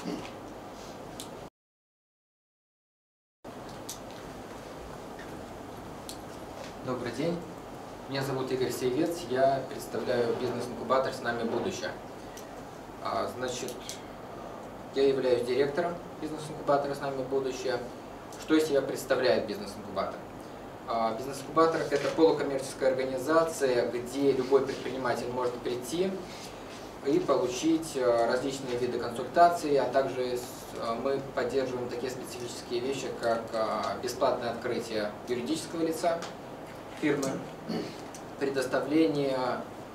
Добрый день. Меня зовут Игорь Сеевец. Я представляю бизнес-инкубатор «С нами будущее». Значит, я являюсь директором бизнес-инкубатора «С нами будущее». Что из себя представляет бизнес-инкубатор? Бизнес-инкубатор – это полукоммерческая организация, где любой предприниматель может прийти и получить различные виды консультаций, а также мы поддерживаем такие специфические вещи, как бесплатное открытие юридического лица фирмы, предоставление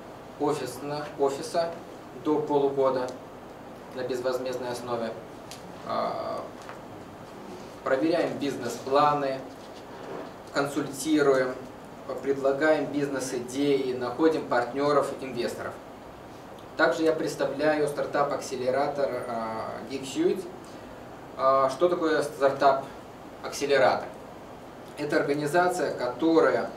офиса до полугода на безвозмездной основе, проверяем бизнес-планы, консультируем, предлагаем бизнес-идеи, находим партнеров, инвесторов. Также я представляю стартап-акселератор GeekSuite. Что такое стартап-акселератор? Это организация, которая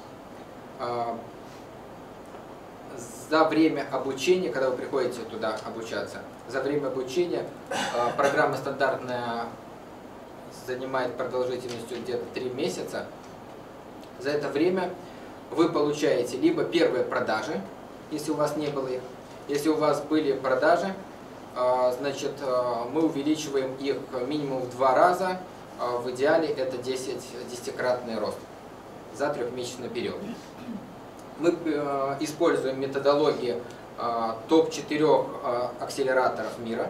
за время обучения, когда вы приходите туда обучаться, за время обучения программа стандартная занимает продолжительностью где-то 3 месяца. За это время вы получаете либо первые продажи, если у вас не было их. Если у вас были продажи, значит, мы увеличиваем их минимум в 2 раза. В идеале это 10-кратный рост за 3-месячный период. Мы используем методологии топ-4 акселераторов мира.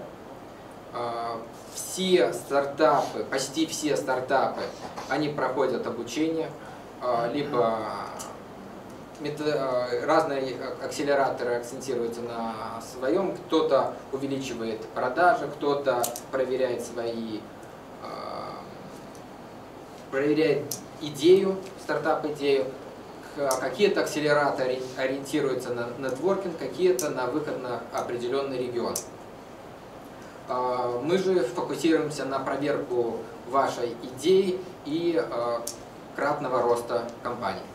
Все стартапы, почти все стартапы, они проходят обучение, либо разные акселераторы акцентируются на своем, кто-то увеличивает продажи, кто-то проверяет идею, стартап-идею. Какие-то акселераторы ориентируются на нетворкинг, какие-то на выход на определенный регион. Мы же фокусируемся на проверку вашей идеи и кратного роста компании.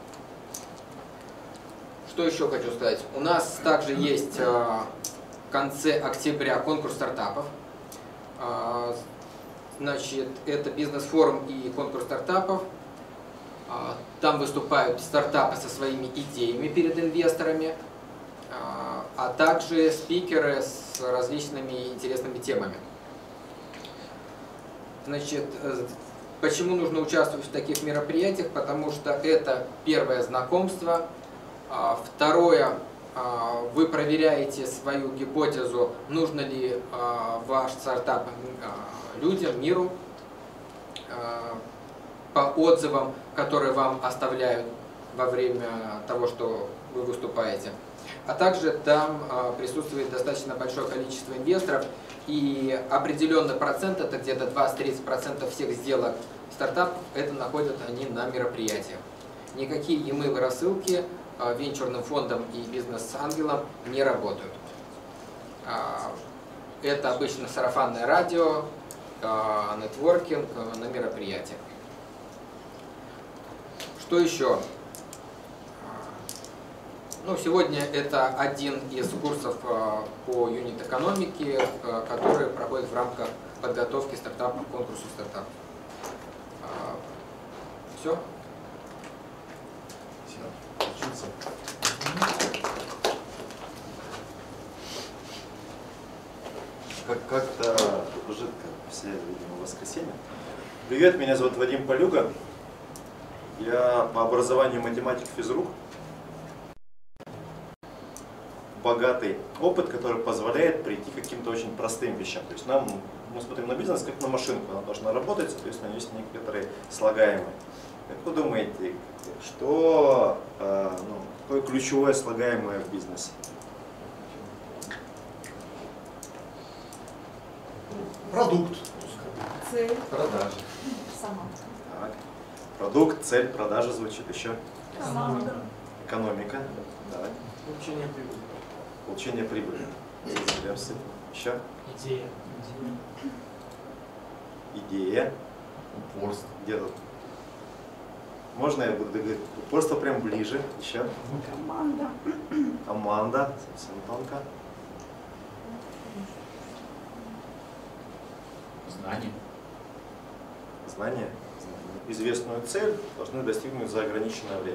Что еще хочу сказать? У нас также есть в конце октября конкурс стартапов. Значит, это бизнес-форум и конкурс стартапов. Там выступают стартапы со своими идеями перед инвесторами, а также спикеры с различными интересными темами. Значит, почему нужно участвовать в таких мероприятиях? Потому что это первое знакомство. Второе, вы проверяете свою гипотезу, нужно ли ваш стартап людям, миру, по отзывам, которые вам оставляют во время того, что вы выступаете. А также там присутствует достаточно большое количество инвесторов, и определенный процент, это где-то 20-30% всех сделок стартапов, это находят они на мероприятиях. Никакие e-mail рассылки венчурным фондам и бизнес-ангелам не работают. Это обычно сарафанное радио, нетворкинг на мероприятиях. Что еще? Ну, сегодня это один из курсов по юнит-экономике, который проходит в рамках подготовки стартапов к конкурсу стартапов. Все? Как-то жидко все, видимо, в воскресенье. Привет, меня зовут Вадим Полюга. Я по образованию математик, физрук. Богатый опыт, который позволяет прийти к каким-то очень простым вещам. То есть мы смотрим на бизнес как на машинку, она должна работать, соответственно, есть некоторые слагаемые. Как вы думаете, что какое ключевое слагаемое в бизнесе? Продукт. Цель. Продажи. Сама. Так. Продукт, цель, продажа звучит еще. Команда. Экономика. Так. Получение прибыли. Получение прибыли. Еще. Идея. Идея. Упорство. Где тут? Можно я буду говорить? Упорство прям ближе. Еще. Команда. Команда. Совсем тонко. Знание. Знания. Известную цель должны достигнуть за ограниченное время.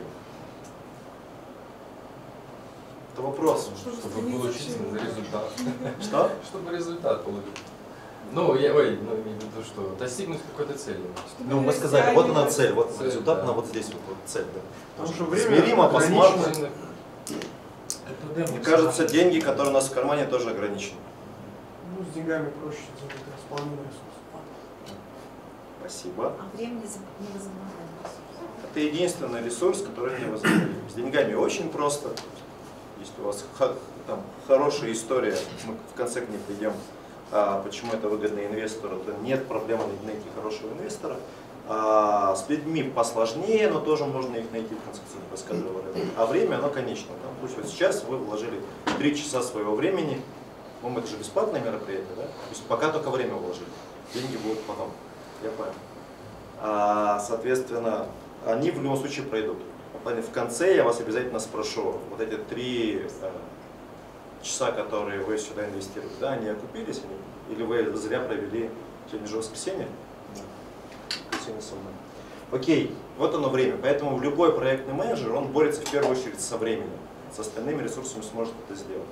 Это вопрос. Что же Чтобы стремиться получить к чему? результат. Что? Чтобы результат получить. Ну, я имею в виду, что достигнуть какой-то цели. Чтобы Ну, мы не сказали, вот она растягивать. цель, вот Цель, результат, да. она вот здесь вот цель. Да. Потому что время Измеримо, посмотрим. ограничено. Мне кажется, деньги, которые у нас в кармане, тоже ограничены. Ну, с деньгами проще, это восполнение ресурсов. Спасибо. А время не возобновляем ресурсы. Это единственный ресурс, который не возобновим. С деньгами очень просто. Если у вас там хорошая история, мы в конце к ней придем, почему это выгодно инвестору, то нет проблем найти хорошего инвестора. С людьми посложнее, но тоже можно их найти, в конце концов, рассказывали. А время, оно конечно. Там, пусть вот сейчас вы вложили 3 часа своего времени, это же бесплатное мероприятие, да? То есть пока только время вложили, деньги будут потом. Я понял. Соответственно, они в любом случае пройдут. В конце я вас обязательно спрошу, вот эти 3 часа, которые вы сюда инвестировали, да, они окупились, или вы зря провели сегодня же воскресенье? Воскресенье со мной. Окей, вот оно время. Поэтому любой проектный менеджер, он борется в первую очередь со временем. С остальными ресурсами сможет это сделать.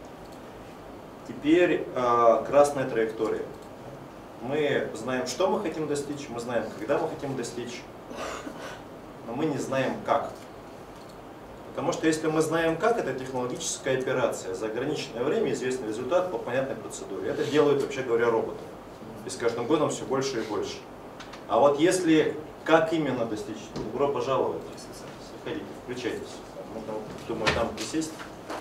Теперь красная траектория. Мы знаем, что мы хотим достичь, мы знаем, когда мы хотим достичь, но мы не знаем как. Потому что если мы знаем как, это технологическая операция. За ограниченное время известный результат по понятной процедуре. Это делают, вообще говоря, роботы. И с каждым годом все больше и больше. А вот если как именно достичь, добро пожаловать. Заходите, включайтесь. Думаю, там присесть.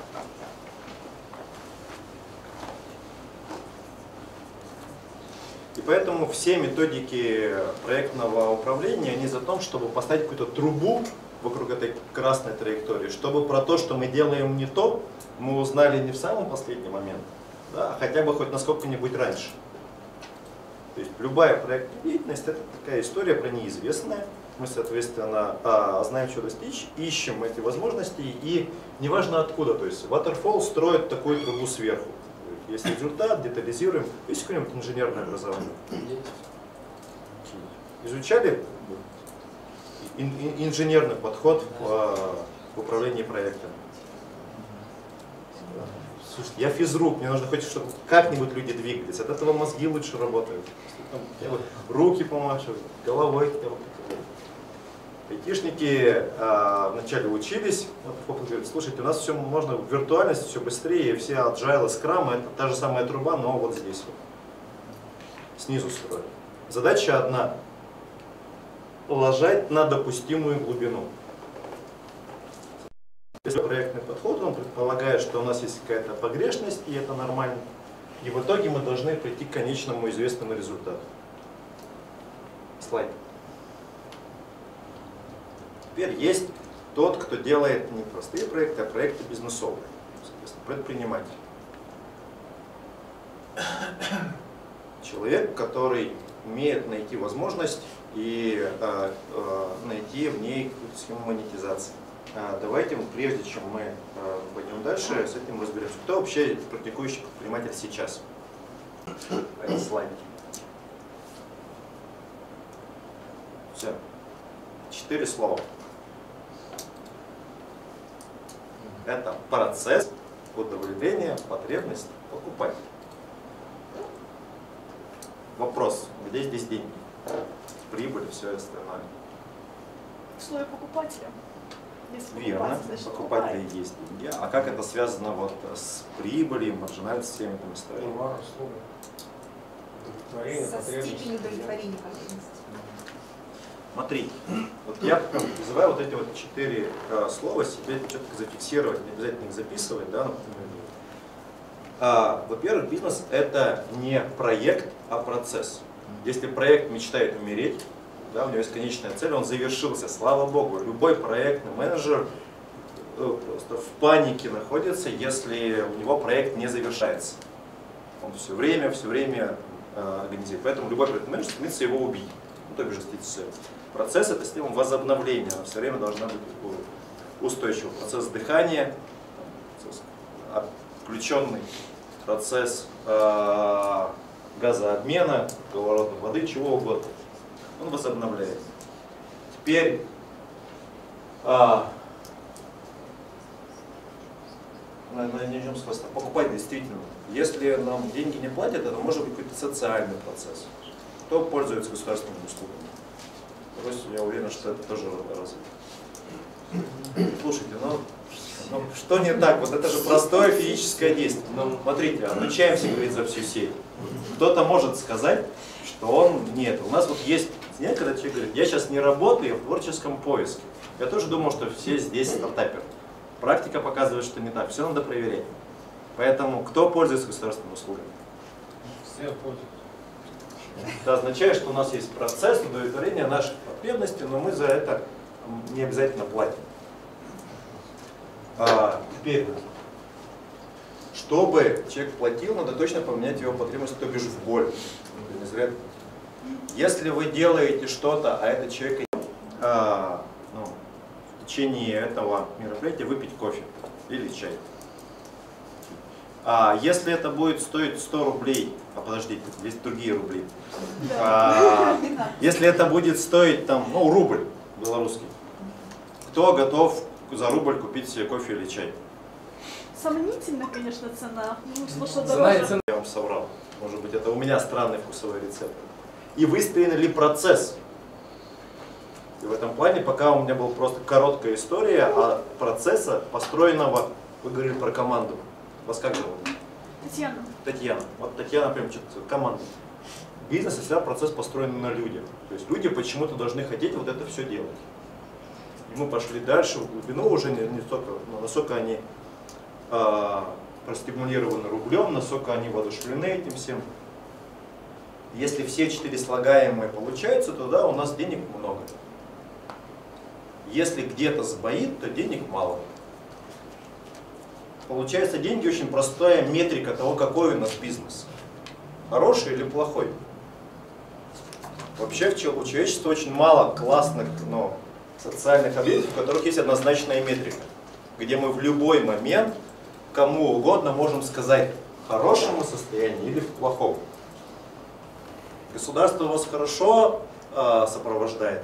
И поэтому все методики проектного управления, они за то, чтобы поставить какую-то трубу вокруг этой красной траектории, чтобы про то, что мы делаем не то, мы узнали не в самый последний момент, да, а хотя бы хоть на сколько-нибудь раньше. То есть любая проектная деятельность — это такая история про неизвестное. Мы, соответственно, знаем, что достичь, ищем эти возможности, и неважно откуда. То есть Waterfall строит такую трубу сверху. Есть результат, детализируем. Есть какое-нибудь инженерное образование? Изучали инженерный подход в управлении проектами? Слушайте, я физрук, мне нужно хоть, чтобы как-нибудь люди двигались. От этого мозги лучше работают. Руки помашивают, головой. Айтишники вначале учились, вот, говорит, слушайте, у нас все можно в виртуальности, все быстрее, все agile, скрам, это та же самая труба, но вот здесь вот, снизу строят. Задача одна — ложать на допустимую глубину. Если проектный подход, он предполагает, что у нас есть какая-то погрешность, и это нормально, и в итоге мы должны прийти к конечному известному результату. Слайд. Теперь есть тот, кто делает не простые проекты, а проекты бизнесовые, соответственно, предприниматель. Человек, который умеет найти возможность и найти в ней какую-то схему монетизации. Давайте, прежде чем мы пойдем дальше, с этим разберемся. Кто вообще практикующий предприниматель сейчас? Слайд. Все. 4 слова. Это процесс удовлетворения потребностей покупателя. Вопрос, где здесь деньги? Прибыль, все остальное. Слой покупателя. Если Верно, покупатель, значит, покупатели покупает. есть деньги. А как это связано вот с прибылью, маржинальностью, всеми этими историями? Товар, услуга. Удовлетворение, Со потребности. степенью удовлетворения потребностей. Смотри, вот я призываю вот эти вот 4 слова себе четко зафиксировать, не обязательно их записывать, да, например. Во-первых, бизнес — это не проект, а процесс. Если проект мечтает умереть, да, у него есть конечная цель, он завершился, слава богу. Любой проектный менеджер просто в панике находится, если у него проект не завершается. Он все время организует. Поэтому любой проектный менеджер стремится его убить. Ну, то бишь, процесс — это система возобновления, она все время должна быть устойчивой. Процесс дыхания, процесс включенный, процесс газообмена, круговоротной воды, чего угодно. Он возобновляет. Теперь начнем с хвоста. Покупать действительно. Если нам деньги не платят, это может быть какой-то социальный процесс. Кто пользуется государственными услугами? Я уверен, что это тоже развито. Слушайте, ну что не так? Вот это же простое физическое действие. Смотрите, обучаемся, говорит, за всю сеть. Кто-то может сказать, что он нет. У нас вот есть, знаете, когда человек говорит, я сейчас не работаю, я в творческом поиске. Я тоже думал, что все здесь стартаперы. Практика показывает, что не так. Все надо проверять. Поэтому кто пользуется государственными услугами? Все пользуются. Это означает, что у нас есть процесс удовлетворения наших потребностей, но мы за это не обязательно платим. Теперь, чтобы человек платил, надо точно поменять его потребность, то бишь в боль. Если вы делаете что-то, а это человек в течение этого мероприятия выпить кофе или чай. Если это будет стоить 100 рублей, подождите, есть другие рубли. Если это будет стоить там, рубль белорусский, кто готов за рубль купить себе кофе или чай? Сомнительно, конечно, цена. Ну, что Цена и дороже. цена. Я вам соврал. Может быть, это у меня странный вкусовой рецепт. И выстроили процесс. И в этом плане, пока у меня была просто короткая история процесса, построенного, вы говорили про команду. Вас как зовут? Татьяна. Татьяна. Вот Татьяна прям что-то команда. Бизнес и всегда процесс построен на людях. То есть люди почему-то должны хотеть вот это все делать. И мы пошли дальше, в глубину уже не столько, насколько они простимулированы рублем, насколько они воодушевлены этим всем. Если все 4 слагаемые получаются, то да, у нас денег много. Если где-то сбоит, то денег мало. Получается, деньги очень простая метрика того, какой у нас бизнес. Хороший или плохой. Вообще у человечества очень мало классных, социальных объектов, у которых есть однозначная метрика, где мы в любой момент кому угодно можем сказать, в хорошем состоянии или в плохом. Государство вас хорошо сопровождает.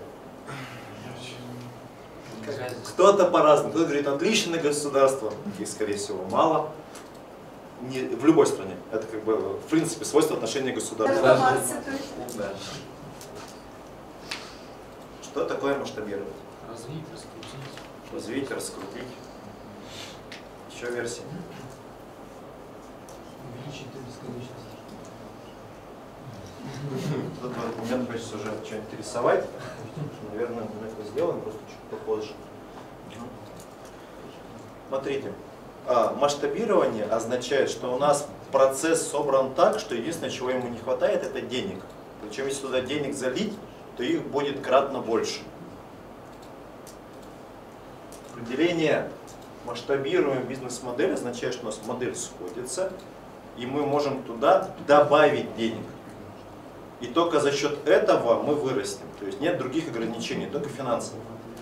Кто-то по-разному. Кто-то говорит, отличное государство, их, скорее всего, мало. В любой стране. Это в принципе, свойство отношения к государству. Да. Что такое масштабировать? Развить, раскрутить. Развить, раскрутить. Еще версии. Увеличить до бесконечности. Тут в этот момент хочется уже что-нибудь рисовать. Наверное, мы это сделаем, просто чуть попозже. Смотрите, масштабирование означает, что у нас процесс собран так, что единственное, чего ему не хватает, это денег. Причем если туда денег залить, то их будет кратно больше. Определение масштабируемой бизнес-модели означает, что у нас модель сходится, и мы можем туда добавить денег. И только за счет этого мы вырастем. То есть нет других ограничений, только финансовых.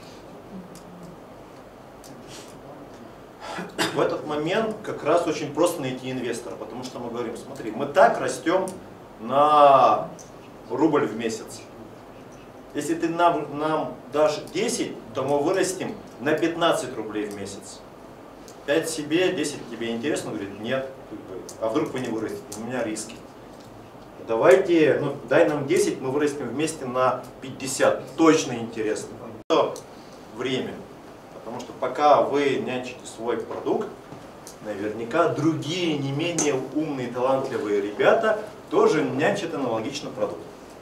В этот момент как раз очень просто найти инвестора, потому что мы говорим, смотри, мы так растем на рубль в месяц. Если ты нам дашь 10, то мы вырастем на 15 рублей в месяц. 5 себе, 10 тебе интересно? Он говорит, нет. А вдруг вы не вырастете? У меня риски. Давайте, дай нам 10, мы вырастем вместе на 50. Точно интересно. Время. Потому что пока вы нянчите свой продукт, наверняка другие не менее умные, талантливые ребята тоже нянчат аналогично продукт.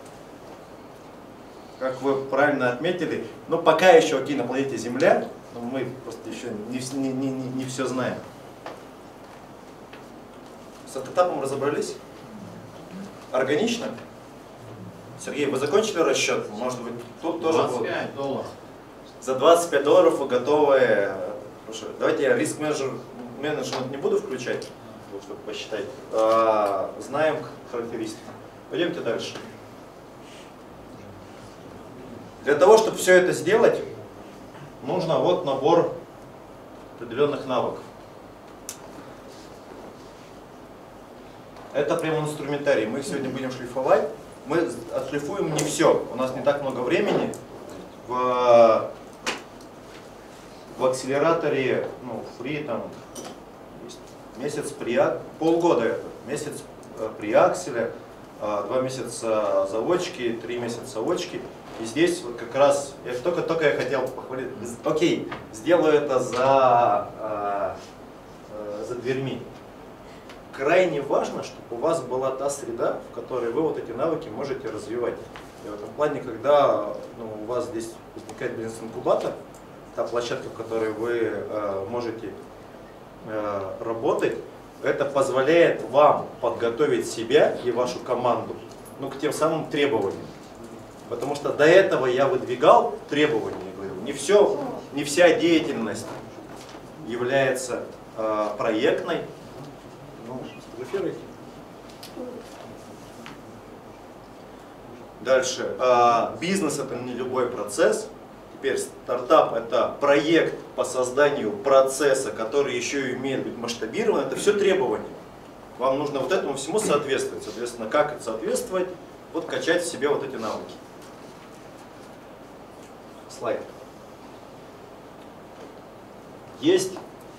Как вы правильно отметили, пока еще на планете Земля, мы просто еще не все знаем. С этапом разобрались? Органично? Сергей, вы закончили расчет? Может быть, тут тоже $25. За $25 вы готовы. Слушай, давайте я риск-менеджмент не буду включать, чтобы посчитать. Знаем характеристики. Пойдемте дальше. Для того, чтобы все это сделать, нужно набор определенных навыков. Это прямо инструментарий. Мы их сегодня будем шлифовать. Мы отшлифуем не все. У нас не так много времени. В акселераторе, ну, фри там есть месяц полгода это. Месяц при акселе, 2 месяца заводчики, 3 месяца очки. И здесь вот как раз, только я хотел похвалить, окей, сделаю это за дверьми. Крайне важно, чтобы у вас была та среда, в которой вы вот эти навыки можете развивать. И в этом плане, когда у вас здесь возникает бизнес-инкубатор, та площадка, в которой вы можете работать, это позволяет вам подготовить себя и вашу команду к тем самым требованиям. Потому что до этого я выдвигал требования, говорил, не вся деятельность является проектной. Сфотографируйте. Дальше. Бизнес — это не любой процесс. Теперь стартап — это проект по созданию процесса, который еще и умеет быть масштабирован. Это все требования. Вам нужно вот этому всему соответствовать. Соответственно, как это соответствовать? Вот качать в себе вот эти навыки. Слайд. Есть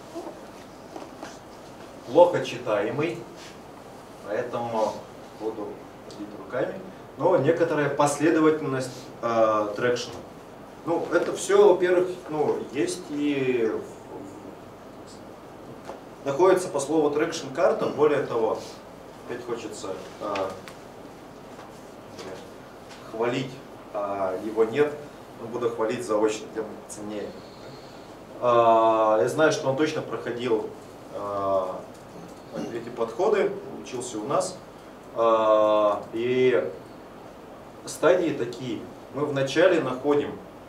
плохо читаемый, поэтому буду ходить руками, но некоторая последовательность трекшена. Это все, во-первых, есть и находится по слову трекшн карта. Более того, опять хочется хвалить, а его нет, но буду хвалить заочно, тем ценнее. Я знаю, что он точно проходил эти подходы, учился у нас. И стадии такие. Мы вначале находим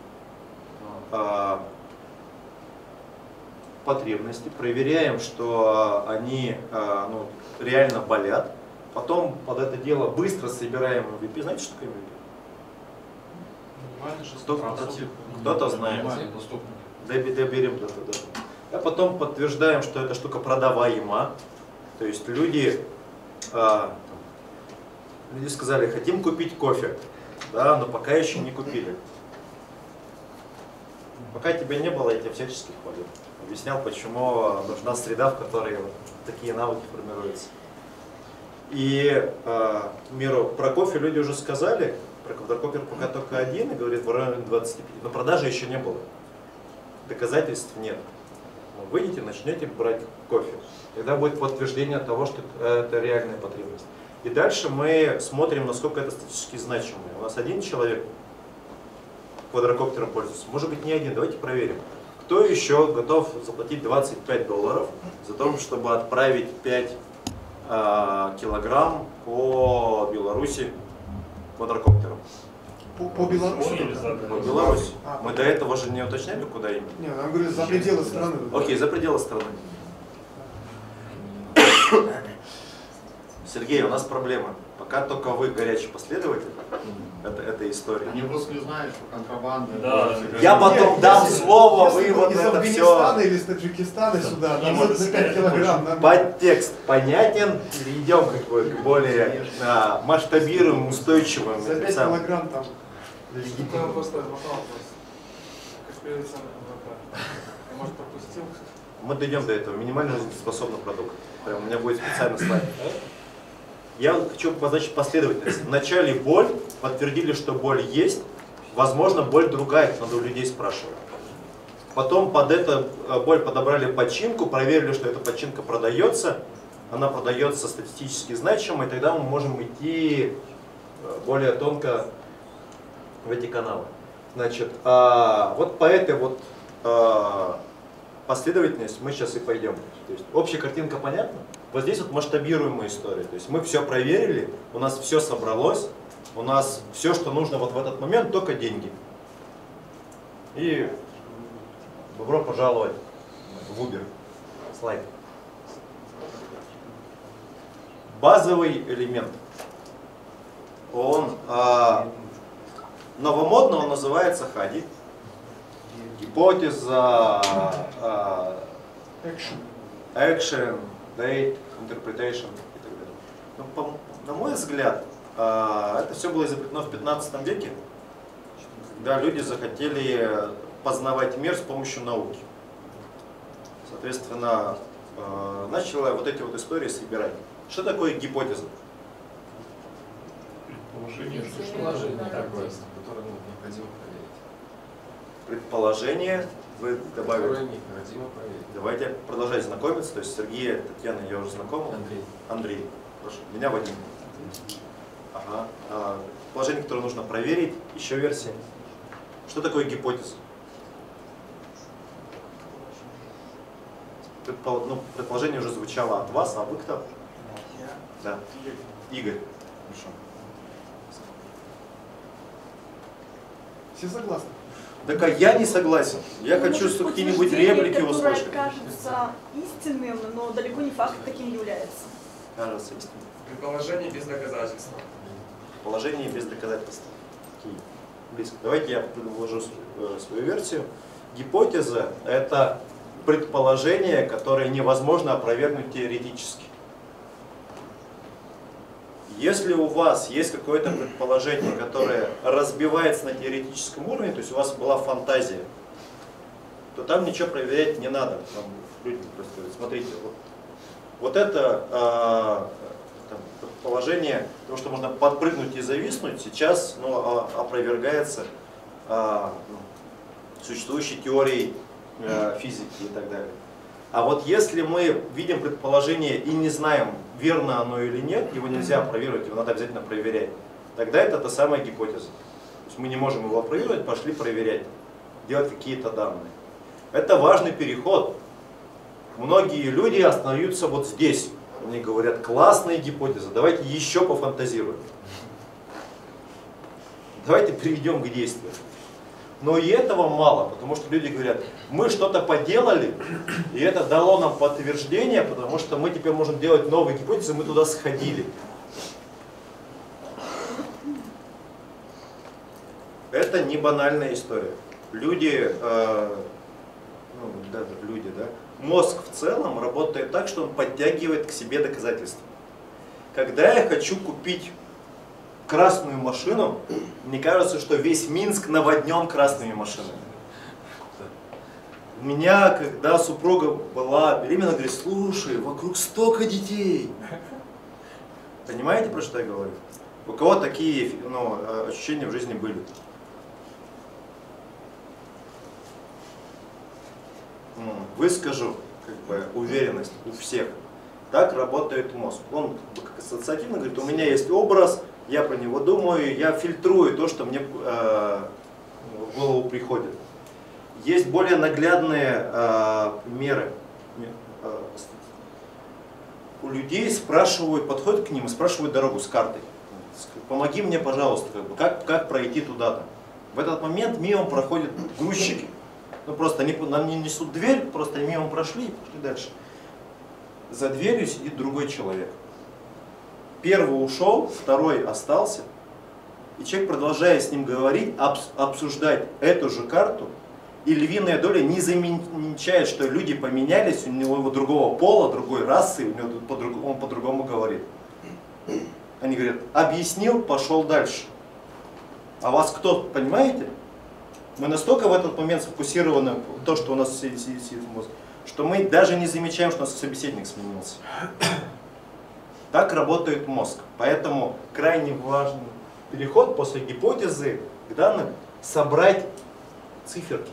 потребности, проверяем, что они реально болят. Потом под это дело быстро собираем MVP. Знаете, что такое MVP? Кто-то знает. Доберем до этого. А потом подтверждаем, что эта штука продаваема. То есть люди сказали, хотим купить кофе, да, но пока еще не купили. Пока тебя не было, я тебя всячески хвалил. Объяснял, почему нужна среда, в которой вот такие навыки формируются. И миру про кофе люди уже сказали, про квадрокоптер пока только один, и говорит в районе 25, но продажи еще не было. Доказательств нет. Выйдете, начнете брать кофе. Тогда будет подтверждение того, что это реальная потребность. И дальше мы смотрим, насколько это статистически значимо. У нас один человек квадрокоптером пользуется, может быть не один. Давайте проверим. Кто еще готов заплатить $25 за то, чтобы отправить 5 килограмм по Беларуси квадрокоптером? По Беларуси? По Беларуси. Мы до этого же не уточняли, куда именно? Нет, она говорит, за пределы страны. Окей, за пределы страны. Сергей, у нас проблема. Пока только вы горячий последователь этой истории. Они просто не знают, что контрабанда. Да. Я потом дам слово, вы Если вот из это Афганистана все. или из Таджикистана сюда, нам за 5 килограмм. нормально. Подтекст понятен, перейдем к более масштабируемым, устойчивым. За 5 килограмм там. Там просто вопрос. Как появится МВП? Я, может, пропустил? Мы дойдем до этого. Минимально жизнеспособный продукт. Прям у меня будет специальный слайд. Я хочу обозначить последовательность. Вначале боль, подтвердили, что боль есть. Возможно, боль другая, надо у людей спрашивать. Потом под эту боль подобрали починку, проверили, что эта починка продается. Она продается статистически значимо, и тогда мы можем идти более тонко в эти каналы. Значит, вот по этой вот последовательности мы сейчас и пойдем. То есть общая картинка понятна? Вот здесь вот масштабируемая история. То есть мы все проверили, у нас все собралось, у нас все, что нужно вот в этот момент, только деньги. И добро пожаловать в Uber. Слайд. Базовый элемент. Он новомодно он называется хади. Гипотеза, action, date, interpretation и так далее. На мой взгляд, это все было изобретено в 15 веке, когда люди захотели познавать мир с помощью науки. Соответственно, начала вот эти вот истории собирать. Что такое гипотеза? Предположение такое, которое необходимо проверить. Предположение вы добавили. Которое необходимо проверить. Давайте продолжать знакомиться. То есть Сергей, Татьяна, я уже знаком. Андрей. Андрей. Прошу. Меня Вадим. Ага. Положение, которое нужно проверить. Еще версия. Что такое гипотеза? Предположение уже звучало от вас, а вы кто? Да. Игорь. Хорошо. Все согласны? Так а я не согласен. Я хочу какие-нибудь реплики услышать. Которое кажется истинным, но далеко не факт таким является. Кажется истинным. Предположение без доказательства. Положение без доказательств. Близко. Давайте я предложу свою версию. Гипотеза – это предположение, которое невозможно опровергнуть теоретически. Если у вас есть какое-то предположение, которое разбивается на теоретическом уровне, то есть у вас была фантазия, то там ничего проверять не надо. Там люди просто говорят, смотрите, вот это предположение, потому что можно подпрыгнуть и зависнуть, сейчас опровергается существующей теорией физики и так далее. А вот если мы видим предположение и не знаем, верно оно или нет, его нельзя опровергнуть, его надо обязательно проверять, тогда это та самая гипотеза. То есть мы не можем его опровергнуть, пошли проверять, делать какие-то данные. Это важный переход. Многие люди остаются вот здесь. Они говорят, классная гипотеза, давайте еще пофантазируем. Давайте приведем к действию. Но и этого мало, потому что люди говорят, мы что-то поделали, и это дало нам подтверждение, потому что мы теперь можем делать новые гипотезы, мы туда сходили. Это не банальная история. Люди, мозг в целом работает так, что он подтягивает к себе доказательства. Когда я хочу купить красную машину, мне кажется, что весь Минск наводнен красными машинами. У меня, когда супруга была беременна, говорит, слушай, вокруг столько детей. Понимаете, про что я говорю? У кого такие ощущения в жизни были? Выскажу уверенность у всех. Так работает мозг. Он ассоциативно говорит, у меня есть образ, я про него думаю, я фильтрую то, что мне в голову приходит. Есть более наглядные меры. У людей спрашивают, подходят к ним и спрашивают дорогу с картой. Помоги мне, пожалуйста, как пройти туда-то. В этот момент мимо проходят грузчики. Просто они нам не несут дверь, просто мимо прошли и пошли дальше. За дверью сидит другой человек. Первый ушел, второй остался. И человек, продолжая с ним говорить, обсуждать эту же карту, и львиная доля не замечает, что люди поменялись, у него другого пола, другой расы, он по-другому говорит. Они говорят, объяснил, пошел дальше. А вас кто, понимаете? Мы настолько в этот момент сфокусированы в том, что у нас сидит в мозге, что мы даже не замечаем, что у нас собеседник сменился. Так работает мозг. Поэтому крайне важный переход после гипотезы к данным — собрать циферки.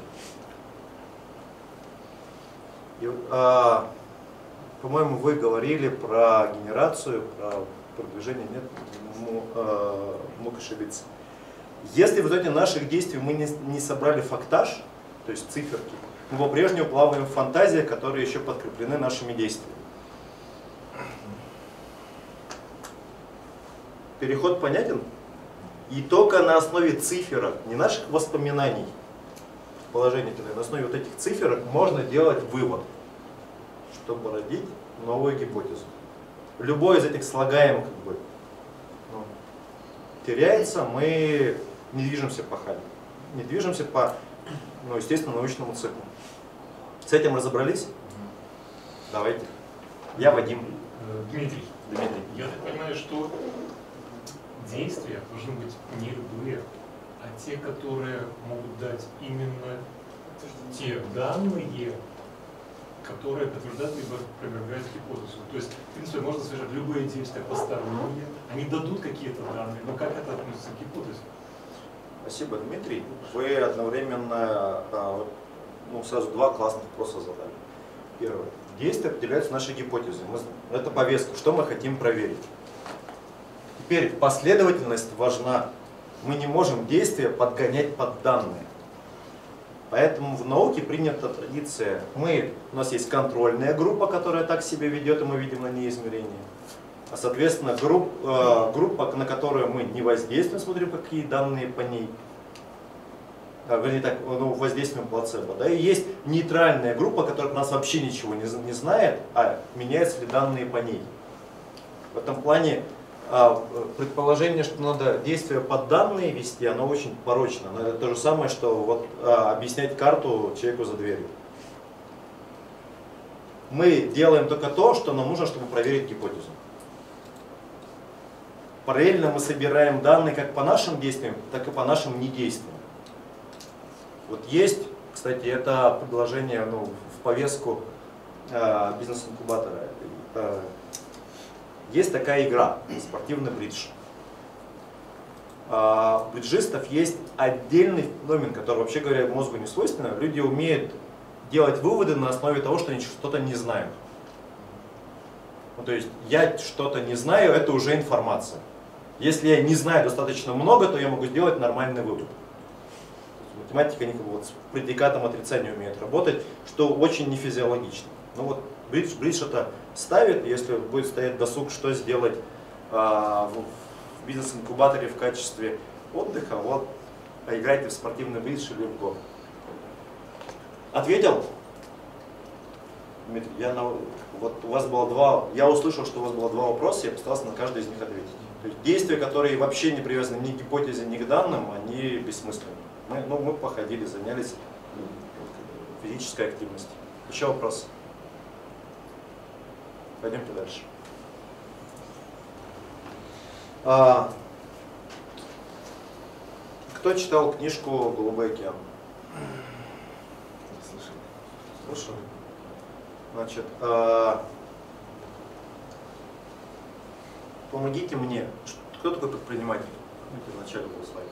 По-моему, вы говорили про генерацию, про продвижение, нет? Мог ошибиться. Если в итоге наших действий мы не собрали фактаж, то есть циферки, мы по-прежнему плаваем в фантазиях, которые еще подкреплены нашими действиями. Переход понятен? И только на основе циферок, не наших воспоминаний, положений, на основе вот этих циферок можно делать вывод, чтобы родить новую гипотезу. Любой из этих слагаемых теряется, мы не движемся по хаду, не движемся по, естественно, научному циклу. С этим разобрались? Давайте. Я Вадим. Дмитрий. Дмитрий. Я так понимаю, считаю, что действия должны быть не любые, а те, которые могут дать именно те данные, которые подтверждают либо опровергают гипотезу. То есть, в принципе, можно совершать любые действия посторонние, они дадут какие-то данные, но как это относится к гипотезе? Спасибо, Дмитрий. Вы одновременно сразу два классных вопроса задали. Первое. Действия определяются нашей гипотезой. Это повестка, что мы хотим проверить. Теперь последовательность важна. Мы не можем действия подгонять под данные. Поэтому в науке принята традиция. У нас есть контрольная группа, которая так себя ведет, и мы видим на ней измерения. А соответственно, группа, на которую мы не воздействуем, смотрим, какие данные по ней. Воздействуем плацебо. Да? И есть нейтральная группа, которая от нас вообще ничего не знает, а меняются ли данные по ней. В этом плане предположение, что надо действия под данные вести, оно очень порочно. Но это то же самое, что объяснять карту человеку за дверью. Мы делаем только то, что нам нужно, чтобы проверить гипотезу. Параллельно мы собираем данные как по нашим действиям, так и по нашим недействиям. Вот есть, кстати, это предложение в повестку бизнес-инкубатора. Есть такая игра, спортивный бридж. У бриджистов есть отдельный феномен, который, вообще говоря, мозгу не свойственно. Люди умеют делать выводы на основе того, что они что-то не знают. То есть я что-то не знаю, это уже информация. Если я не знаю достаточно много, то я могу сделать нормальный вывод. Математика, они с предикатом отрицания умеют работать, что очень нефизиологично. Бридж это ставит, если будет стоять досуг, что сделать в бизнес-инкубаторе в качестве отдыха, поиграйте в спортивный бридж или в гольф. Ответил? Дмитрий, у вас было я услышал, что у вас было два вопроса, я постарался на каждый из них ответить. То есть действия, которые вообще не привязаны ни к гипотезе, ни к данным, они бессмысленны. Мы походили, занялись физической активностью. Еще вопрос? Пойдемте дальше. Кто читал книжку «Голубой океан»? Слышал? Значит, помогите мне. Кто такой предприниматель? Вначале был слайд.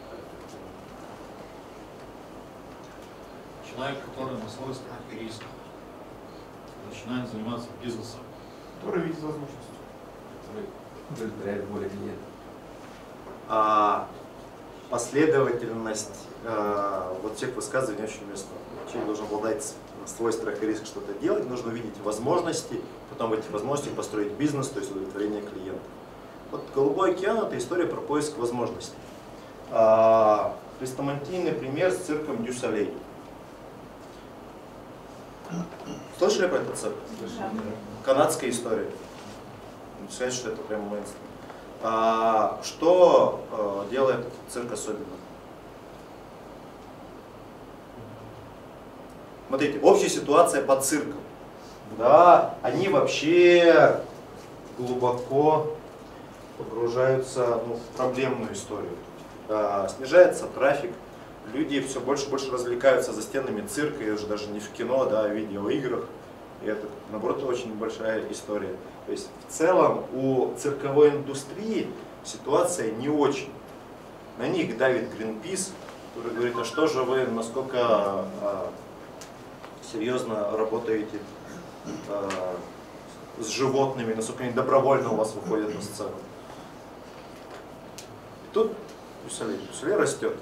Человек, который на свой страх и риск начинает заниматься бизнесом. Который видит возможности. Который удовлетворяет волю клиента. Последовательность всех высказываний очень уместна. Человек должен обладать свой страх и риск что-то делать, нужно увидеть возможности, потом в этих возможностях построить бизнес, то есть удовлетворение клиента. «Голубой океан» — это история про поиск возможностей. Хрестоматийный пример с цирком Дю Солей. Слышали про этот цирк? Канадская история. Сказать, что это прям мейнстрим. Что делает этот цирк особенным? Смотрите, общая ситуация по циркам. Да, они вообще глубоко погружаются в проблемную историю. Снижается трафик, люди все больше и больше развлекаются за стенами цирка, и уже даже не в кино, а в видеоиграх. И это, наоборот, очень большая история. То есть в целом у цирковой индустрии ситуация не очень. На них давит Greenpeace, который говорит, а что же вы, насколько серьезно работаете с животными, насколько они добровольно у вас выходят на сцену. И тут Дю-Солей растет.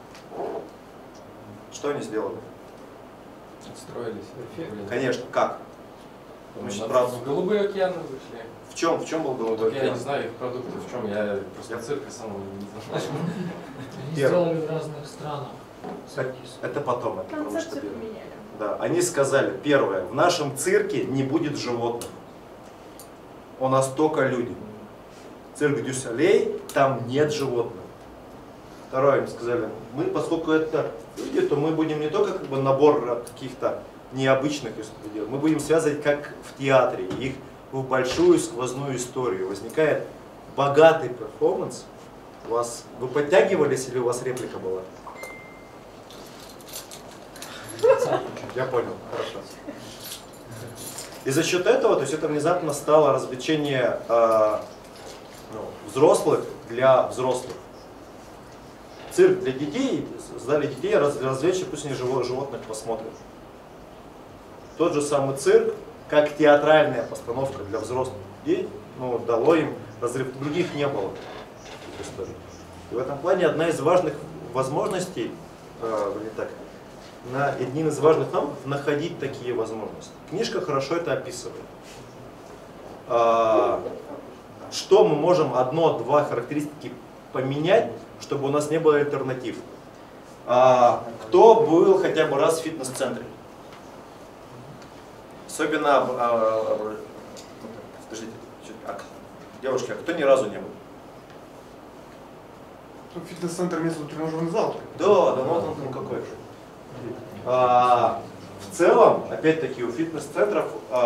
Что они сделали? Отстроились. Конечно, как? В Голубой океан вышли. В чем был Голубой океан? Я не знаю их продукты, в чем, я просто цирка самого не знаю. Они сделали в разных странах. Это потом. Концепцию поменяли. Да, они сказали, первое, в нашем цирке не будет животных. У нас только люди. Цирк Дю Солей, там нет животных. Второе, им сказали, поскольку это люди, то мы будем не только набор каких-то необычных историй делать, мы будем связывать как в театре, их в большую сквозную историю. Возникает богатый перформанс. Вы подтягивались или у вас реплика была? Я понял, хорошо. И за счет этого, то есть это внезапно стало развлечение взрослых для взрослых. Цирк для детей, создали детей, развлечь, пусть они животных посмотрят. Тот же самый цирк, как театральная постановка для взрослых людей, дало им разрыв, других не было в истории. И в этом плане одна из важных возможностей, одним из важных навыков находить такие возможности. Книжка хорошо это описывает. Что мы можем одно-два характеристики поменять, чтобы у нас не было альтернатив. Кто был хотя бы раз в фитнес-центре? Особенно, подождите, девушки, а кто ни разу не был? Фитнес-центр имеется в виду тренажерный зал. Да, вот он какой же. В целом, опять-таки, у фитнес-центров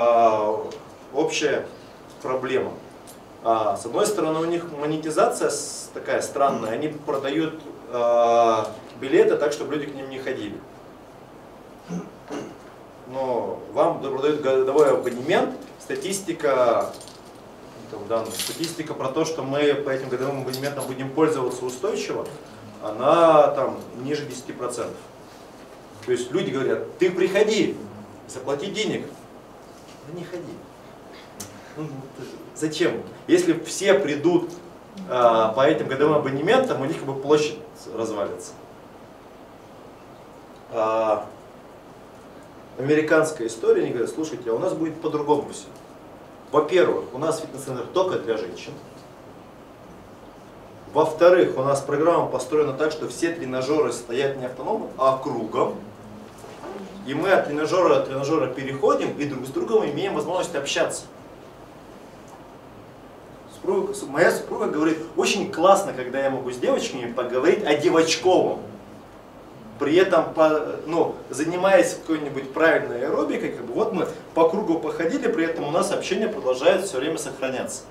общая проблема. С одной стороны, у них монетизация такая странная, они продают билеты так, чтобы люди к ним не ходили. Но вам продают годовой абонемент, статистика про то, что мы по этим годовым абонементам будем пользоваться устойчиво, она там ниже 10%. То есть люди говорят, ты приходи, заплати денег. Да не ходи. Зачем? Если все придут по этим годовым абонементам, у них как бы площадь развалится. Американская история, они говорят, слушайте, а у нас будет по-другому все. Во-первых, у нас фитнес-центр только для женщин. Во-вторых, у нас программа построена так, что все тренажеры стоят не автономно, а кругом. И мы от тренажера до тренажера переходим и друг с другом имеем возможность общаться. Моя супруга говорит, очень классно, когда я могу с девочками поговорить о девочковом. При этом, занимаясь какой-нибудь правильной аэробикой, вот мы по кругу походили, при этом у нас общение продолжает все время сохраняться.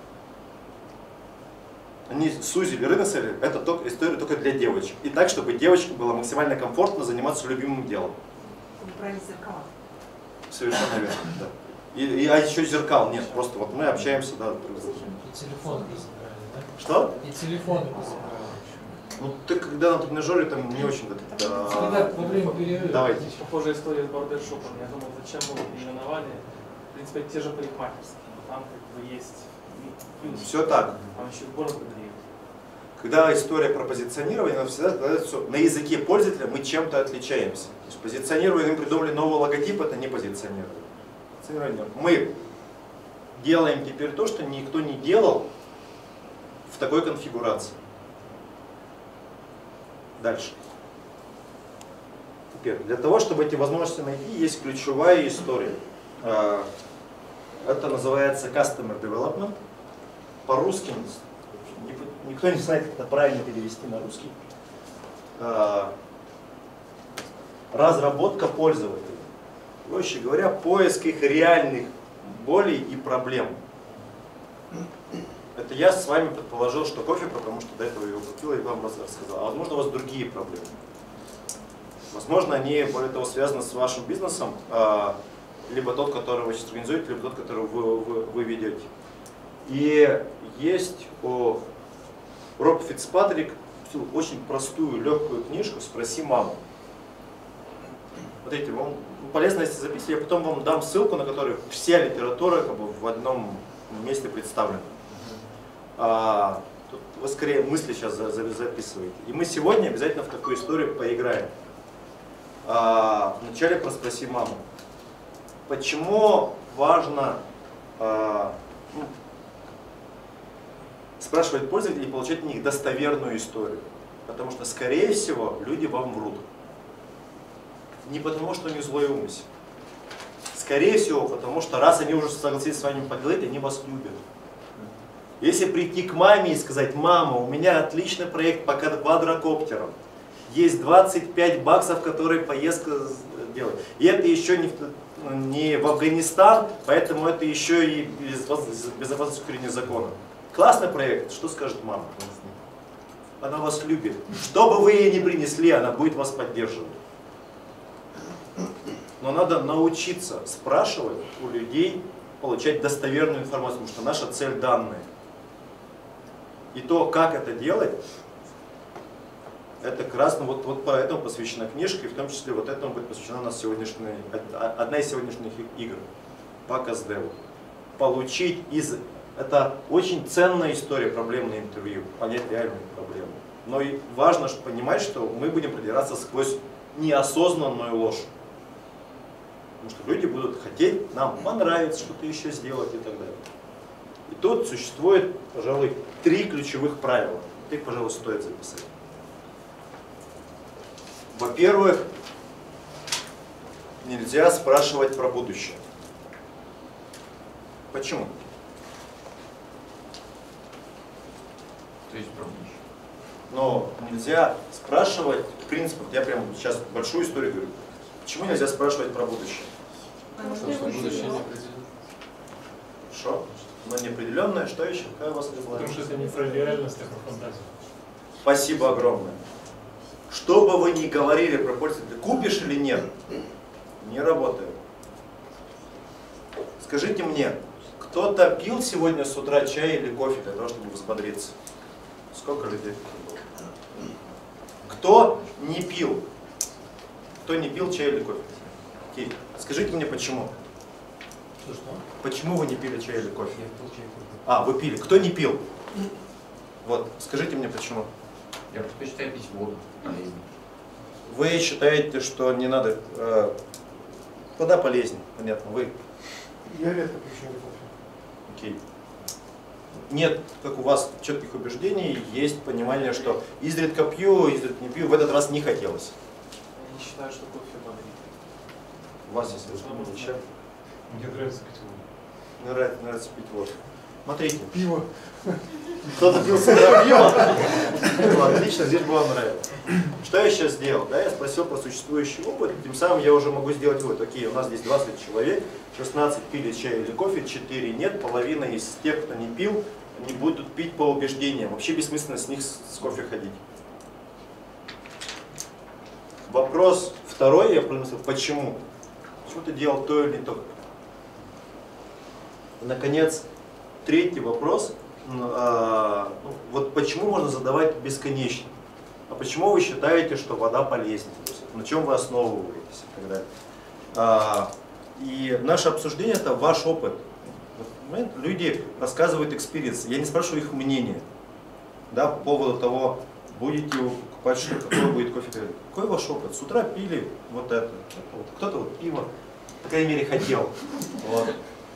Они сузили рынок, это история только для девочек. И так, чтобы девочке было максимально комфортно заниматься любимым делом. Убрали зеркала. Совершенно верно, да. А еще зеркал нет, просто вот мы общаемся, да. И телефоны забрали, да? Что? И телефоны забрали. Ну ты когда на тренажере там не очень Когда во время перерыва. Давайте. Похожая история с барбершопом. Я думал, зачем мы переименовали. В принципе, те же парикмахерские. Там как бы есть плюс. Все так. Там еще города древний. Когда история про позиционирование, всегда на языке пользователя мы чем-то отличаемся. То есть позиционирование, мы придумали новый логотип, это не позиционирование. Мы делаем теперь то, что никто не делал в такой конфигурации. Дальше. Теперь, для того, чтобы эти возможности найти, есть ключевая история. Это называется Customer Development. По-русски никто не знает, как это правильно перевести на русский. Разработка пользователей. Проще говоря, поиск их реальных болей и проблем. Это я с вами предположил, что кофе, потому что до этого его купил и вам рассказал. А возможно, у вас другие проблемы. Возможно, они, более того, связаны с вашим бизнесом, либо тот, который вы сейчас организуете, либо тот, который вы ведете. И есть у Роб Фицпатрик очень простую, легкую книжку «Спроси маму». Смотрите, вам полезно, если записывать, я потом вам дам ссылку, на которую вся литература как бы в одном месте представлена. Тут вы скорее мысли сейчас записываете. И мы сегодня обязательно в такую историю поиграем. Вначале про «Спроси маму». Почему важно спрашивать пользователей и получать от них достоверную историю? Потому что, скорее всего, люди вам врут. Не потому, что у них злой умысел. Скорее всего, потому что раз они уже согласились с вами поговорить, они вас любят. Если прийти к маме и сказать: мама, у меня отличный проект по квадрокоптерам, есть 25 баксов, которые поездка делает. И это еще не в Афганистан, поэтому это еще и безопасность в курении закона. Классный проект, что скажет мама? Она вас любит. Что бы вы ей ни принесли, она будет вас поддерживать. Но надо научиться спрашивать у людей, получать достоверную информацию, потому что наша цель – данные. И то, как это делать, это как раз вот поэтому посвящена книжка, и в том числе вот этому будет посвящена у нас одна из сегодняшних игр по КСДеву. Получить это очень ценная история проблемное интервью, понять реальные проблемы. Но и важно понимать, что мы будем продираться сквозь неосознанную ложь. Потому что люди будут хотеть нам понравится, что-то еще сделать и так далее. И тут существует, пожалуй, 3 ключевых правила. Их, пожалуй, стоит записать. Во-первых, нельзя спрашивать про будущее. Почему? То есть про будущее. Но нельзя спрашивать, в принципе, я прям сейчас большую историю говорю. Почему нельзя спрашивать про будущее? Потому что будущее не определено. Хорошо. Но неопределенное, что еще? Какая у вас Потому предложение? что это не про реальность, а про фантазию. Спасибо огромное. Что бы вы ни говорили про пользователя, купишь или нет, не работает. Скажите мне, кто-то пил сегодня с утра чай или кофе для того, чтобы взбодриться? Сколько людей было? Кто не пил? Кто не пил чай или кофе? Окей. Скажите мне, почему? Что? Почему вы не пили чай или кофе? Я пил чай и кофе. А, вы пили. Кто не пил? Вот, скажите мне, почему? Я предпочитаю пить воду, полезнее. Вы считаете, что не надо... вода полезнее, понятно. Вы... Я редко пью чай или кофе. Окей. Нет, как у вас, четких убеждений, есть понимание, что изредка пью, изредка не пью, в этот раз не хотелось. Я не считаю, что кофе бодрит. У вас есть чай? Мне нравится пить воду. Мне нравится пить воду. Смотрите. Пиво. Кто-то пил с утра пиво. Отлично, здесь бы вам нравится. Что я сейчас сделал? Да, я спросил про существующий опыт, тем самым я уже могу сделать вывод. Окей, у нас здесь 20 человек, 16 пили чай или кофе, 4 нет, половина из тех, кто не пил, не будут пить по убеждениям. Вообще бессмысленно с них с кофе ходить. Вопрос второй, я принесу, почему? Почему ты делал то или не то? И, наконец, третий вопрос. Вот почему можно задавать бесконечно? А почему вы считаете, что вода полезнее? На чем вы основываетесь и так далее? И наше обсуждение – это ваш опыт. Люди рассказывают экспириенс. Я не спрашиваю их мнение, да, по поводу того, будете вы покупать, что какой будет кофе. Какой ваш опыт? С утра пили вот это. Кто-то вот пиво, по крайней мере, хотел. Вот.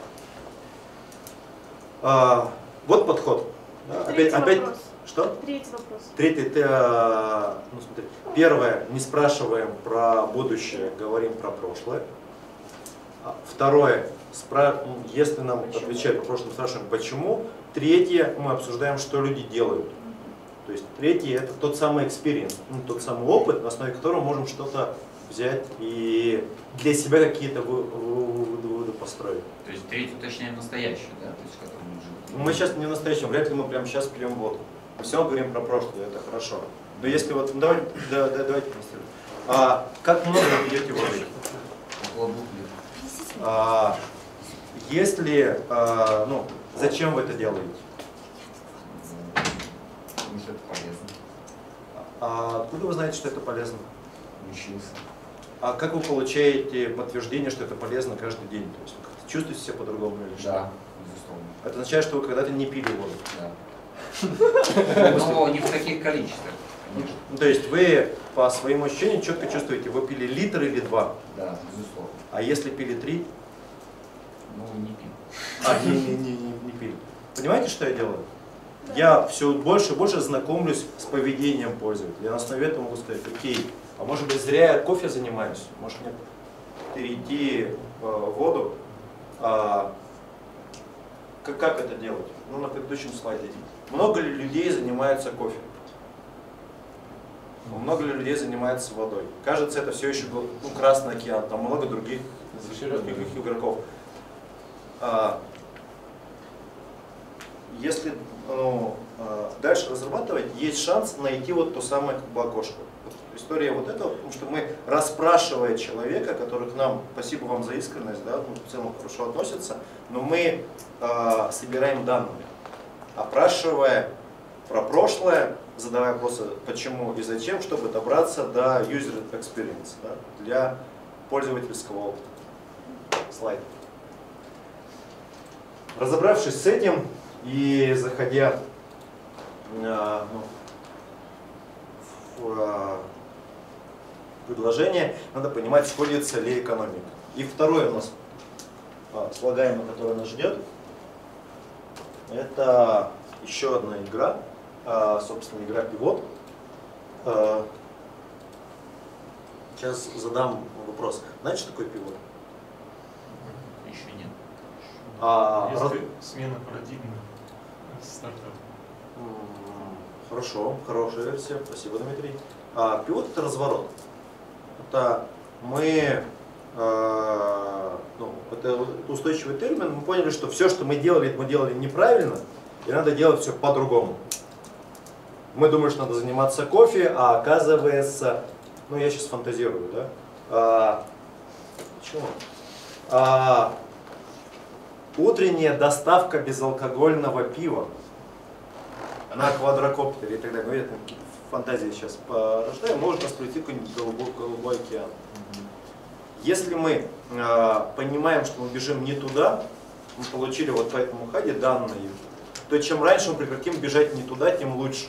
Вот подход. Третий вопрос. Что? Третий вопрос. Третий, смотри. Первое, не спрашиваем про будущее, говорим про прошлое. Второе, если нам отвечают по прошлому, спрашиваем почему. Третье, мы обсуждаем, что люди делают. То есть третье, это тот самый экспириенс, тот самый опыт, на основе которого можем что-то взять и для себя какие-то выводы построить. То есть третий уточняем настоящий, да? То есть, который мы живем. Мы сейчас не настоящем, вряд ли мы прямо сейчас пьем воду. Мы все говорим про прошлое, это хорошо. Но если вот, давайте как много вы пьете воды? Около 2 лет. Если, зачем вы это делаете? Потому что это полезно. Откуда вы знаете, что это полезно? Учился. А как вы получаете подтверждение, что это полезно каждый день? То есть вы чувствуете себя по-другому или что? Да, безусловно. Это означает, что вы когда-то не пили воду? Да. Но не в таких количествах, конечно. То есть вы по своим ощущениям четко чувствуете, вы пили литр или 2? Да, безусловно. А если пили 3? Ну, не пил. Не пили. Понимаете, что я делаю? Я все больше и больше знакомлюсь с поведением пользователя. Я на основе этого могу сказать, окей, а может быть зря я кофе занимаюсь, может мне перейти в воду. Как это делать? На предыдущем слайде. Много ли людей занимаются кофе? Много ли людей занимается водой? Кажется, это все еще был Красный океан, там много других игроков. Если дальше разрабатывать, есть шанс найти вот то самое как бы окошко. История вот этого, потому что мы, расспрашивая человека, который к нам, спасибо вам за искренность, да, в целом хорошо относится, но мы собираем данные, опрашивая про прошлое, задавая вопросы почему и зачем, чтобы добраться до user experience, да, для пользовательского опыта. Слайд. Разобравшись с этим и заходя в предложение, надо понимать, сходится ли экономика. И второе у нас слагаемое, которое нас ждет, это еще одна игра, собственно, игра пивот. Сейчас задам вопрос. Знаете, что такое пивот? Еще нет. Если смена парадигмы стартапа. Хорошо, хорошая версия, спасибо, Дмитрий. Пивот — это разворот. Это мы, это устойчивый термин, мы поняли, что все, что мы делали неправильно, и надо делать все по-другому. Мы думаем, что надо заниматься кофе, а оказывается, я сейчас фантазирую, да? Почему? Утренняя доставка безалкогольного пива на квадрокоптере и так далее. Я там какие-то фантазии сейчас порождаю, может нас прийти какой-нибудь голубой океан. Если мы понимаем, что мы бежим не туда, мы получили вот по этому хаде данные, то чем раньше мы прекратим бежать не туда, тем лучше.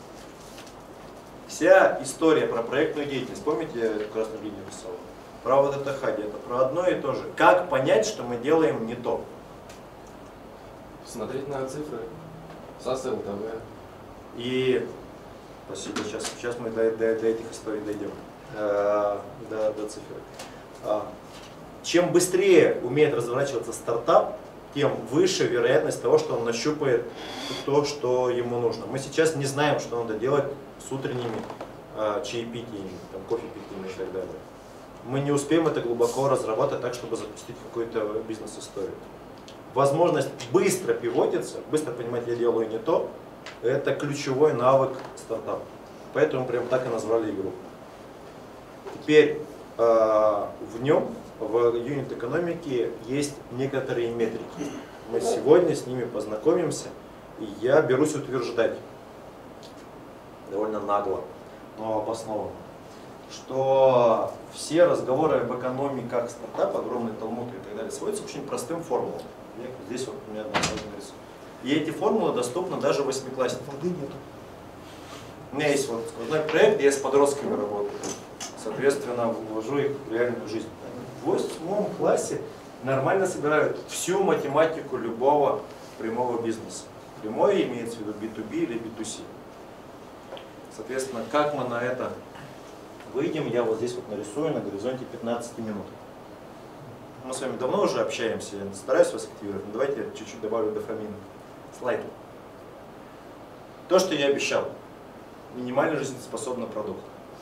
Вся история про проектную деятельность, помните, я эту красную линию рисовал? Про вот это хаде, это про одно и то же. Как понять, что мы делаем не то? Смотреть на цифры, САС, ЛТВ. И спасибо, сейчас мы до этих историй дойдем, до цифр. Чем быстрее умеет разворачиваться стартап, тем выше вероятность того, что он нащупает то, что ему нужно. Мы сейчас не знаем, что надо делать с утренними чаепитиями, там, кофе питьями и так далее. Мы не успеем это глубоко разрабатывать так, чтобы запустить какую-то бизнес-историю. Возможность быстро пивотиться, быстро понимать, я делаю не то, это ключевой навык стартапа. Поэтому прям так и назвали игру. Теперь в нем, в юнит-экономике, есть некоторые метрики. Мы сегодня с ними познакомимся, и я берусь утверждать, довольно нагло, но обоснованно, что все разговоры об экономиках стартапа, огромные талмуды и так далее, сводятся к очень простым формулам. Здесь вот у меня одна нарисована. И эти формулы доступны даже восьмиклассникам. Воды нету. У меня есть вот складной проект, я с подростками работаю. Соответственно, ввожу их в реальную жизнь. В 8 классе нормально собирают всю математику любого прямого бизнеса. Прямой имеется в виду B2B или B2C. Соответственно, как мы на это выйдем, я вот здесь вот нарисую на горизонте 15 минут. Мы с вами давно уже общаемся, я стараюсь вас активировать, но давайте я чуть-чуть добавлю дофамина. Слайд. То, что я обещал. Минимально жизнеспособный продукт.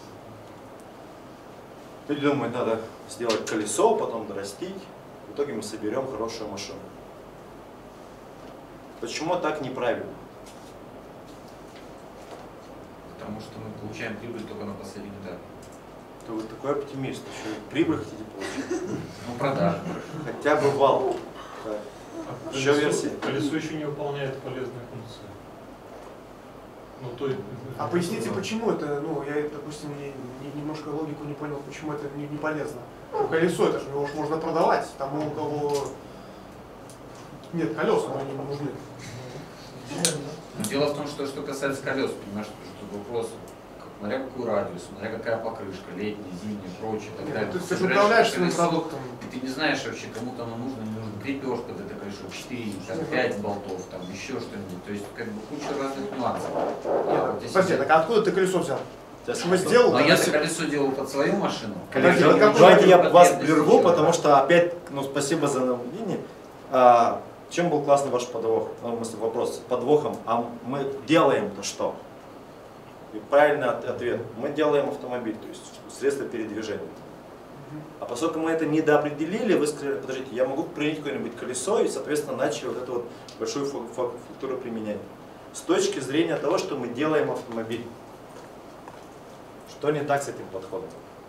Люди думают, надо сделать колесо, потом дорастить. В итоге мы соберем хорошую машину. Почему так неправильно? Потому что мы получаем прибыль только на последний этап. То вы такой оптимист, еще и прибыль хотите получить? Ну, продажи. Хотя бы вал. Еще версии. Колесо еще не выполняет полезные функции. А поясните, почему это, я, допустим, немножко логику не понял, почему это не полезно. Колесо, это же его уж можно продавать, там у кого нет колес, но они не нужны. Но дело в том, что касается колес, понимаешь, что вопрос, смотря какой радиус, смотря какая покрышка, летняя, зимняя, прочее, и так далее. Ты же управляешь своим продуктом. И ты не знаешь вообще, кому-то оно нужно, не нужно, крепеж под этой крышей, 4, 5 болтов, там еще что-нибудь. То есть как бы куча разных нюансов. Подожди, так откуда ты колесо взял? Мы сделал. Но я-то колесо делал под свою машину. Давайте я вас прерву, потому что опять, спасибо за наблюдение. Чем был классный ваш подвох? Вопрос с подвохом. А мы делаем-то что? И правильный ответ. Мы делаем автомобиль, то есть средство передвижения. А поскольку мы это недоопределили, вы сказали, подождите, я могу принять какое-нибудь колесо и, соответственно, начали вот эту вот большую фактуру применять. с точки зрения того, что мы делаем автомобиль. Что не так с этим подходом?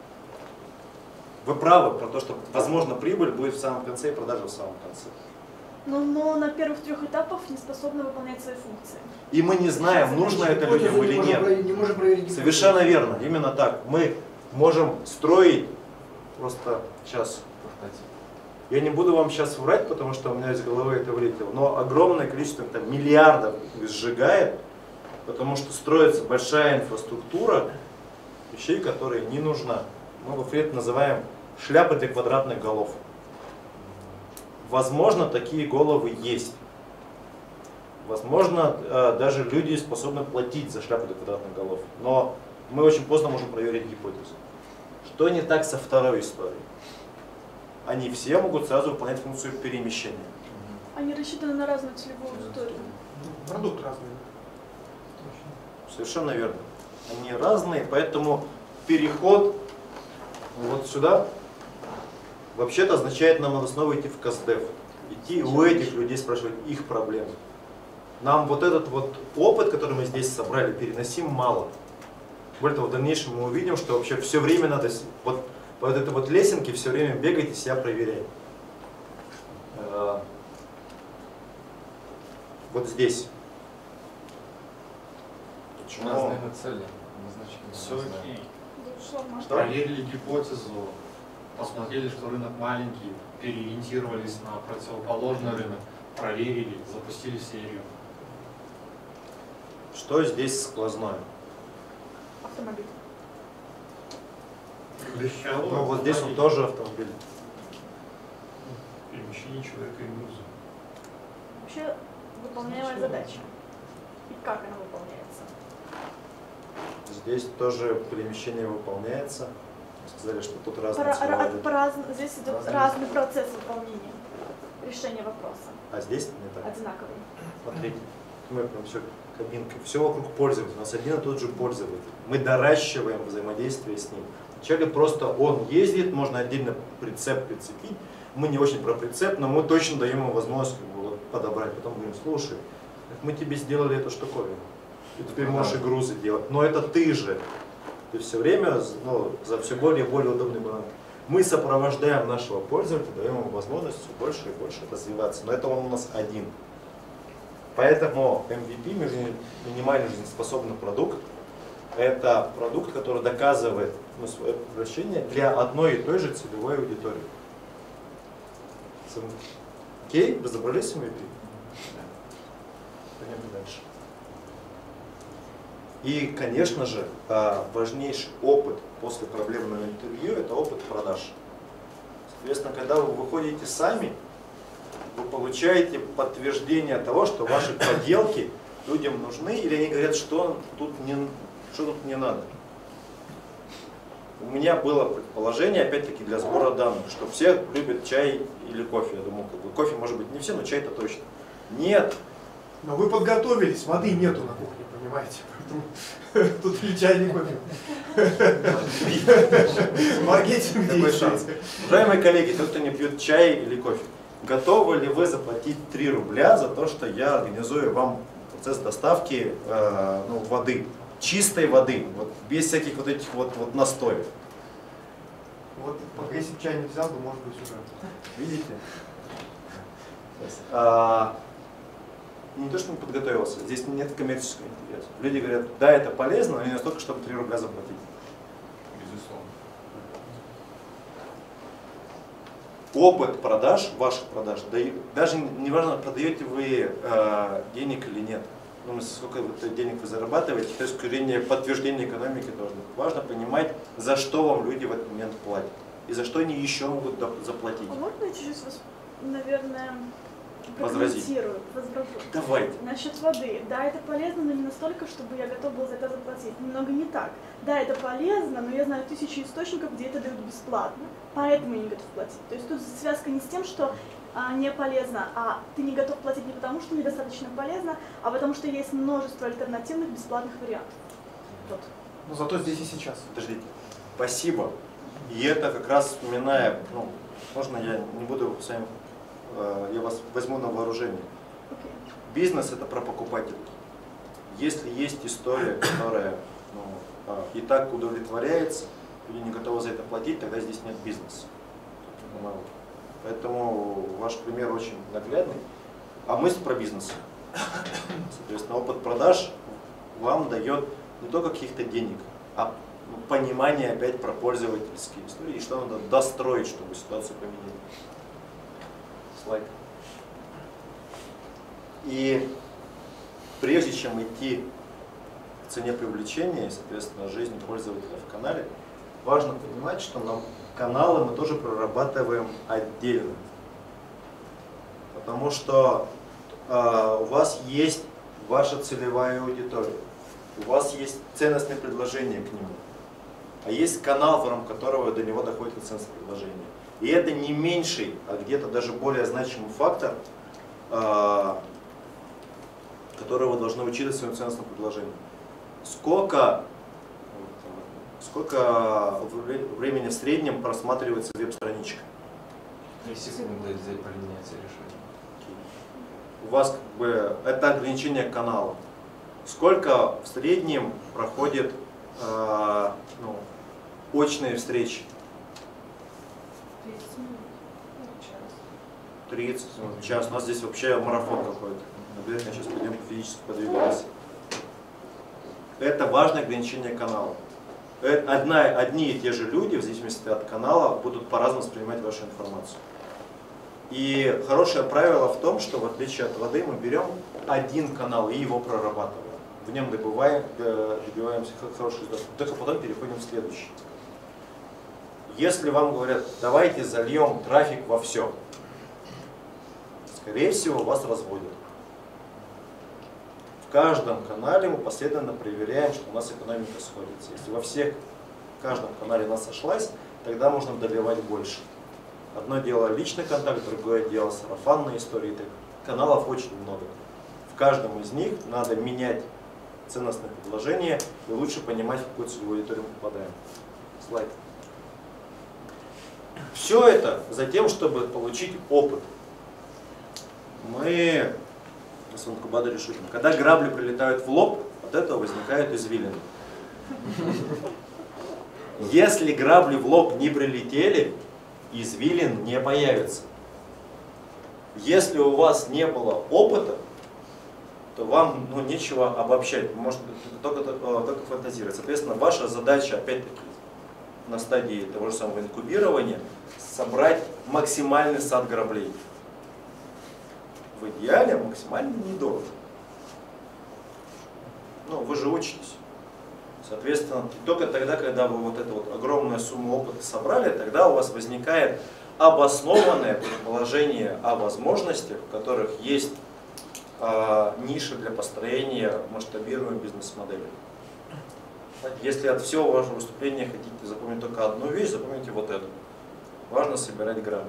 Вы правы про то, что, возможно, прибыль будет в самом конце и продажа в самом конце. Но на первых 3 этапах не способны выполнять свои функции. И мы не знаем, нужно это людям или нет. Не можем проверить. Совершенно верно, именно так. Мы можем строить, просто сейчас, я не буду вам сейчас врать, потому что у меня из головы это вылетело, но огромное количество, там, миллиардов сжигает, потому что строится большая инфраструктура вещей, которые не нужна. Мы в это называем шляпы для квадратных голов. Возможно, такие головы есть. Возможно, даже люди способны платить за шляпы для квадратных голов. Но мы очень поздно можем проверить гипотезу. Что не так со второй историей? Они все могут сразу выполнять функцию перемещения. Они рассчитаны на разную целевую аудиторию. Продукт разный. Совершенно верно. Они разные, поэтому переход вот сюда вообще-то означает, нам надо снова идти в КСДФ. Идти у этих людей спрашивать их проблемы. Нам вот этот вот опыт, который мы здесь собрали, переносим мало. Более того, в дальнейшем мы увидим, что вообще все время надо вот по этой вот лесенке все время бегать и себя проверять. Вот здесь. Почему? Разные цели. Все окей. Что? Проверили гипотезу, посмотрели, что рынок маленький, переориентировались на противоположный рынок, проверили, запустили серию. Что здесь сквозное? Автомобиль. Ну вот здесь он тоже автомобиль. Перемещение человека и груза. Вообще выполняемая задача. И как она выполняется? Здесь тоже перемещение выполняется. Сказали, что тут разные слова. Здесь идет разный процесс выполнения решения вопроса. А здесь не так. Одинаковый. Смотрите, мы прям все кабинкой, все вокруг пользователя. У нас один и тот же пользователь. Мы доращиваем взаимодействие с ним. Вначале просто он ездит, можно отдельно прицеп прицепить. Мы не очень про прицеп, но мы точно даем ему возможность вот подобрать. Потом говорим, слушай, мы тебе сделали эту штуковину. И теперь можешь и грузы делать. Но это ты же. Ты все время за все более и более удобный банк. Мы сопровождаем нашего пользователя, даем ему возможность все больше и больше развиваться. Но это он у нас один. Поэтому MVP, минимально жизнеспособный продукт, это продукт, который доказывает свое превращение для одной и той же целевой аудитории. Окей, разобрались с MVP? Пойдем дальше. И, конечно же, важнейший опыт после проблемного интервью – это опыт продаж. Соответственно, когда вы выходите сами, вы получаете подтверждение того, что ваши поделки людям нужны, или они говорят, что тут не надо. У меня было предположение, опять-таки, для сбора данных, что все любят чай или кофе. Я думал, кофе может быть не все, но чай-то точно. Нет. Но вы подготовились, воды нету на кухне, понимаете? Поэтому тут или чай, или кофе. Маркетинг действует. Уважаемые коллеги, тот, кто не пьет чай или кофе, готовы ли вы заплатить 3 рубля за то, что я организую вам процесс доставки воды, чистой воды, вот, без всяких вот этих вот настоев? Вот пока если чай не взял, то может быть уже. Видите? Не то, что не подготовился, здесь нет коммерческого интереса. Люди говорят, да, это полезно, но не настолько, чтобы 3 рубля заплатить. Безусловно. Опыт продаж, ваших продаж, даже не важно, продаете вы денег или нет, сколько денег вы зарабатываете, то есть с точки зрения подтверждения экономики тоже. Важно понимать, за что вам люди в этот момент платят и за что они еще могут заплатить. А можно я чуть-чуть, наверное, возразить? Возражу. Давайте. Насчет воды. Да, это полезно, но не настолько, чтобы я готов был за это заплатить. Немного не так. Да, это полезно, но я знаю 1000 источников, где это дают бесплатно. Поэтому я не готов платить. То есть тут связка не с тем, что не полезно, а ты не готов платить не потому, что недостаточно полезно, а потому что есть множество альтернативных бесплатных вариантов. Вот. Но зато здесь и сейчас. Подождите. Спасибо. И это как раз вспоминая, можно я не буду с вами, я вас возьму на вооружение. Okay. Бизнес — это про покупателей. Если есть история, которая и так удовлетворяется, люди не готовы за это платить, тогда здесь нет бизнеса. Поэтому ваш пример очень наглядный. А мысль про бизнес. Соответственно, опыт продаж вам дает не только каких-то денег, а понимание опять про пользовательские истории и что надо достроить, чтобы ситуацию поменять. Слайд. И прежде чем идти к цене привлечения, соответственно, жизни пользователя в канале, важно понимать, что каналы мы тоже прорабатываем отдельно. Потому что у вас есть ваша целевая аудитория, у вас есть ценностные предложения к нему, а есть канал, в рамках которого до него доходит ценностное предложение. И это не меньший, а где-то даже более значимый фактор, который вы должны учитывать в своем ценностном предложении. Сколько времени в среднем просматривается веб-страничка? И секунды взять применяется решение. У вас это ограничение канала. Сколько в среднем проходит очные встречи? 30 минут. 30 минут, час. У нас здесь вообще марафон какой-то. Обязательно сейчас пойдем физически подвигаемся. Это важное ограничение канала. Одни и те же люди, в зависимости от канала, будут по-разному воспринимать вашу информацию. И хорошее правило в том, что в отличие от воды мы берем один канал и его прорабатываем. В нем добиваемся хороших результатов. Только потом переходим в следующий. Если вам говорят, давайте зальем трафик во все, скорее всего, вас разводят. В каждом канале мы последовательно проверяем, что у нас экономика сходится. Если в каждом канале она сошлась, тогда можно доливать больше. Одно дело личный контакт, другое дело сарафанные истории. Каналов очень много. В каждом из них надо менять ценностное предложение и лучше понимать, в какую целевую аудиторию мы попадаем. Слайд. Все это за тем, чтобы получить опыт. Мы с инкубатором шутим. Когда грабли прилетают в лоб, от этого возникают извилины. Если грабли в лоб не прилетели, извилин не появится. Если у вас не было опыта, то вам нечего обобщать, вы можете только фантазировать. Соответственно, ваша задача, опять-таки, на стадии того же самого инкубирования, собрать максимальный сад граблей. В идеале максимально недорого. Вы же учитесь. Соответственно, только тогда, когда вы вот эту огромную сумму опыта собрали, тогда у вас возникает обоснованное предположение о возможностях, в которых есть ниши для построения масштабируемой бизнес-модели. Если от всего вашего выступления хотите запомнить только одну вещь, запомните вот эту. Важно собирать грабли.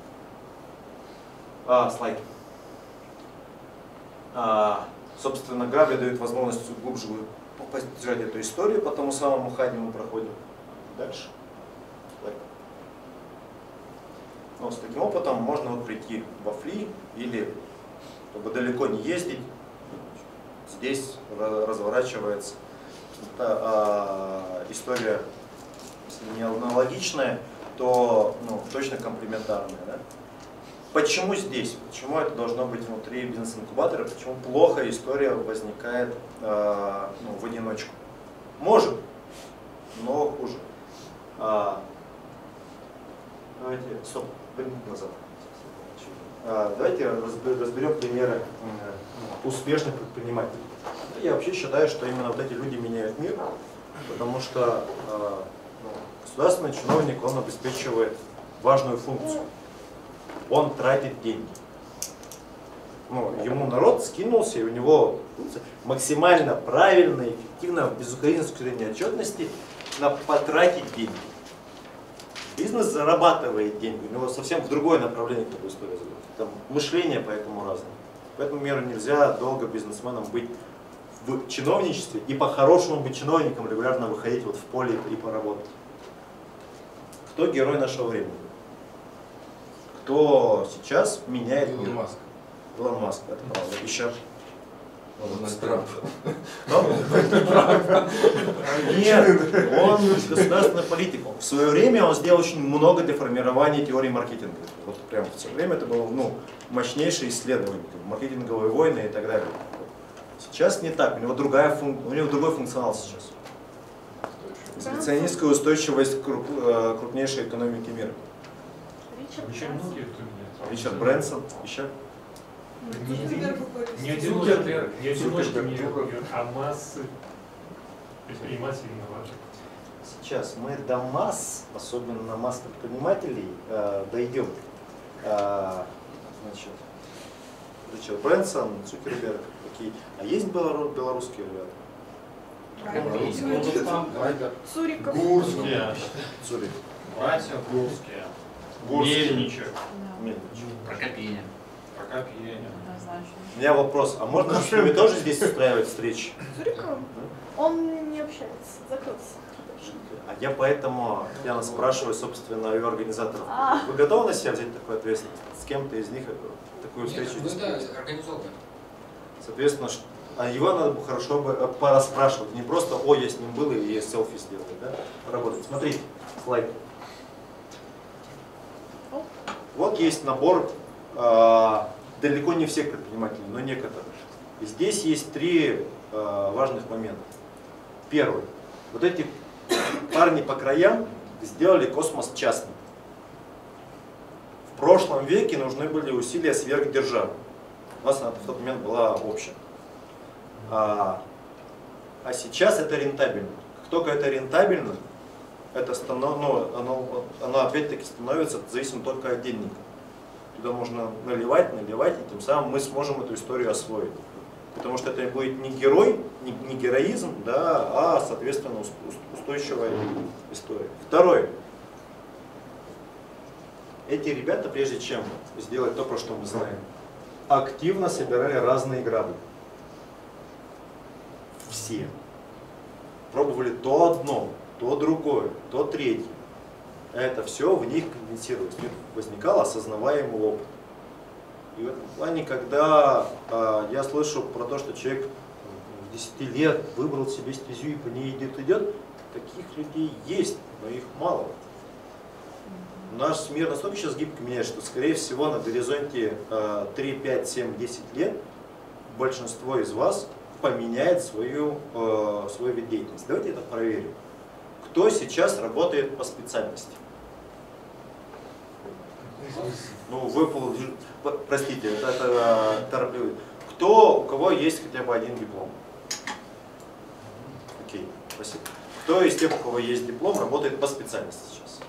Слайд. Собственно, грабли дают возможность глубже постижать эту историю по тому самому хаде мы проходим. Дальше. С таким опытом можно прийти во Фли или, чтобы далеко не ездить, здесь разворачивается история, если не аналогичная, то точно комплементарная. Да? Почему здесь? Почему это должно быть внутри бизнес-инкубатора? Почему плохо история возникает в одиночку? Может, но хуже. Давайте, стоп, назад. Давайте разберем примеры успешных предпринимателей. Я вообще считаю, что именно вот эти люди меняют мир, потому что государственный чиновник, он обеспечивает важную функцию. Он тратит деньги. Ему народ скинулся, и у него максимально правильно, эффективно, без украинской зрения отчетности, потратить деньги. Бизнес зарабатывает деньги, у него совсем в другое направление такой история. Там мышление поэтому разное. Поэтому, например, нельзя долго бизнесменам быть в чиновничестве и по-хорошему быть чиновником, регулярно выходить в поле и поработать. Кто герой нашего времени? Кто сейчас меняет мир? Илон Маск. Илон Маск, это правда. Еще. Трамп. Нет, он государственный политик. В свое время он сделал очень много деформирований теории маркетинга. Вот прям в свое время это было мощнейшее исследование, маркетинговые войны и так далее. Сейчас не так, у него другой функционал сейчас. Изоляционистская устойчивость крупнейшей экономики мира. Очень многие кто меняется. Ричард Брэнсон, еще. Не одиночки, а массы предпринимателей инноваторов. Сейчас мы до масс, особенно масс предпринимателей, дойдем. Значит, Ричард Брэнсон, Цукерберг, какие. А есть белорусские ребята? Цуриков. Гурские. Цурик. Братья Гурские. Мельничек. Прокопьеня. У меня вопрос, а можно с ними тоже здесь устраивать встречи? Цуриков? Он не общается, закрылся. А я поэтому, я спрашиваю, собственно, ее организаторов. Вы готовы на себя взять такую ответственность? С кем-то из них такую встречу? Нет, организовано. Соответственно, его надо бы хорошо пораспрашивать. Не просто, о, я с ним был и селфи сделал, да? Работать. Смотрите, слайд. Вот есть набор далеко не всех предпринимателей, но некоторых. И здесь есть три важных момента. Первый. Вот эти парни по краям сделали космос частным. В прошлом веке нужны были усилия сверхдержавы. У нас она в тот момент была общая. А сейчас это рентабельно. Как только это рентабельно, это оно опять-таки становится зависимым только от денег. Туда можно наливать, и тем самым мы сможем эту историю освоить. Потому что это будет не героизм, да, а, соответственно, устойчивая история. Второе. Эти ребята, прежде чем сделать то, про что мы знаем, активно собирали разные грабли. Все. Пробовали то одно, то другое, то третье. Это все в них конденсировалось. У них возникал осознаваемый опыт. И в этом плане, когда я слышу про то, что человек в 10 лет выбрал себе стезю и по ней идет, таких людей есть, но их мало. Наш мир настолько сейчас гибко меняется, что, скорее всего, на горизонте 3, 5, 7, 10 лет большинство из вас поменяет свой вид деятельности. Давайте это проверим. Кто сейчас работает по специальности? Ну, простите, это торопливый. У кого есть хотя бы один диплом? Окей, спасибо. Кто из тех, у кого есть диплом, работает по специальности сейчас?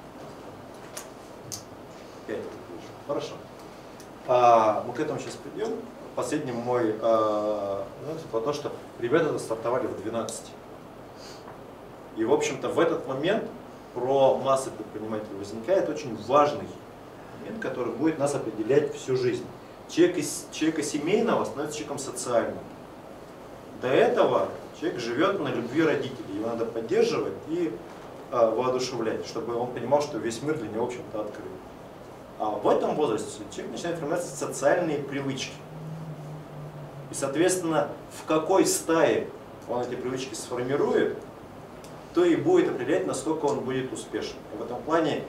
5. Хорошо. Мы к этому сейчас придем. Последний мой про то, что ребята стартовали в 12. И, в общем-то, в этот момент про массы предпринимателей возникает очень важный момент, который будет нас определять всю жизнь. Человек из человека семейного становится человеком социальным. До этого человек живет на любви родителей. Его надо поддерживать и воодушевлять, чтобы он понимал, что весь мир для него, в общем-то, открыт. А в этом возрасте человек начинает формировать социальные привычки. И, соответственно, в какой стае он эти привычки сформирует, то и будет определять, насколько он будет успешен. И в этом плане,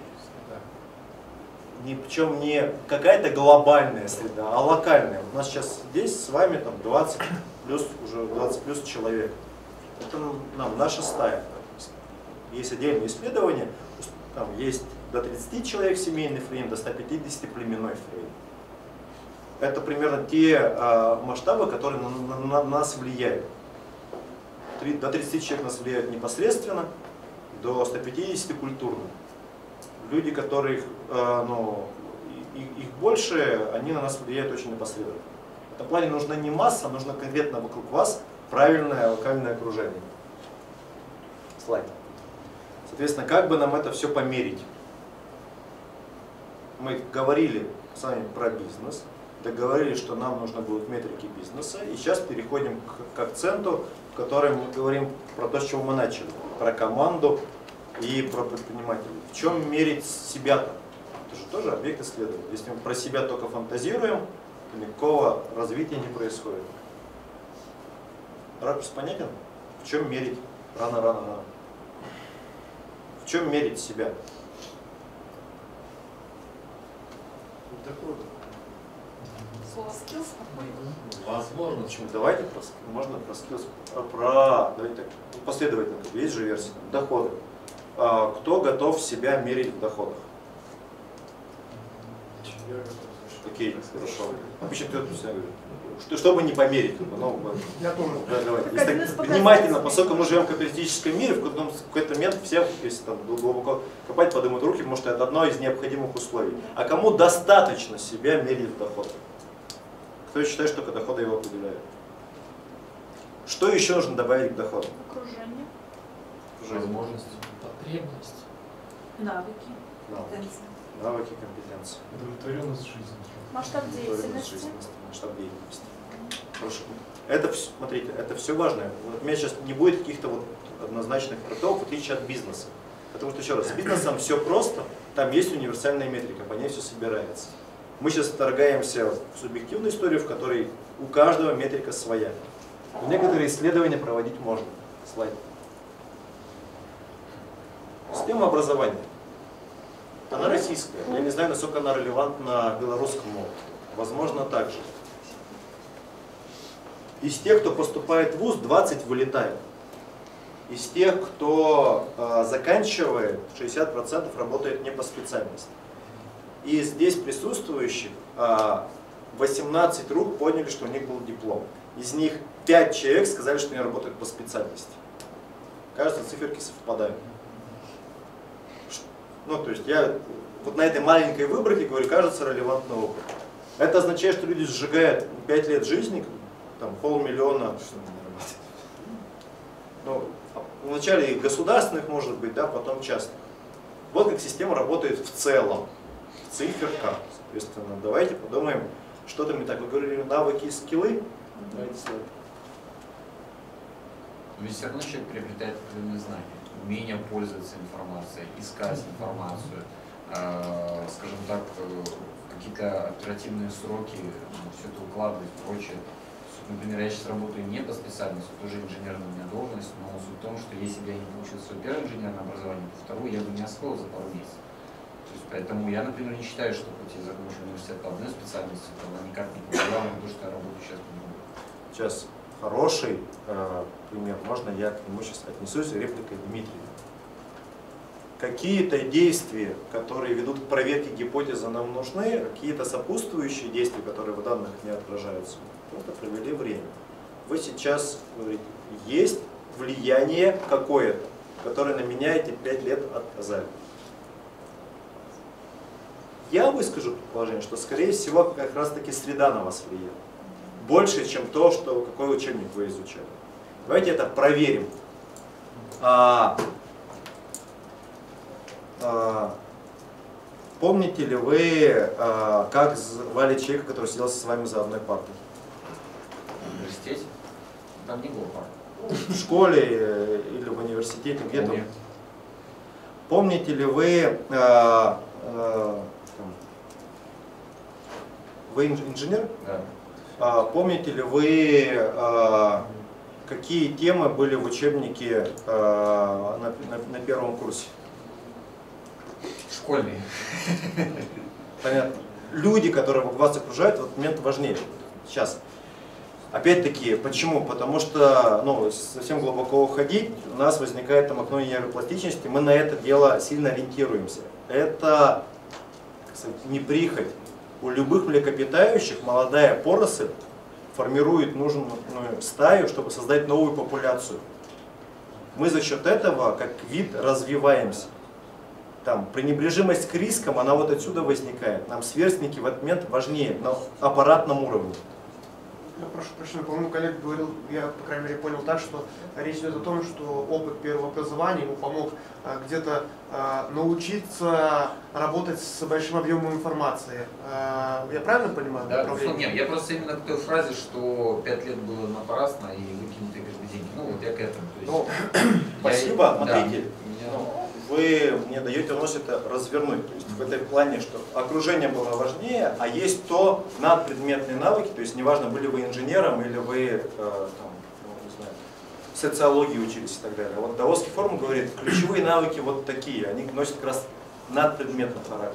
причем не какая-то глобальная среда, а локальная. У нас сейчас здесь с вами там 20 плюс человек. Это наша стая. Есть отдельные исследования, там есть до 30 человек семейный фрейм, до 150 племенной фрейм. Это примерно те масштабы, которые на нас влияют. До 30 человек нас влияют непосредственно, до 150 культурно. Люди, которых их больше, они на нас влияют очень непосредственно. В этом плане нужна не масса, нужно конкретно вокруг вас правильное локальное окружение. Слайд. Соответственно, как бы нам это все померить? Мы говорили с вами про бизнес, договорились, что нам нужно будут метрики бизнеса, и сейчас переходим к акценту, в котором мы говорим про то, с чего мы начали, про команду и про предпринимателей. В чем мерить себя-то? Это же тоже объект исследования. Если мы про себя только фантазируем, то никакого развития не происходит. Ракурс понятен? В чем мерить? Рано. В чем мерить себя? Слово skills подходит? Возможно. Почему? Давайте можно про skills. Давайте так. Последовательно. Есть же версия. Доходы. Кто готов себя мерить в доходах? Окей, хорошо. Обычно кто-то говорит. Чтобы не померить. Я тоже. Если так внимательно, поскольку мы живем в капиталистическом мире, в какой-то момент все, если там глубоко копать, поднимут руки, потому что это одно из необходимых условий. А кому достаточно себя мерить в доходах? Кто считает, что только доходы его определяют? Что еще нужно добавить к доходу? Окружение. Возможности. Потребность. Навыки. Навыки, компетенции. Удовлетворенность жизни. Масштаб деятельности. Масштаб деятельности. Хорошо. Это, смотрите, это все важно. Вот у меня сейчас не будет каких-то вот однозначных протоколов, в отличие от бизнеса. Потому что, еще раз, с бизнесом все просто, там есть универсальная метрика, по ней все собирается. Мы сейчас вторгаемся в субъективную историю, в которой у каждого метрика своя. Но некоторые исследования проводить можно. Слайд. Система образования. Она российская. Я не знаю, насколько она релевантна белорусскому. Возможно, так же. Из тех, кто поступает в вуз, 20 вылетают. Из тех, кто заканчивает, 60% работает не по специальности. И здесь присутствующих 18 рук поняли, что у них был диплом. Из них 5 человек сказали, что они работают по специальности. Кажется, циферки совпадают. Ну, то есть я вот на этой маленькой выборке говорю, кажется, релевантный опыт. Это означает, что люди сжигают 5 лет жизни, там, 500 000, ну, вначале государственных, может быть, да, потом частных. Вот как система работает в целом, в циферках. Соответственно, давайте подумаем, что там не так. Вы говорили, навыки и скиллы? Давайте слайд. Ведь все равно человек приобретает определенные знания, умение пользоваться информацией, искать информацию, скажем так, какие-то оперативные сроки, все это укладывать и прочее. Например, я сейчас работаю не по специальности, тоже инженерная у меня должность, но суть в том, что если бы я не получил свое первое инженерное образование, то второе я бы не освоил за пару месяцев. То есть, поэтому я, например, не считаю, что хоть я закончил университет по одной специальности, то она никак не повлияла на то, что я работаю сейчас по другой. Сейчас хороший пример, можно я к нему сейчас отнесусь репликой Дмитрия. Какие-то действия, которые ведут к проверке гипотезы, нам нужны, какие-то сопутствующие действия, которые в данных не отражаются, просто провели время. Вы сейчас говорите, есть влияние какое-то, которое на меня эти 5 лет отказали. Я выскажу предположение, что скорее всего как раз таки среда на вас влияет. Больше, чем то, что, какой учебник вы изучали. Давайте это проверим. Помните ли вы, как звали человека, который сидел с вами за одной партой? В университете? Там не было парты. В школе или в университете, где-то? Помните ли вы, вы инженер? Да. Помните ли вы, какие темы были в учебнике на первом курсе? Школьные. Понятно. Люди, которые вас окружают, в этот момент важнее. Сейчас. Опять-таки, почему? Потому что, ну, совсем глубоко уходить, у нас возникает там окно нейропластичности, мы на это дело сильно ориентируемся. Это, как сказать, не прихоть. У любых млекопитающих молодая поросль формирует нужную стаю, чтобы создать новую популяцию. Мы за счет этого, как вид, развиваемся. Там, пренебрежимость к рискам, она вот отсюда возникает. Нам сверстники в этот момент важнее на аппаратном уровне. Я прошу прощения, по-моему, коллега говорил, я, по крайней мере, понял так, что речь идет о том, что опыт первого образования ему помог где-то научиться работать с большим объемом информации. Я правильно понимаю? Да, нет, я просто именно к той фразе, что 5 лет было напрасно и выкинутые как бы деньги. Ну, вот я к этому. Ну, спасибо, смотрите. Вы мне даете возможность это развернуть. То есть в этой плане, что окружение было важнее, а есть то надпредметные навыки, то есть неважно, были вы инженером или вы там, ну, не знаю, социологии учились и так далее. Вот Даосский форум говорит, ключевые навыки вот такие, они носят как раз надпредметный характер.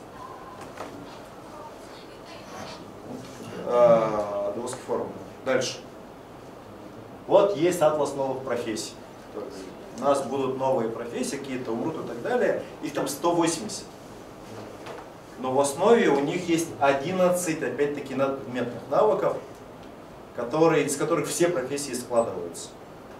Даосский форум. Дальше. Вот есть атлас новых профессий. У нас будут новые профессии, какие-то умрут и так далее. Их там 180. Но в основе у них есть 11, опять-таки, надпредметных навыков, из которых все профессии складываются.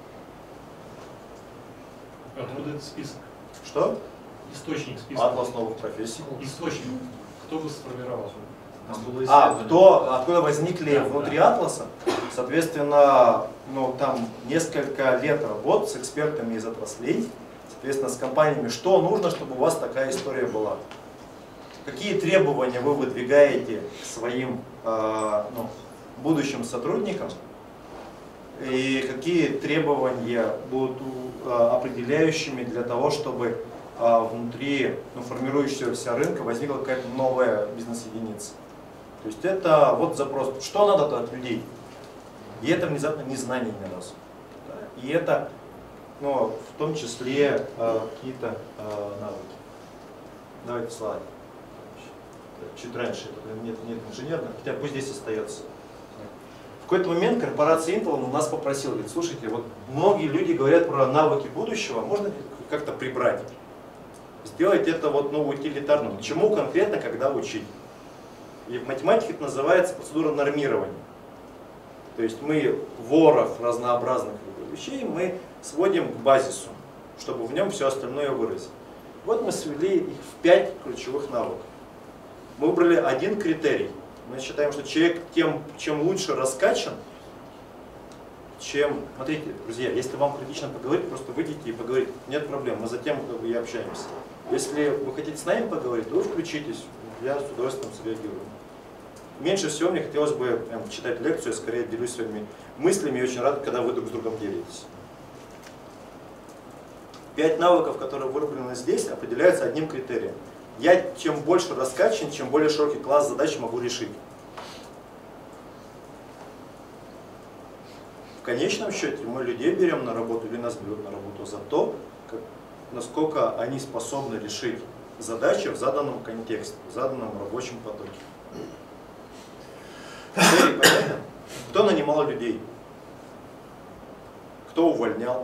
Откуда этот список? Что? Источник списка. Атлас новых профессий. Источник. Кто бы сформировал? Откуда возникли внутри атласа? Соответственно, там несколько лет работ с экспертами из отраслей, соответственно, с компаниями, что нужно, чтобы у вас такая история была. Какие требования вы выдвигаете к своим будущим сотрудникам и какие требования будут определяющими для того, чтобы внутри формирующегося рынка возникла какая-то новая бизнес-единица. То есть это вот запрос, что надо от людей. И это внезапно незнание ни разу. И это в том числе какие-то навыки. Давайте слайд. Чуть раньше, нет инженерных, хотя пусть здесь остается. В какой-то момент корпорация Intel нас попросила, говорит, слушайте, вот многие люди говорят про навыки будущего, можно как-то прибрать? Сделать это утилитарным. Чему конкретно, когда учить? И в математике это называется процедура нормирования. То есть мы ворох разнообразных вещей мы сводим к базису, чтобы в нем все остальное выразить. Вот мы свели их в 5 ключевых навыков. Мы выбрали один критерий. Мы считаем, что человек чем лучше раскачан, Смотрите, друзья, если вам критично поговорить, просто выйдите и поговорите. Нет проблем, мы затем и общаемся. Если вы хотите с нами поговорить, то вы включитесь, я с удовольствием среагирую. Меньше всего мне хотелось бы читать лекцию, я скорее делюсь своими мыслями и очень рад, когда вы друг с другом делитесь. 5 навыков, которые выработаны здесь, определяются одним критерием. Я чем больше раскачан, чем более широкий класс задач могу решить. В конечном счете мы людей берем на работу или нас берут на работу за то, насколько они способны решить задачи в заданном контексте, в заданном рабочем потоке. Понятно? Кто нанимал людей? Кто увольнял?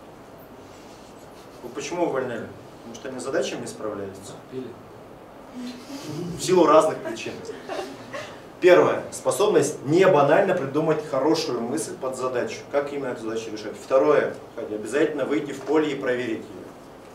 Вы почему увольняли? Потому что они с задачами не справляются. В силу разных причин. Первое. Способность не банально придумать хорошую мысль под задачу. Как именно эту задачу решать. Второе. Обязательно выйти в поле и проверить ее.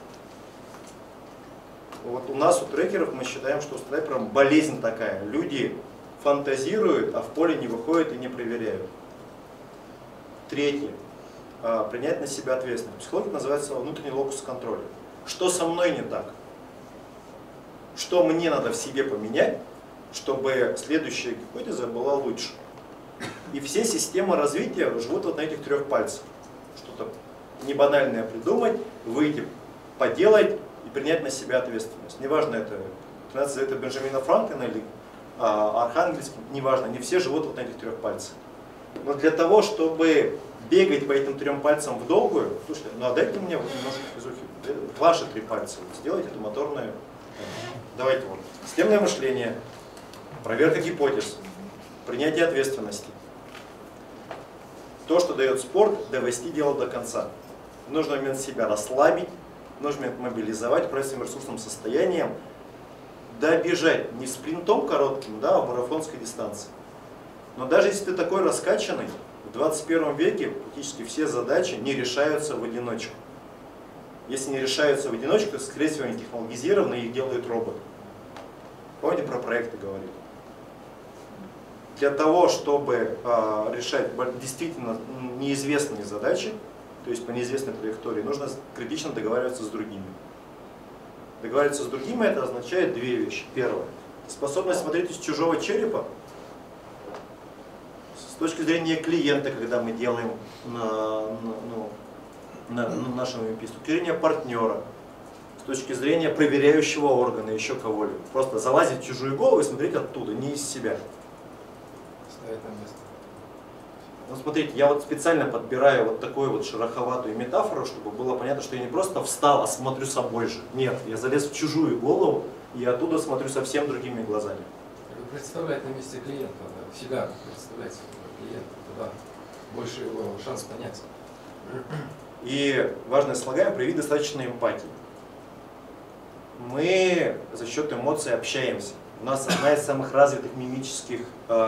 Вот у нас, у трекеров, мы считаем, что у снайперов болезнь такая. Люди фантазируют, а в поле не выходят и не проверяют. Третье. Принять на себя ответственность. Психология называется внутренний локус контроля. Что со мной не так? Что мне надо в себе поменять, чтобы следующая гипотеза была лучше? И все системы развития живут вот на этих 3 пальцах. Что-то небанальное придумать, выйти, поделать и принять на себя ответственность. Неважно, это Бенджамина Франклина или Архангельский, неважно, они все живут вот на этих 3 пальцах. Но для того, чтобы бегать по этим 3 пальцам в долгую, слушайте, дайте мне вот немножко физухи, ваши 3 пальца, сделайте эту моторную. Давайте вот. Системное мышление, проверка гипотез, принятие ответственности. То, что дает спорт, довести дело до конца. В нужный момент себя расслабить, в нужный момент мобилизовать, своим ресурсным состоянием, добежать не спринтом коротким, а в марафонской дистанции. Но даже если ты такой раскачанный, в 21 веке практически все задачи не решаются в одиночку. Если не решаются в одиночку, то, скорее всего, они технологизированы и их делают роботы. Помните, про проекты говорили? Для того, чтобы решать действительно неизвестные задачи, то есть по неизвестной траектории, нужно критично договариваться с другими. Договариваться с другими это означает 2 вещи. Первое. Способность смотреть из чужого черепа. С точки зрения клиента, когда мы делаем нашему MVP, с точки зрения партнера, с точки зрения проверяющего органа, еще кого-либо. Просто залазить в чужую голову и смотреть оттуда, не из себя. Ставить на место. Ну, смотрите, я вот специально подбираю вот такую вот шероховатую метафору, чтобы было понятно, что я не просто встал, а смотрю собой же. Нет, я залез в чужую голову и оттуда смотрю совсем другими глазами. Представлять на месте клиента, да, себя представлять клиента, тогда больше его шанс понять. И важное слагаемое проявить достаточно эмпатии. Мы за счет эмоций общаемся. У нас одна из самых развитых мимических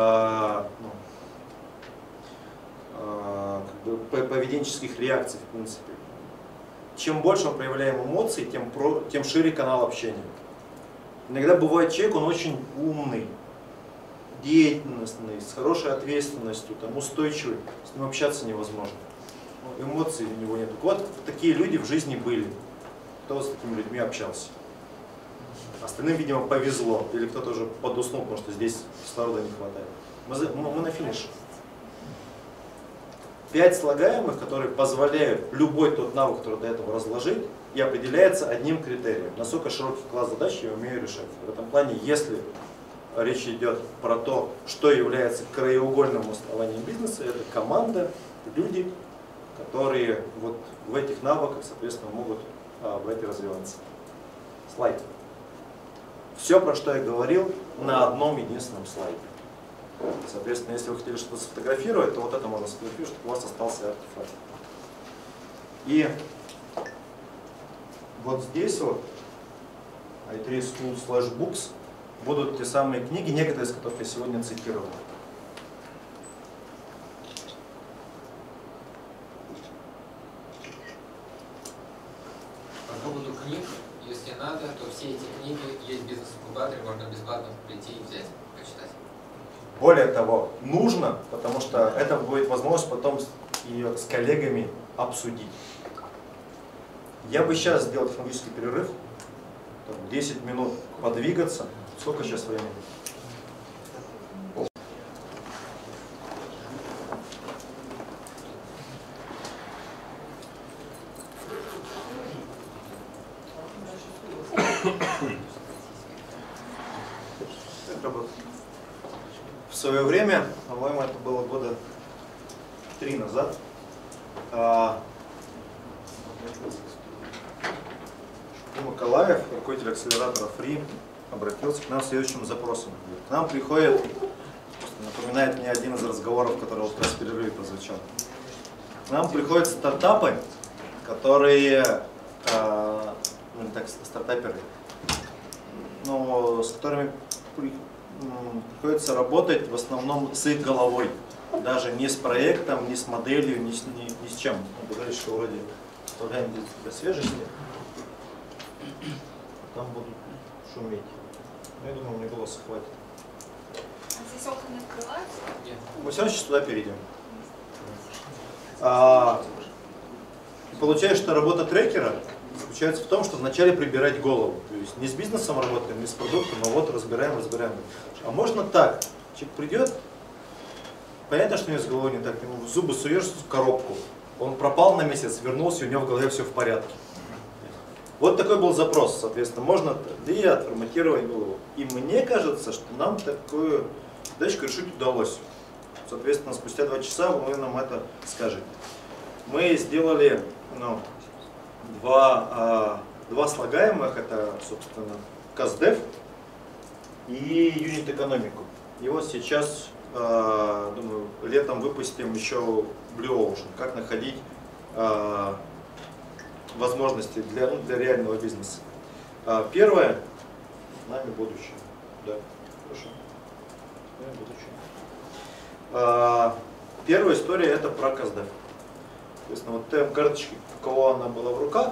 поведенческих реакций, в принципе. Чем больше мы проявляем эмоций, тем шире канал общения. Иногда бывает человек, он очень умный, деятельностный, с хорошей ответственностью, там, устойчивый, с ним общаться невозможно. Эмоций у него нет. Вот такие люди в жизни были. Кто с такими людьми общался? Остальным, видимо, повезло. Или кто-то уже подуснул, потому что здесь кислорода не хватает. Мы на финише. 5 слагаемых, которые позволяют любой тот навык, который до этого разложить, и определяется одним критерием. Насколько широкий класс задач я умею решать. В этом плане, если речь идет про то, что является краеугольным основанием бизнеса, это команда, люди, которые вот в этих навыках, соответственно, могут брать и развиваться. Слайд. Все, про что я говорил, на одном единственном слайде. Соответственно, если вы хотели что-то сфотографировать, то вот это можно сфотографировать, чтобы у вас остался артефакт. И вот здесь вот, i3 School/Books, будут те самые книги, некоторые из которых я сегодня цитировал. По поводу книг, если надо, то все эти книги есть в бизнес-инкубаторе, можно бесплатно прийти и взять, почитать. Более того, нужно, потому что это будет возможность потом ее с коллегами обсудить. Я бы сейчас сделал технологический перерыв, 10 минут подвигаться. Сколько сейчас времени? В свое время, по-моему, это было года 3 назад, Макалаев, руководитель акселератора Free, обратился к нам с следующим запросом. К нам приходит, напоминает мне один из разговоров, который вот раз в перерыве прозвучал. К нам приходят стартапы, которые, стартаперы, но с которыми приходится работать в основном с их головой. Даже не с проектом, не с моделью, ни с чем. Он говорит, что вроде оставляем для свежести, там будут шуметь. Я думаю, мне голоса хватит. А здесь окна не открываются? Нет. Мы все равно сейчас туда перейдем. Получается, что работа трекера заключается в том, что вначале прибирать голову. То есть не с бизнесом работаем, не с продуктом, а вот разбираем. А можно так. Человек придет, понятно, что у него с головой не так, ему в зубы суешь в коробку. Он пропал на месяц, вернулся, и у него в голове все в порядке. Вот такой был запрос, соответственно, можно и отформатировать голову. И мне кажется, что нам такую задачку решить удалось. Соответственно, спустя 2 часа вы нам это скажете. Мы сделали два слагаемых, это, собственно, CastDev и Unit экономику. И вот сейчас, думаю, летом выпустим еще Blue Ocean, как находить возможности для реального бизнеса. Первое, с нами будущее. Да, хорошо. Первая история это про CastDev. Соответственно, вот карточки, у кого она была в руках,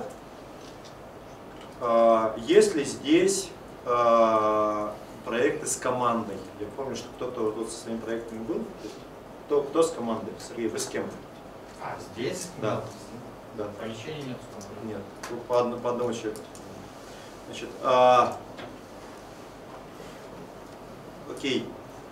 есть ли здесь проекты с командой? Я помню, что кто-то вот со своими проектами был. Кто с командой? Сергей, вы с кем? Здесь? Да. Да. Помещения нет? Нет, по одному человеку. Значит, окей.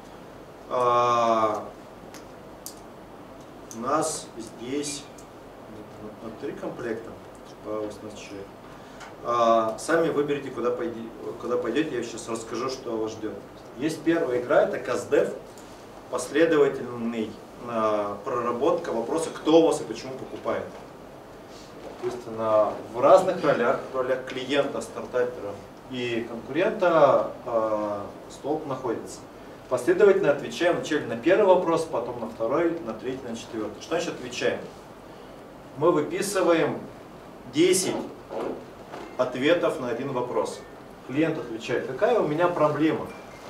У нас здесь 3 комплекта по 18 человек. Сами выберите, куда пойдете. Я сейчас расскажу, что вас ждет. Есть первая игра, это CastDev. последовательный проработка вопроса, кто у вас и почему покупает. То есть в разных ролях клиента, стартапера и конкурента столб находится. Последовательно отвечаем вначале на первый вопрос, потом на второй, на третий, на четвертый. Что значит отвечаем? Мы выписываем 10 ответов на один вопрос. Клиент отвечает, какая у меня проблема?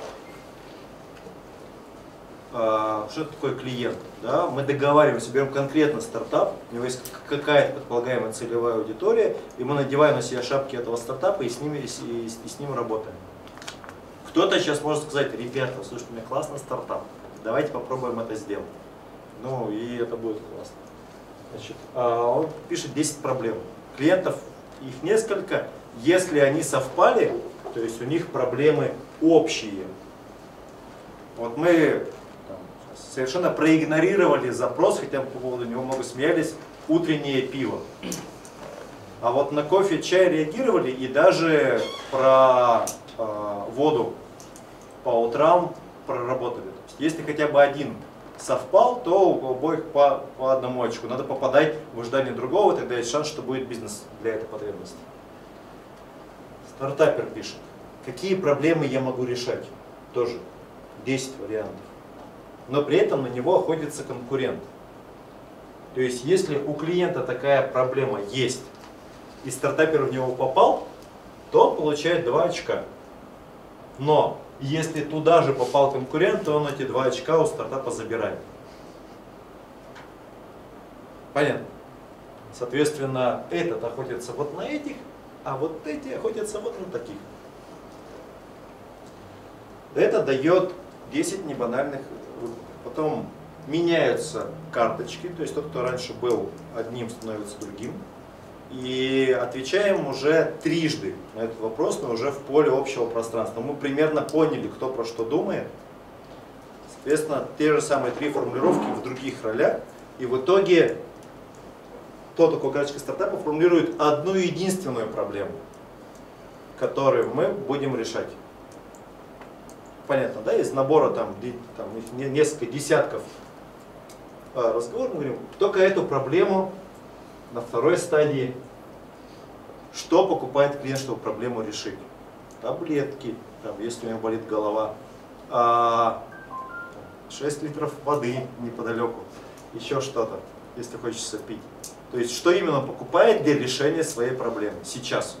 Что такое клиент? Да? Мы договариваемся, берем конкретно стартап, у него есть какая-то предполагаемая целевая аудитория, и мы надеваем на себя шапки этого стартапа и с ним работаем. Кто-то сейчас может сказать, ребята, слушайте, у меня классный стартап, давайте попробуем это сделать. Ну и это будет классно. Значит, он пишет 10 проблем. Клиентов их несколько, если они совпали, то есть у них проблемы общие. Вот мы совершенно проигнорировали запрос, хотя по поводу него много смеялись, утреннее пиво. А вот на кофе, чай реагировали и даже про воду по утрам проработали. То есть, если хотя бы один совпал, то у обоих по одному очку. Надо попадать в ожидание другого, тогда есть шанс, что будет бизнес для этой потребности. Стартапер пишет, какие проблемы я могу решать? Тоже 10 вариантов. Но при этом на него охотится конкурент. То есть, если у клиента такая проблема есть, и стартапер в него попал, то он получает 2 очка. Но если туда же попал конкурент, то он эти 2 очка у стартапа забирает. Понятно? Соответственно, этот охотится вот на этих, а вот эти охотятся вот на таких. Это дает 10 небанальных выборов. Потом меняются карточки, то есть тот, кто раньше был одним, становится другим. И отвечаем уже трижды на этот вопрос, но уже в поле общего пространства. Мы примерно поняли, кто про что думает. Соответственно, те же самые 3 формулировки в других ролях. И в итоге тот, у кого карточка стартапа, формулирует одну единственную проблему, которую мы будем решать. Понятно, да? Из набора там несколько десятков разговоров мы говорим, только эту проблему на второй стадии, что покупает клиент, чтобы проблему решить. Таблетки, там, если у него болит голова, 6 литров воды неподалеку, еще что-то, если хочется пить. То есть, что именно покупает для решения своей проблемы сейчас.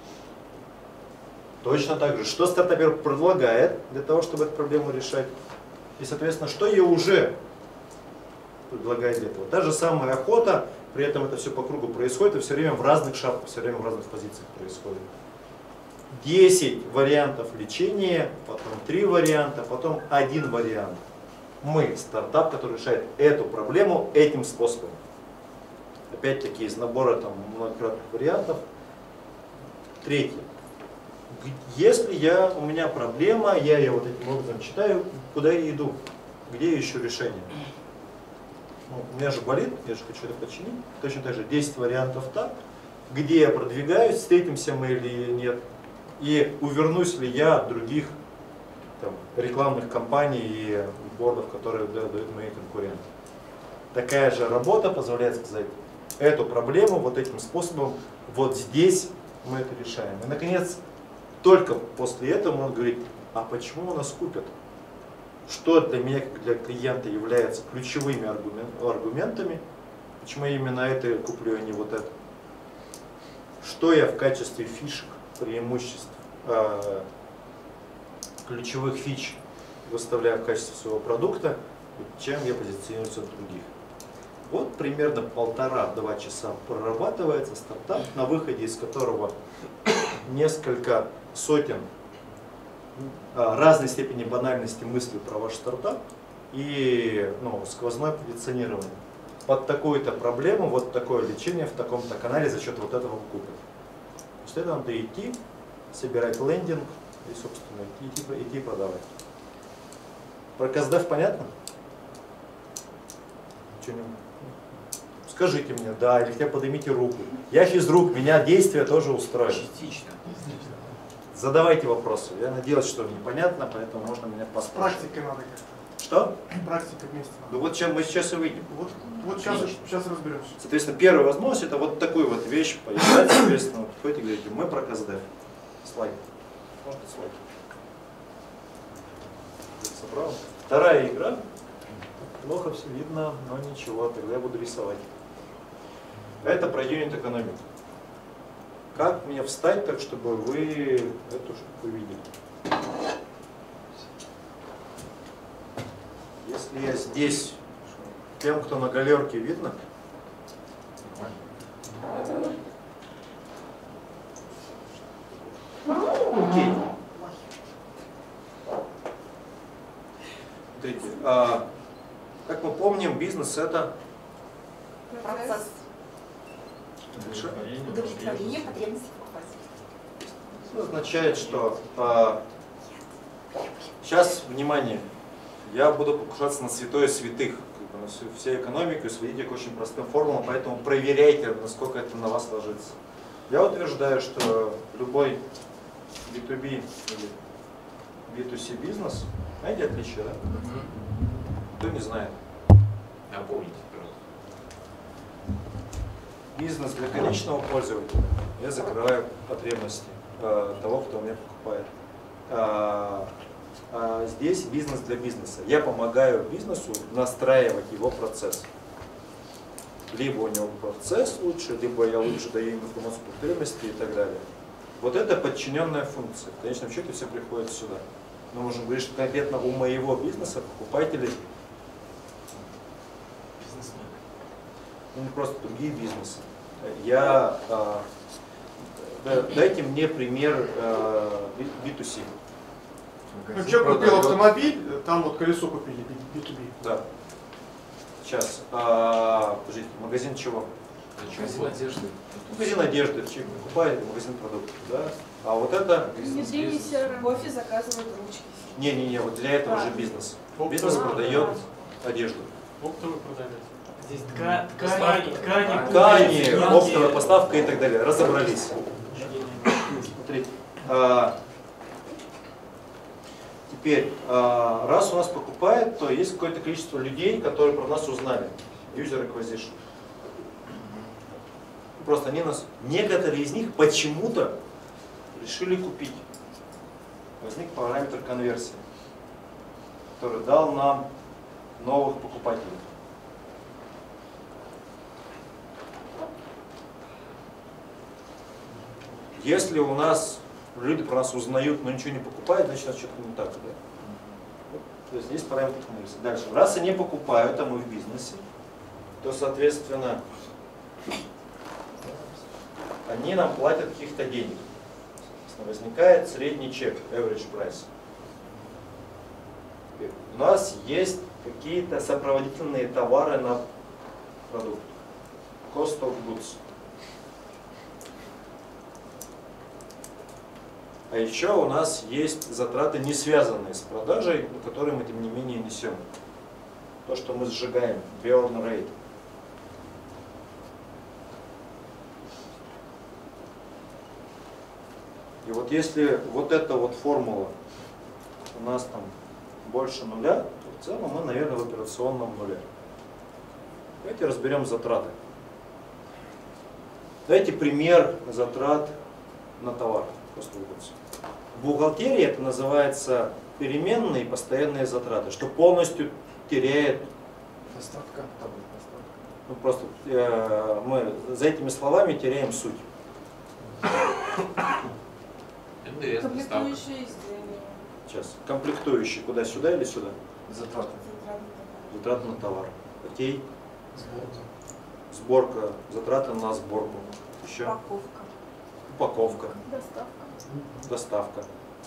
Точно так же, что стартапер предлагает для того, чтобы эту проблему решать. И, соответственно, что ей уже предлагает для этого. Та же самая охота, при этом это все по кругу происходит, и все время в разных шапках, все время в разных позициях происходит. 10 вариантов лечения, потом 3 варианта, потом 1 вариант. Мы стартап, который решает эту проблему этим способом. Опять-таки из набора там многократных вариантов. Третье. Если у меня проблема, я ее вот этим образом читаю, куда я иду, где я ищу решение. Ну, у меня же болит, я же хочу это починить. Точно так же 10 вариантов так, где я продвигаюсь, встретимся мы или нет, и увернусь ли я от других там, рекламных кампаний и бордов, которые дают мои конкуренты. Такая же работа позволяет сказать, эту проблему вот этим способом, вот здесь мы это решаем. И, наконец, только после этого можно говорить, а почему у нас купят? Что для меня, как для клиента, является ключевыми аргументами, почему я именно это куплю, а не вот это? Что я в качестве фишек, преимуществ, ключевых фич выставляю в качестве своего продукта, чем я позиционируюсь от других. Вот примерно 1,5-2 часа прорабатывается стартап, на выходе из которого несколько сотен разной степени банальности мыслей про ваш стартап и сквозное позиционирование. Под такую-то проблему, вот такое лечение в таком-то канале за счет вот этого купят. После этого надо идти, собирать лендинг и, собственно, идти продавать. Про КСДФ понятно? Скажите мне, да, или хотя бы поднимите руку. Я физрук, меня действия тоже устроят. Частично. Задавайте вопросы. Я надеюсь, что непонятно, поэтому можно меня поспрашивать. Практикой надо как-то. Что? Практика вместе. Ну вот чем мы сейчас и выйдем. Вот сейчас разберемся. Соответственно, первая возможность это вот такую вот вещь появляется, соответственно, вы подходите и говорите, мы про КЗД. Слайд. Можно слайд. Собрал. Вторая игра. Плохо все видно, но ничего, тогда я буду рисовать. Это про юнит-экономику. Как мне встать так, чтобы вы эту штуку видели? Если я здесь, тем, кто на галерке, видно? Окей. Смотрите, как мы помним, бизнес это Процесс удовлетворения потребностей покупателя. Это означает, что сейчас, внимание, я буду покушаться на святое святых, на всю экономику и сводить к очень простым формулам, поэтому проверяйте, насколько это на вас ложится. Я утверждаю, что любой B2B или B2C бизнес, знаете отличие, да? Кто не знает? Напомните, пожалуйста. Бизнес для конечного пользователя. Я закрываю потребности того, кто у меня покупает. Здесь бизнес для бизнеса. Я помогаю бизнесу настраивать его процесс. Либо у него процесс лучше, либо я лучше даю ему информацию по потребности и так далее. Вот это подчиненная функция. В конечном счете все приходит сюда. Мы можем говорить, что конкретно у моего бизнеса покупатели ну, не просто другие бизнесы. Дайте мне пример B2C. Ну, человек купил автомобиль, там вот колесо купили, B2B. Да. Сейчас. Подождите, магазин чего? Магазин одежды. Магазин одежды, человек покупает, магазин продуктов. Да? А вот это... Внедрение сервера. Кофе заказывают ручки. Не-не-не, вот для этого же бизнес. Бизнес продает одежду. Оптовый продаете. Здесь ткани, Ткани, оптовая поставка и так далее. Разобрались. Смотрите. Теперь, раз у нас покупает, то есть какое-то количество людей, которые про нас узнали. User acquisition. Просто некоторые из них почему-то решили купить. Возник параметр конверсии, который дал нам новых покупателей. Если у нас люди про нас узнают, но ничего не покупают, значит, что-то не так. Да? То есть здесь параметр конверсии. Дальше. Раз они покупают, а мы в бизнесе, то, соответственно, они нам платят каких-то денег. Возникает средний чек, average price. У нас есть какие-то сопроводительные товары на продукт. Cost of goods. А еще у нас есть затраты, не связанные с продажей, которые мы тем не менее несем. То, что мы сжигаем, burn rate. И вот если вот эта вот формула у нас там больше нуля, то в целом мы, наверное, в операционном нуле. Давайте разберем затраты. Дайте пример затрат на товар. В бухгалтерии это называется переменные и постоянные затраты, что полностью теряет Доставка. ну, просто мы за этими словами теряем суть. НДС, доставка. Комплектующие изделия. Сейчас. Комплектующие куда, сюда или сюда? Затраты. Затраты на товар. Окей. Сборка. Сборка. Затраты на сборку. Еще. Упаковка. Упаковка. Доставка. Доставка.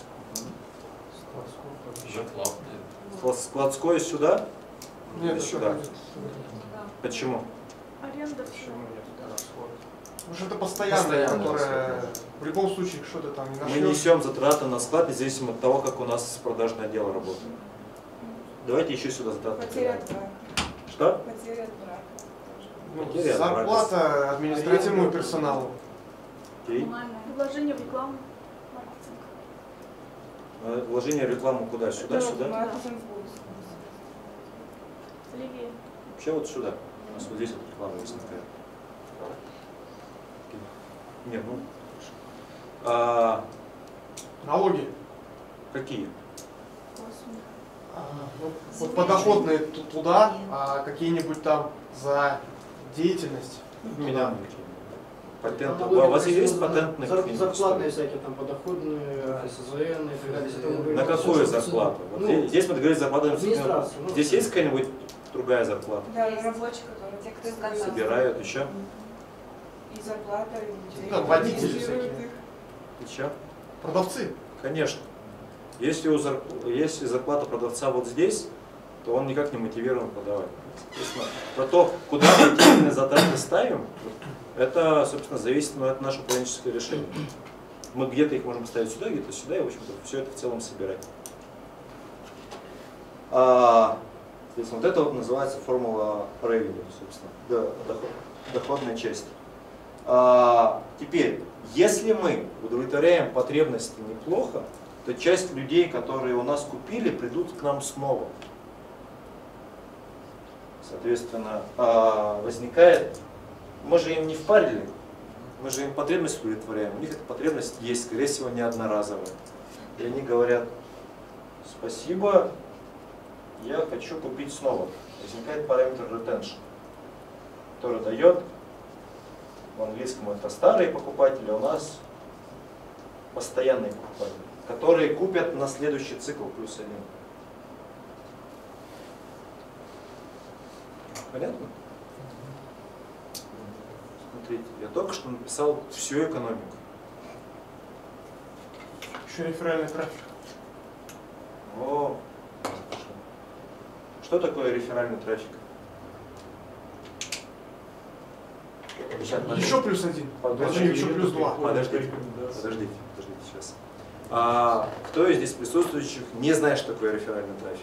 Зарплатные. Складской сюда? Нет, Или сюда? Да. Почему? Аренда всего. Почему нет? Это расход. Потому что это постоянное, которое в любом случае что-то там не Мы нашлёшь. несем затраты на склад, независимо от того, как у нас продажное отдел работает. Давайте еще сюда затраты. Потеря от брака. Что? Потеря от брака. Ну, Потеря от зарплата административному персоналу. Окей. Вложение в рекламу. Маркетинг. Вложение в рекламу куда? Сюда, сюда? Маркетинг в будущем. Левее. Вообще вот сюда. У нас вот здесь вот реклама возникает. Нет, ну хорошо. Налоги. Какие? Ну, вот подоходные туда, а какие-нибудь там за деятельность. Меня патенты. У вас есть патентные зарплатные всякие там подоходные, СЗН и так далее. На какую зарплату? Вот здесь мы договорились зарплату. Администрацию. Здесь есть какая-нибудь другая зарплата? Да, рабочих, которые те, кто из Собирают еще? И зарплата, и Да, водители всякие. Еще? Продавцы. Конечно. Если зарплата продавца вот здесь, то он никак не мотивирован продавать. Соответственно, про то, куда мы денежные затраты ставим, это, собственно, зависит от нашего управленческого решения. Мы где-то их можем ставить сюда, где-то сюда, и, в общем-то, все это в целом собирать. Вот это вот называется формула revenue, собственно, доходная часть. Теперь, если мы удовлетворяем потребности неплохо, то часть людей, которые у нас купили, придут к нам снова. Соответственно, возникает, мы же им не впарили, мы же им потребность удовлетворяем, у них эта потребность есть, скорее всего, не одноразовая. И они говорят: спасибо, я хочу купить снова. Возникает параметр retention, который дает, в английском это старые покупатели, у нас постоянные покупатели, которые купят на следующий цикл плюс один. Понятно? Смотрите, я только что написал всю экономику. Еще реферальный трафик. О, что такое реферальный трафик? Еще плюс один. Еще плюс два. Подождите сейчас. Кто из здесь присутствующих не знает, что такое реферальный трафик?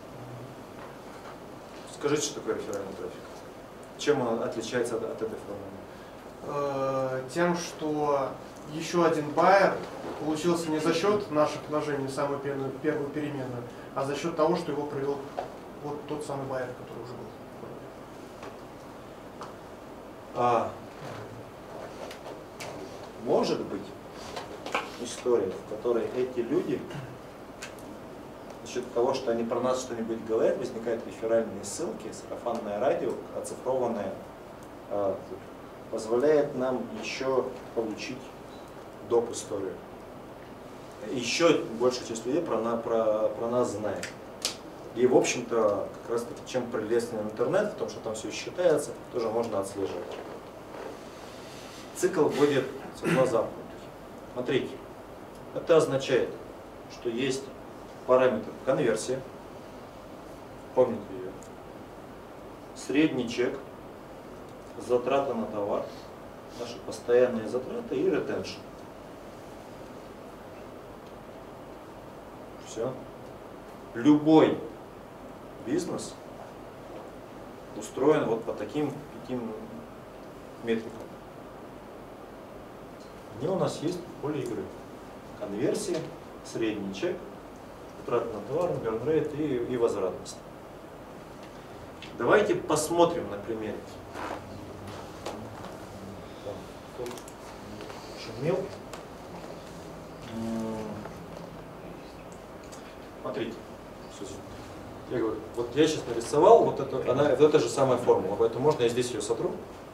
Скажите, что такое реферальный трафик. Чем он отличается от этой формулы? Тем, что еще один байер получился не за счет наших вложений, самую первую переменную, а за счет того, что его привел вот тот самый байер, который уже был. Может быть история, в которой эти люди за счет того, что они про нас что-нибудь говорят, возникают реферальные ссылки, сарафанное радио, оцифрованное, позволяет нам еще получить доп. Историю. Еще большая часть людей про нас знает. И, в общем-то, как раз таки, чем прелестен интернет, в том, что там все считается, тоже можно отслеживать. Цикл будет циклозамкнутый. Смотрите, это означает, что есть параметр конверсия, помните ее, средний чек, затраты на товар, наши постоянные затраты и ретеншн. Все. Любой бизнес устроен вот по таким метрикам. Они у нас есть в поле игры. Конверсия, средний чек, затраты на товар, берн-рейт и возвратность. Давайте посмотрим на примере. Шумел. Смотрите. Я говорю, вот я сейчас нарисовал, вот это же самая формула, поэтому можно я здесь ее сотру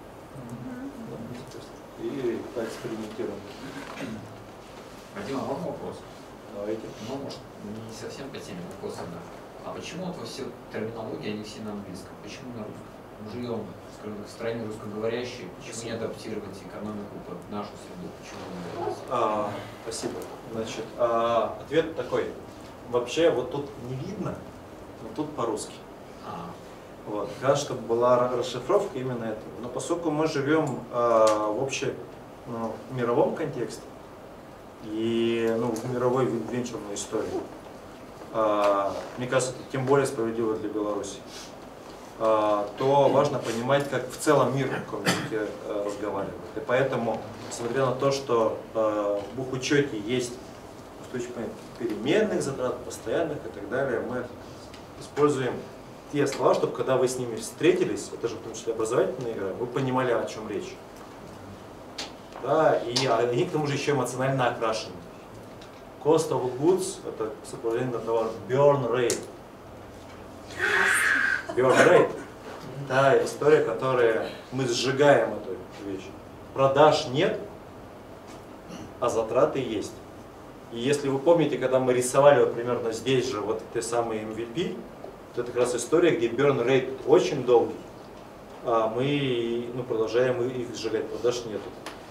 и поэкспериментируем. Вадим, а можно вопрос? Давайте. Ну, может, не совсем по теме вопрос одна. А почему вот во все терминологии, они все на английском? Почему на русском? Мы живем, скажем так, в стране русскоговорящей, почему не адаптировать экономику под нашу среду? Почему не спасибо. Значит, ответ такой. Вообще вот тут не видно, но тут по-русски. Вот. Кажется, чтобы была расшифровка именно этого. Но поскольку мы живем в мировом контексте и в мировой венчурной истории, мне кажется, это тем более справедливо для Беларуси, то важно понимать, как в целом мир в каком языке разговаривает. И поэтому, несмотря на то, что в бухучете есть переменных затрат, постоянных и так далее, мы используем те слова, чтобы когда вы с ними встретились, это же в том числе образовательная игра, вы понимали, о чем речь. Да, и они к тому же еще эмоционально окрашены. Cost of goods — это сопровождение товара. Burn rate. Burn rate. Та история, которая мы сжигаем эту вещь. Продаж нет, а затраты есть. И если вы помните, когда мы рисовали вот примерно здесь же вот те самые MVP, то это как раз история, где burn rate очень долгий, а мы продолжаем их сжигать, продаж нету.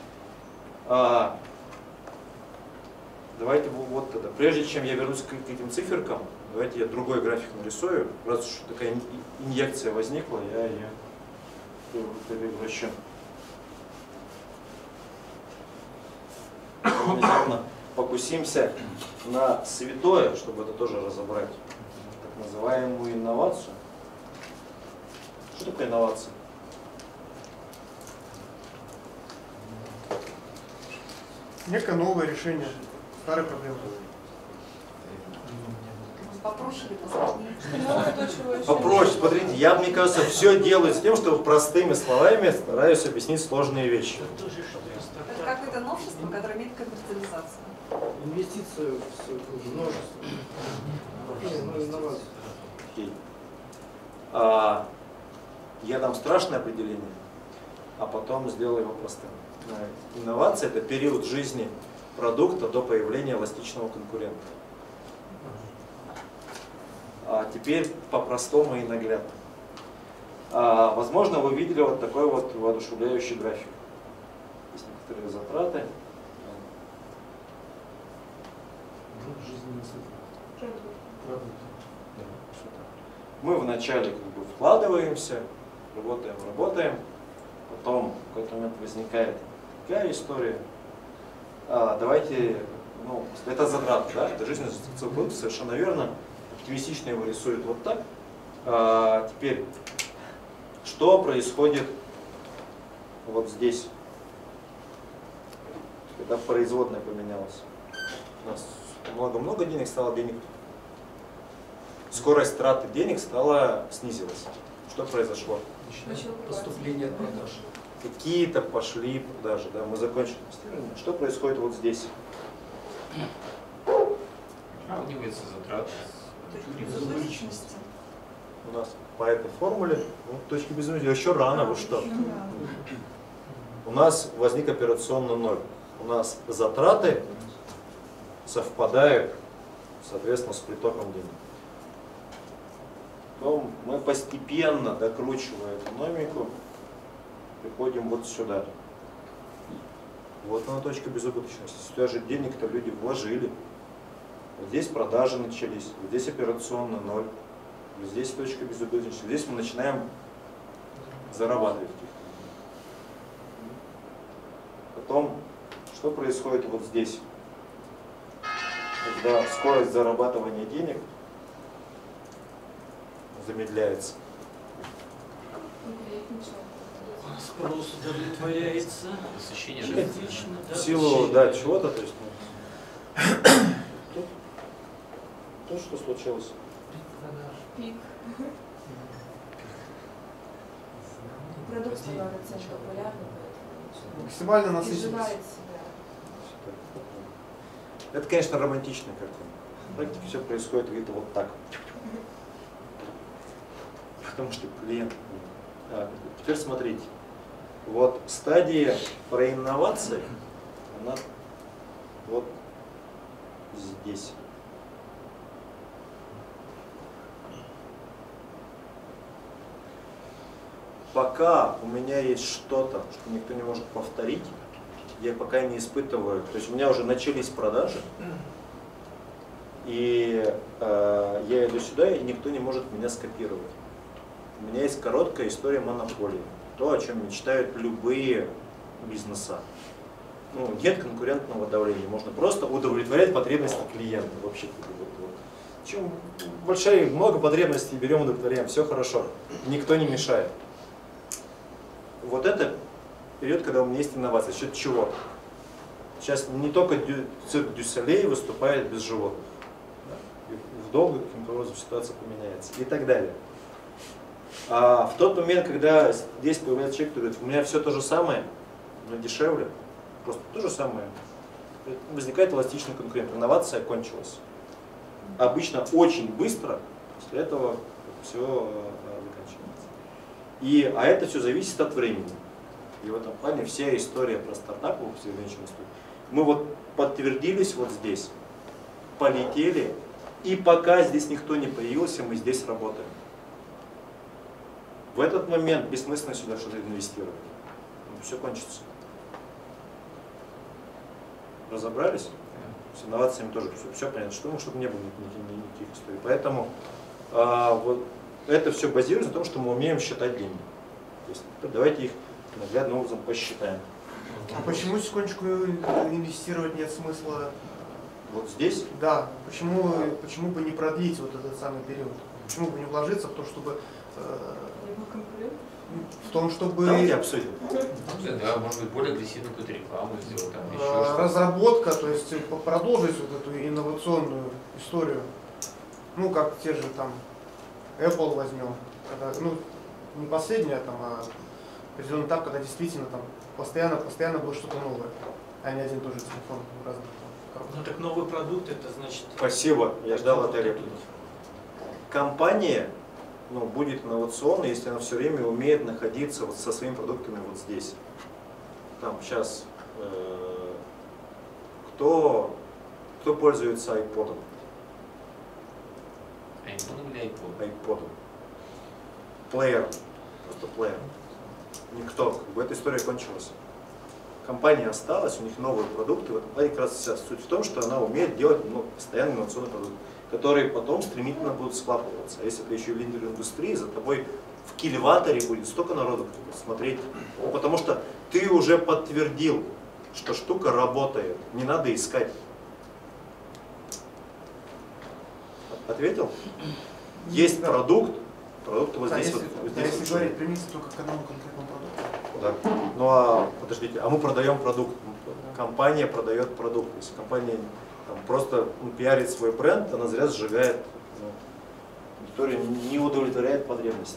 Давайте вот это. Прежде чем я вернусь к этим циферкам, давайте я другой график нарисую. Раз уж такая инъекция возникла, я ее превращу. Внезапно покусимся на святое, чтобы это тоже разобрать. Так называемую инновацию. Что такое инновация? Некое новое решение старой проблемы. Попроще или посложнее? Попроще. Смотрите, я, мне кажется, все делаю с тем, что простыми словами стараюсь объяснить сложные вещи. Это какое-то новшество, которое имеет коммерциализацию. Инвестицию в множество. Инновацию. Я дам страшное определение, а потом сделаю его простым. Инновация — это период жизни продукта до появления эластичного конкурента. А теперь по-простому и наглядно. Возможно, вы видели вот такой вот воодушевляющий график. Есть некоторые затраты. Мы вначале как бы вкладываемся, работаем, потом в какой-то момент возникает такая история. Давайте, это затраты, да, это жизненный цикл продукта, совершенно верно. Оптимистично его рисует вот так. Теперь, что происходит вот здесь, когда производная поменялась? У нас много денег, стало денег. Скорость траты денег снизилась. Что произошло? Поступление от продаж. Какие-то пошли продажи, да, мы закончили. Что происходит вот здесь? Сравнивается затраты. Безубыточности. У нас по этой формуле, точки безубыточности, еще рано, вы что? У нас возник операционный ноль. У нас затраты совпадают, соответственно, с притоком денег. Потом мы постепенно, докручивая экономику, приходим вот сюда. Вот она точка безубыточности. Сюда же денег-то люди вложили. Вот здесь продажи начались, вот здесь операционный ноль, вот здесь точка безубыточности. Здесь мы начинаем зарабатывать. Потом, что происходит вот здесь? Когда скорость зарабатывания денег замедляется. Спрос удовлетворяется. Насыщение частично, в силу, да, чего-то, то есть. То, что случилось. Пик. Продукт становится популярным. Максимально насыщенность. Изживает себя. Это, конечно, романтичная картина. В практике все происходит где-то вот так. Потому что клиент. Теперь смотрите. Вот стадия про инновации, она вот здесь. Пока у меня есть что-то, что никто не может повторить, я пока не испытываю. То есть у меня уже начались продажи, и я иду сюда, и никто не может меня скопировать. У меня есть короткая история монополии. То, о чем мечтают любые бизнеса. Нет конкурентного давления. Можно просто удовлетворять потребности клиента. Вообще, чем много потребностей берем, удовлетворяем. Все хорошо. Никто не мешает. Вот это период, когда у меня есть инновация. За счет чего? Сейчас не только цирк Дю Солей выступает без животных. В долгу каким-то образом ситуация поменяется. И так далее. А в тот момент, когда здесь появляется человек, который говорит, у меня все то же самое, но дешевле, просто то же самое, возникает эластичный конкурент, инновация кончилась. Обычно очень быстро после этого все заканчивается. А это все зависит от времени. И в этом плане вся история про стартапы, мы вот подтвердились вот здесь, полетели, и пока здесь никто не появился, мы здесь работаем. В этот момент бессмысленно сюда что-то инвестировать. Все кончится. Разобрались? С инновациями тоже все понятно, чтобы не было никаких историй. Поэтому вот это все базируется на том, что мы умеем считать деньги. То есть, давайте их наглядным образом посчитаем. А почему секундочку инвестировать нет смысла? Вот здесь? Да. Почему бы не продлить вот этот самый период? Почему бы не вложиться в то, чтобы в том, чтобы давайте обсудим. Да, может быть, более агрессивную какую-то рекламу сделать, там еще что-то. Разработка, то есть продолжить вот эту инновационную историю. Ну, как те же там Apple возьмем, когда, ну, не последняя там, а определенный этап, когда действительно там постоянно было что-то новое, а не один и тот же телефон в разных коробках. Ну так новый продукт, это значит... Спасибо, я ждал этой реплики. Компания будет инновационной, если она все время умеет находиться вот со своими продуктами вот здесь. Там сейчас кто пользуется iPod? iPod или iPod? iPod. Плеером. Просто плеером. Никто. Эта история кончилась. Компания осталась, у них новые продукты. Вот как раз вся суть в том, что она умеет делать постоянно инновационный продукт, которые потом стремительно будут схлапываться. А если ты еще в лидер индустрии, за тобой в кильваторе будет столько народу, кто будет смотреть. Потому что ты уже подтвердил, что штука работает. Не надо искать. Ответил? Есть продукт вот здесь. Если говорить, примите только к одному конкретному продукту. Да. Ну а подождите, мы продаем продукт. Компания продает продукт. Если компания просто пиарит свой бренд, она зря сжигает, аудитория не удовлетворяет потребности.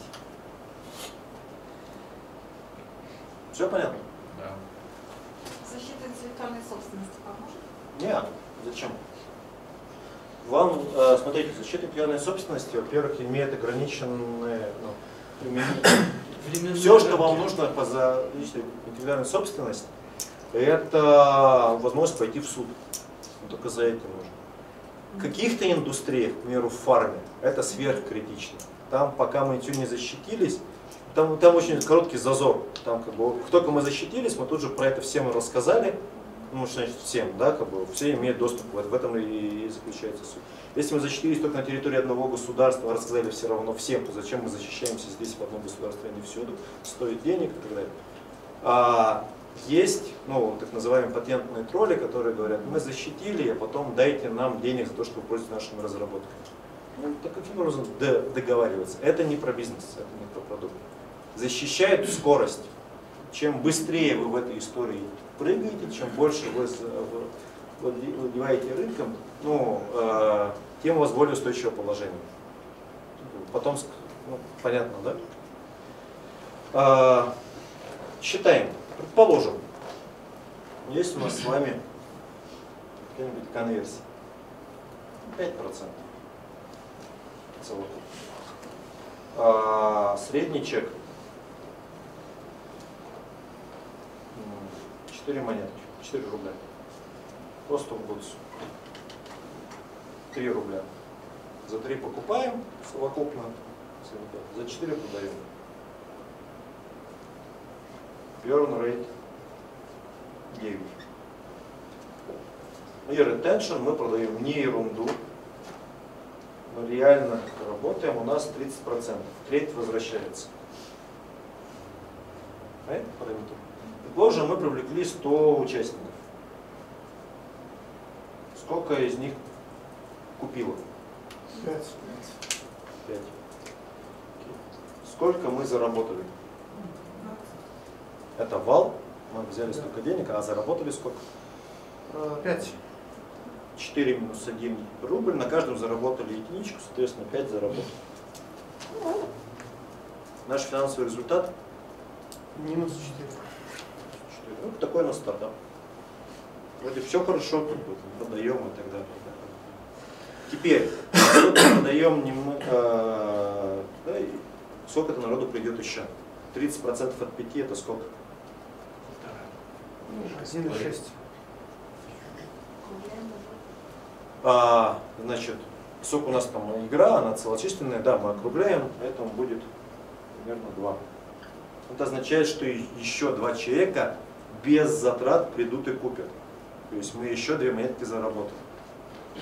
Все понятно? Да. Защита интеллектуальной собственности поможет? Нет, зачем? Вам, смотрите, защита интеллектуальной собственности, во-первых, имеет ограниченные... Все, что вам нужно по защите интеллектуальной собственности, это возможность пойти в суд. Только за это нужно. В каких-то индустриях, к примеру, в фарме, это сверхкритично. Там, пока мы ничего не защитились, там очень короткий зазор. Там, как только мы защитились, мы тут же про это всем рассказали. Ну, значит, всем, да, все имеют доступ, в этом и заключается суть. Если мы защитились только на территории одного государства, рассказали все равно всем, то зачем мы защищаемся здесь в одном государстве, а не всюду, стоит денег и так далее. Есть, так называемые патентные тролли, которые говорят, мы защитили, а потом дайте нам денег за то, что вы пользуетесь нашими разработками. Так каким образом договариваться? Это не про бизнес, это не про продукт. Защищает скорость. Чем быстрее вы в этой истории прыгаете, чем больше вы владеваете рынком, тем у вас более устойчивое положение. Потом, понятно, да? Считаем. Предположим, есть у нас с вами какая-нибудь конверсия. 5%. Средний чек. 4 монетки, 4 рубля. Просто в бутсу. 3 рубля. За 3 покупаем совокупно, за 4 продаем. Burn rate 9. И retention мы продаем не ерунду. Мы реально работаем, у нас 30%. Треть возвращается. Понятно параметр? Предположим, мы привлекли 100 участников. Сколько из них купило? 5. 5. Сколько мы заработали? Это вал. Мы взяли столько денег, а заработали сколько? 5. 4 минус 1 рубль. На каждом заработали единичку, соответственно, 5 заработали. Наш финансовый результат Минус 4. Ну, такой у нас стартап. Вроде все хорошо, как бы, продаем и так далее. Теперь, продаем немного, да, и сколько-то народу придет еще. 30% от 5 это сколько? 1,6. Значит, сколько у нас там игра, она целочисленная, да, мы округляем, поэтому будет примерно 2. Это означает, что еще 2 человека без затрат придут и купят. То есть мы еще 2 монетки заработаем. То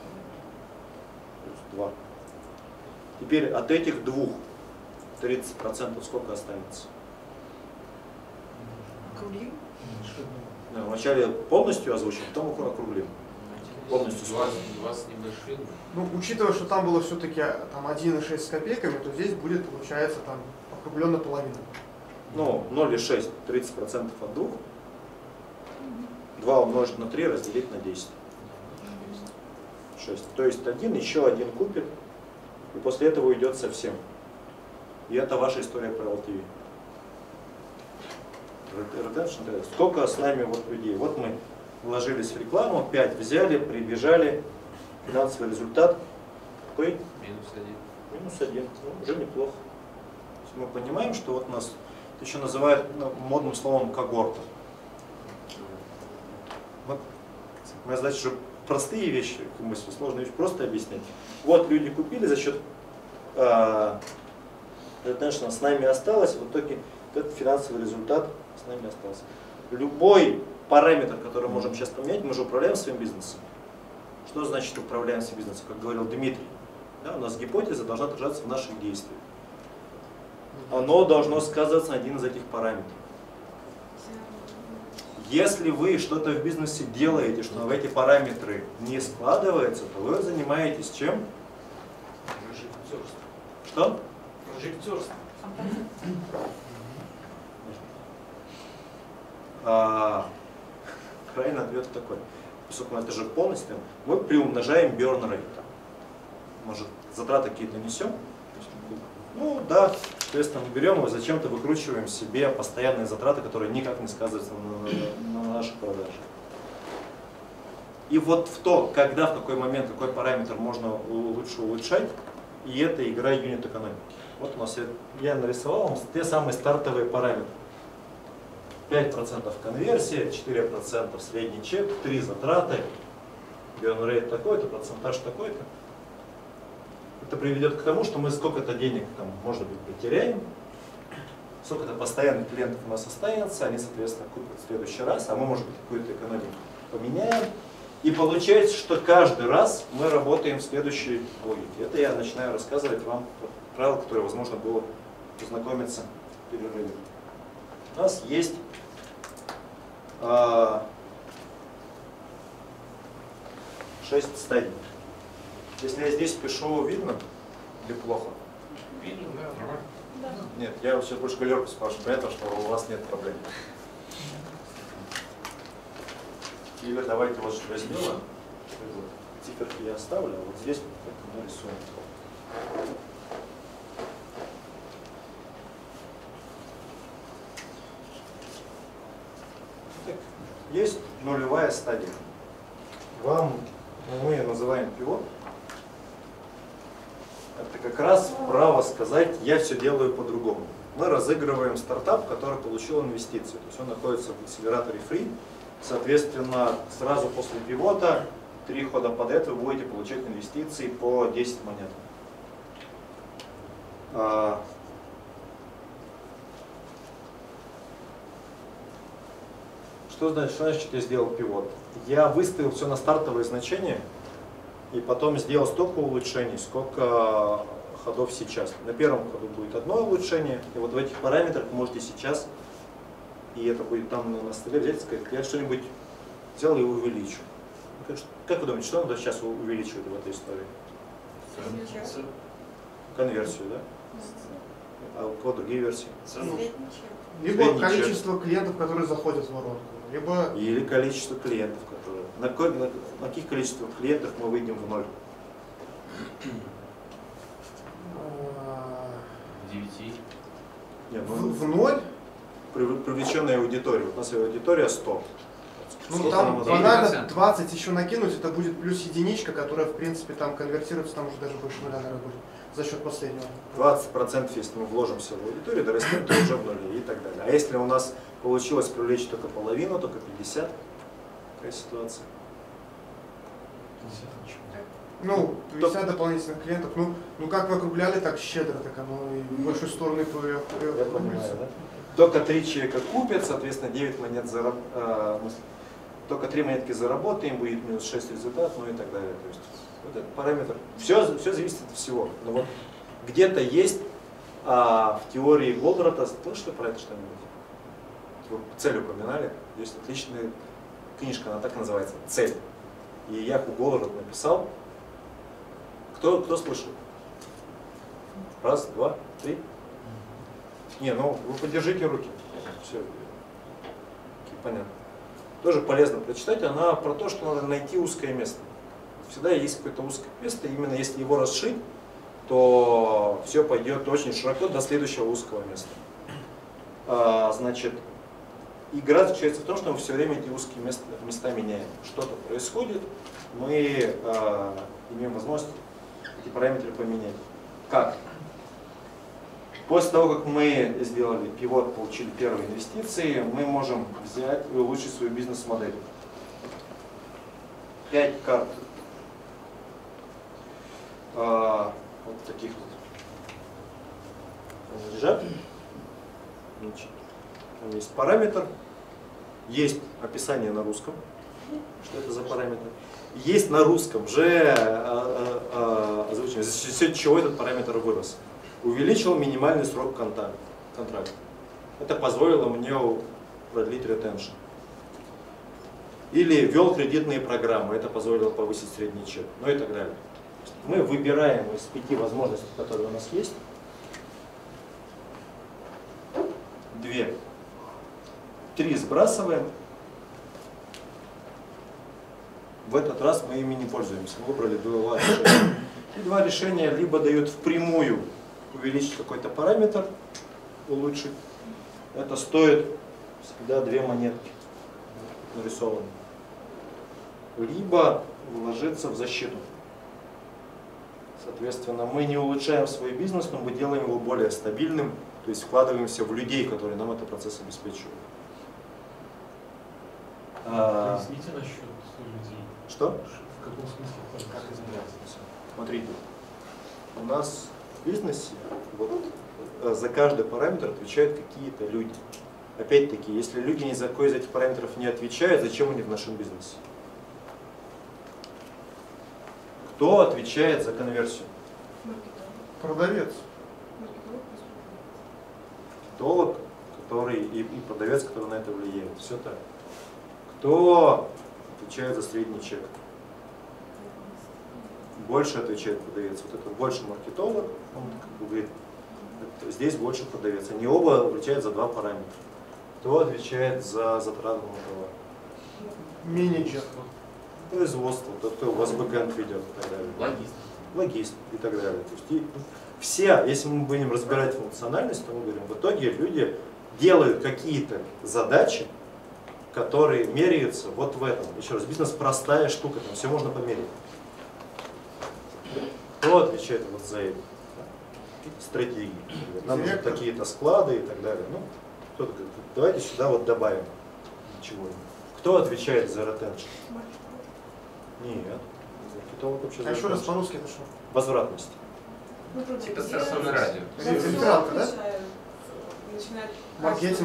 есть 2. Теперь от этих 2 30% сколько останется? Округлим? Да, вначале полностью озвучим, потом округлим. Полностью 20 с небольшим. Ну, учитывая, что там было все-таки там 1,6 с копейками, то здесь будет, получается, там округленно половина. Ну, 0,6, 30% от 2. 2 умножить на 3, разделить на 10. 6. То есть еще один купит, и после этого уйдет совсем. И это ваша история про LTV. Redemption. Сколько с нами вот людей? Вот мы вложились в рекламу, 5 взяли, прибежали, финансовый результат какой? Минус 1. Минус 1. Ну, уже неплохо. То есть мы понимаем, что вот нас еще называют модным словом когорта. Вот моя задача, чтобы простые вещи, мысли, сложные вещи просто объяснять. Вот люди купили за счет retention, с нами осталось, в итоге этот финансовый результат с нами остался. Любой параметр, который мы можем сейчас поменять, мы же управляем своим бизнесом. Что значит управляем своим бизнесом? Как говорил Дмитрий, да, у нас гипотеза должна отражаться в наших действиях. Оно должно сказываться на один из этих параметров. Если вы что-то в бизнесе делаете, что в эти параметры не складывается, то вы занимаетесь чем? Что? Прожектерство. Правильный ответ такой. Поскольку это же полностью, мы приумножаем burn rate. Может, затраты какие-то несем? Ну да, соответственно, мы берем и зачем-то выкручиваем себе постоянные затраты, которые никак не сказываются на наших продажах. И вот в то, когда, в какой момент, какой параметр можно лучше улучшать, и это игра юнит экономики. Вот у нас я нарисовал вам те самые стартовые параметры. 5% конверсия, 4% средний чек, 3 затраты, burn rate такой-то, процентаж такой-то. Это приведет к тому, что мы сколько-то денег там, может быть, потеряем, сколько-то постоянных клиентов у нас останется, они, соответственно, купят в следующий раз, а мы, может быть, какую-то экономику поменяем. И получается, что каждый раз мы работаем в следующей логике. Это я начинаю рассказывать вам правила, которые, возможно, было познакомиться в перерыве. У нас есть 6 стадий. Если я здесь пишу, видно или плохо? Видно, да, нормально. Да. Нет, я сейчас больше галерку спрашиваю, понятно, что у вас нет проблем. Или давайте вот что я сделаю. Циферки я оставлю, а вот здесь нарисуем. Так, есть нулевая стадия. Мы ее называем пивот. Это как раз право сказать, я все делаю по-другому. Мы разыгрываем стартап, который получил инвестиции. То есть он находится в акселераторе Free. Соответственно, сразу после пивота, 3 хода подряд вы будете получать инвестиции по 10 монет. Что значит, я сделал пивот? Я выставил все на стартовые значения и потом сделал столько улучшений, сколько ходов сейчас. На первом ходу будет одно улучшение, и вот в этих параметрах можете сейчас, и это будет там на столе, взять и сказать, я что-нибудь взял и увеличу. Как вы думаете, что надо сейчас увеличивать в этой истории? Конверсию, да? А у кого другие версии? Либо количество клиентов, которые заходят в воронку, либо... Или количество клиентов, которые... На каких количествах клиентов мы выйдем в ноль? 9. Нет, в ноль. Привлеченная аудитория. У нас аудитория 100. Ну там банально 20 еще накинуть, это будет плюс единичка, которая в принципе там конвертируется, там уже даже больше нуля, наверное, будет за счет последнего. 20% если мы вложимся в аудиторию, дорастет то уже в нуле и так далее. А если у нас получилось привлечь только половину, только 50, какая ситуация? 50 ничего. Ну, 50 дополнительных клиентов, ну как вы округляли, так щедро, так оно и в большую сторону Я понимаю, да? Только 3 человека купят, соответственно 9 монет только 3 монетки заработаем, будет минус 6 результат, ну и так далее. То есть вот этот параметр. Все зависит от всего. Но вот где-то есть в теории Голдрата, слышали про это что-нибудь? Вы цель упоминали? Есть отличная книжка, она так называется «Цель». И Яку Голдрат написал. Кто слышал? Раз, два, три. Не, ну вы подержите руки. Все. Понятно. Тоже полезно прочитать. Она про то, что надо найти узкое место. Всегда есть какое-то узкое место. Именно если его расшить, то все пойдет очень широко до следующего узкого места. Значит, игра заключается в том, что мы все время эти узкие места меняем. Что-то происходит, мы имеем возможность эти параметры поменять. Как? После того, как мы сделали пивот, получили первые инвестиции, мы можем взять и улучшить свою бизнес-модель. 5 карт. Вот таких вот лежат. Там есть параметр, есть описание на русском, что это за параметр. Есть на русском же озвучение, за счет чего этот параметр вырос. Увеличил минимальный срок контракта. Это позволило мне продлить ретеншн. Или ввел кредитные программы, это позволило повысить средний чек, ну и так далее. Мы выбираем из 5 возможностей, которые у нас есть, 2. 3 сбрасываем. В этот раз мы ими не пользуемся. Мы выбрали 2 решения. И 2 решения либо дают впрямую увеличить какой-то параметр, улучшить. Это стоит всегда 2 монетки нарисованы. Либо вложиться в защиту. Соответственно, мы не улучшаем свой бизнес, но мы делаем его более стабильным, то есть вкладываемся в людей, которые нам этот процесс обеспечивают. Поясните насчет людей. Что? В каком смысле? Как изменяться? Смотрите, у нас в бизнесе за каждый параметр отвечают какие-то люди. Опять-таки, если люди ни за какой из этих параметров не отвечают, зачем они в нашем бизнесе? Кто отвечает за конверсию? Продавец. Маркетолог, который и продавец, который на это влияет. Все так. Кто отвечает за средний чек? Больше отвечает продавец. Вот это больше маркетолог, он как бы говорит, здесь больше продавец. Они оба отвечают за 2 параметра. Кто отвечает за затраты на товар? Менеджер. Производство, тот, кто у вас бэкэнд ведет и так далее. Логист. Логист и так далее. То есть все, если мы будем разбирать функциональность, то мы говорим, в итоге люди делают какие-то задачи, которые меряются вот в этом. Еще раз, бизнес простая штука, там все можно померить. Кто отвечает вот за это? Стратегии. Нам нужны такие-то склады и так далее. Ну, кто-то говорит, давайте сюда вот добавим чего-нибудь. Кто отвечает за ретеншн? Нет. Маркетолог вообще. А еще раз по-русски это что? Возвратность. Типа станционное радио. Рефералка, да? Маркетинг.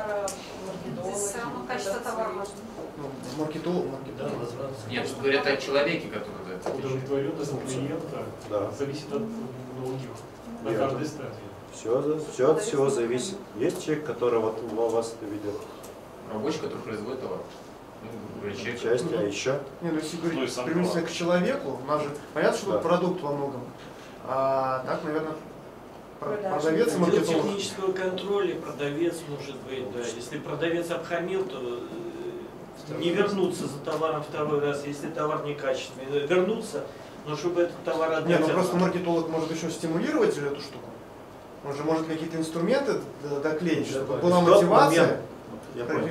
Само качество товара важно. Маркетолог. Нет, тут говорят о человеке, который за это отвечает. Удовлетворенность клиента зависит от многих, на каждой стадии. Все от всего зависит. Есть человек, который вот у вас это ведет. Рабочий, который производит товар. Часть, а еще? Не, ну если говорить применительно к человеку, у нас же понятно, что продукт во многом. А так, наверное, продавец и маркетолог. Для технического контроля продавец может быть, да. Если продавец обхамил, то не вернуться за товаром второй раз, если товар некачественный. Вернуться, но чтобы этот товар отдать. Нет, ну просто маркетолог может еще стимулировать эту штуку. Он же может какие-то инструменты доклеить, чтобы была В тот мотивация. момент, я понял.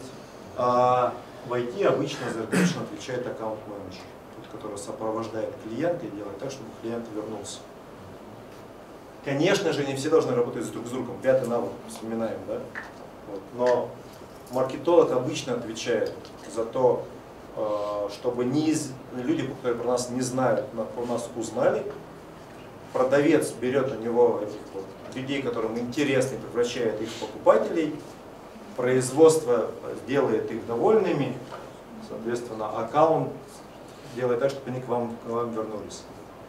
В IT обычно за retention отвечает аккаунт-менеджер, тот, который сопровождает клиента и делает так, чтобы клиент вернулся. Конечно же, не все должны работать друг с другом. 5-й навык вспоминаем, да? Вот. Но маркетолог обычно отвечает за то, чтобы люди, которые про нас не знают, про нас узнали. Продавец берет у него этих вот людей, которым интересно, превращает их в покупателей. Производство делает их довольными, соответственно, аккаунт делает так, чтобы они к вам вернулись.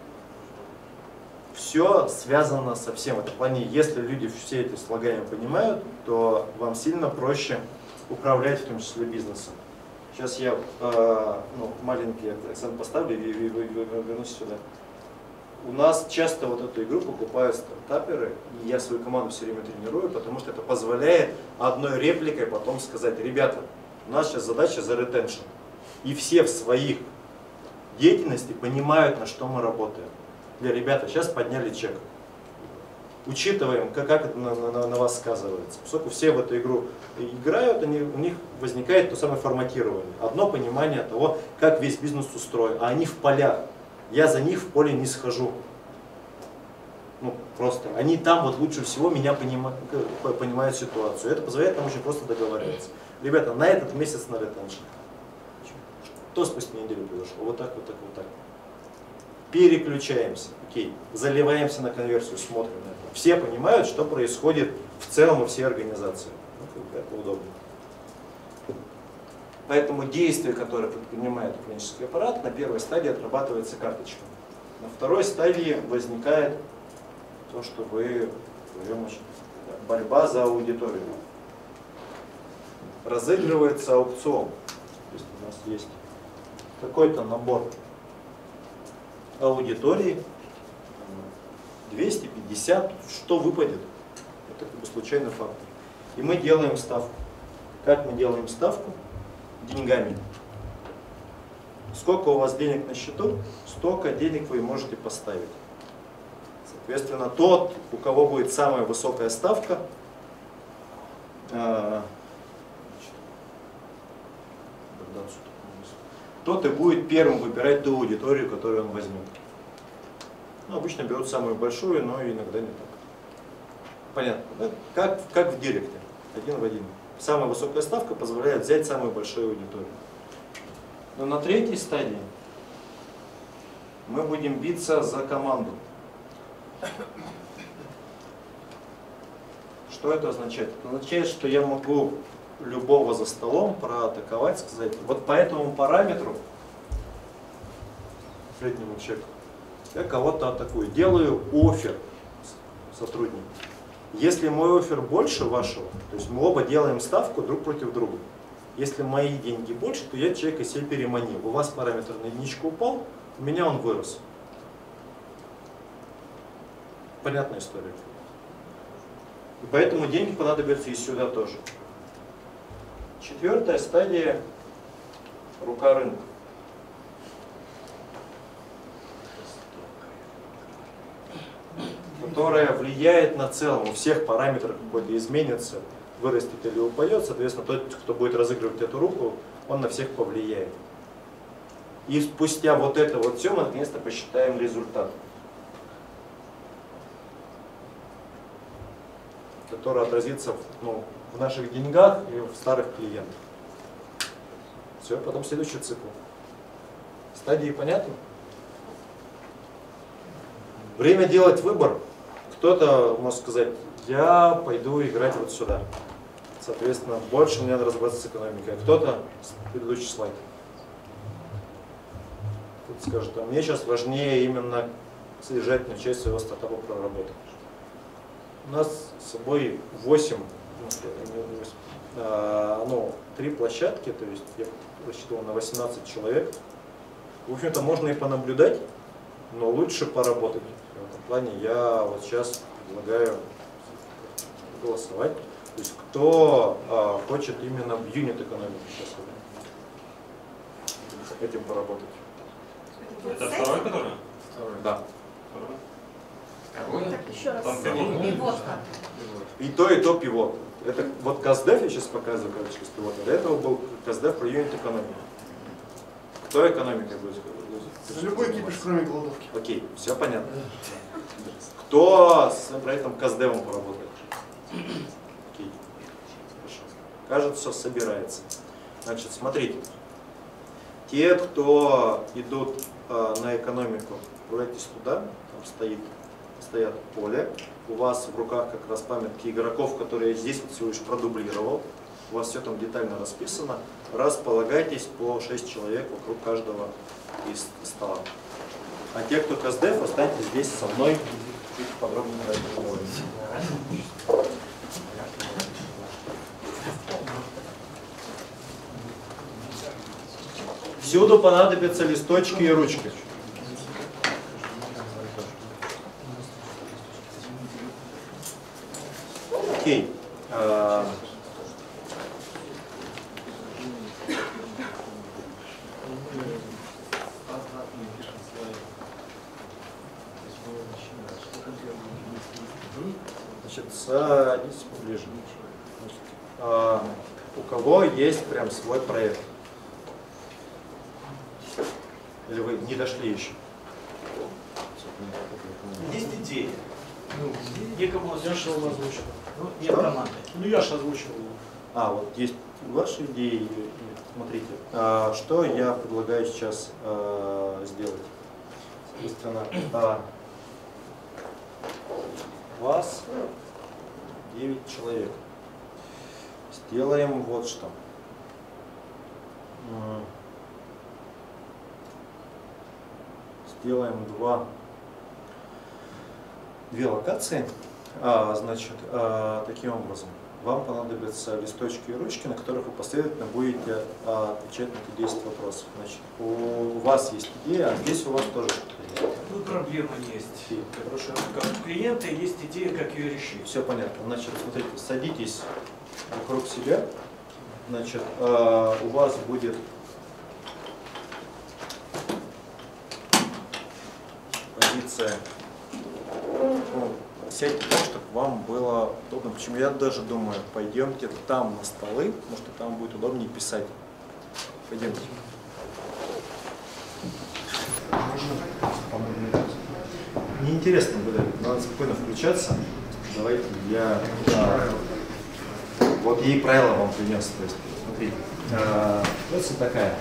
Все связано со всем. В этом плане, если люди все эти слагаемые понимают, то вам сильно проще управлять, в том числе, бизнесом. Сейчас я маленький акцент поставлю и вернусь сюда. У нас часто вот эту игру покупают стартаперы, и я свою команду все время тренирую, потому что это позволяет одной репликой потом сказать: ребята, у нас сейчас задача за ретеншн. И все в своих деятельности понимают, на что мы работаем. Ребята, сейчас подняли чек. Учитываем, как это на вас сказывается. Поскольку все в эту игру играют, у них возникает то самое форматирование. Одно понимание того, как весь бизнес устроен. А они в полях. Я за них в поле не схожу. Ну, просто. Они там вот лучше всего меня понимают ситуацию. Это позволяет нам очень просто договариваться. Ребята, на этот месяц на ретеншн. Что спустя неделю произошло? Вот так, вот так, вот так. Переключаемся. Окей. Заливаемся на конверсию, смотрим на это. Все понимают, что происходит в целом во всей организации. Ну, это удобно. Поэтому действие, которое предпринимает управленческий аппарат, на первой стадии отрабатывается карточками. На второй стадии возникает то, что борьба за аудиторию. Разыгрывается аукцион. То есть у нас есть какой-то набор аудитории, 250, что выпадет. Это как бы случайный фактор. И мы делаем ставку. Как мы делаем ставку? Деньгами. Сколько у вас денег на счету, столько денег вы можете поставить. Соответственно, тот, у кого будет самая высокая ставка, тот и будет первым выбирать ту аудиторию, которую он возьмет. Ну, обычно берут самую большую, но иногда не так. Понятно, да? Как в директе, один в один. Самая высокая ставка позволяет взять самую большую аудиторию. Но на третьей стадии мы будем биться за команду. Что это означает? Это означает, что я могу любого за столом проатаковать, сказать: вот по этому параметру, среднему чеку, я кого-то атакую, делаю оффер сотруднику. Если мой оффер больше вашего, то есть мы оба делаем ставку друг против друга. Если мои деньги больше, то я человека себе переманил. У вас параметр на единичку упал, у меня он вырос. Понятная история. И поэтому деньги понадобятся и сюда тоже. Четвертая стадия – рука рынка. Которая влияет на целом, у всех параметров какой-то изменится, вырастет или упадет, соответственно, тот, кто будет разыгрывать эту руку, он на всех повлияет. И спустя вот это вот все мы наконец-то посчитаем результат, который отразится в наших деньгах и в старых клиентах. Все, потом следующий цикл. Стадии понятны? Время делать выбор. Кто-то может сказать: я пойду играть вот сюда. Соответственно, больше мне надо разобраться с экономикой. Кто-то, предыдущий слайд, кто-то скажет: а мне сейчас важнее именно содержательную часть своего стартапа проработать. У нас с собой 3 площадки, то есть я рассчитывал на 18 человек. В общем-то, можно и понаблюдать, но лучше поработать. В этом плане я вот сейчас предлагаю голосовать. То есть кто хочет именно в юнит экономике сейчас с этим поработать. Это второй, который? Да. Второе? Так, еще раз. Пивотка. И то пивот. Это вот КАЗДЕФ я сейчас показываю карточку с пивота. До этого был КАЗДЕФ про юнит экономики. Кто экономикой будет? Любой кипиш, кроме голодовки. Окей, все понятно. Кто с проектом КАЗДЕВом поработает? Окей. Хорошо. Кажется, собирается. Значит, смотрите. Те, кто идут на экономику, отправляйтесь туда, там стоят поле. У вас в руках как раз памятки игроков, которые я здесь вот всего лишь продублировал. У вас все там детально расписано. Располагайтесь по 6 человек вокруг каждого из стола. А те, кто КАЗДЕФ, останьтесь здесь со мной. Чуть подробнее поговорим. Всюду понадобятся листочки и ручки. Окей. Значит, садитесь поближе. У кого есть прям свой проект? Или вы не дошли еще? Есть идеи. Некому Я же вам озвучил. нет команды. Ну я же озвучил. Вот есть ваши идеи. Смотрите, что я предлагаю сейчас сделать. Соответственно, вас 9 человек. Сделаем вот что. Сделаем две локации. Значит, таким образом. Вам понадобятся листочки и ручки, на которых вы последовательно будете отвечать на эти 10 вопросов. Значит, у вас есть идея, а здесь у вас тоже что-то есть. Ну, проблема есть. Как у клиента есть идея, как ее решить. Все понятно. Значит, смотрите, садитесь вокруг себя. Значит, у вас будет позиция. Сядьте так, чтобы вам было удобно. Почему я даже думаю, пойдемте там на столы, потому что там будет удобнее писать. Пойдемте. Мне интересно будет, надо спокойно включаться. Давайте я вот ей правила вам принес. То есть, смотрите, ситуация такая.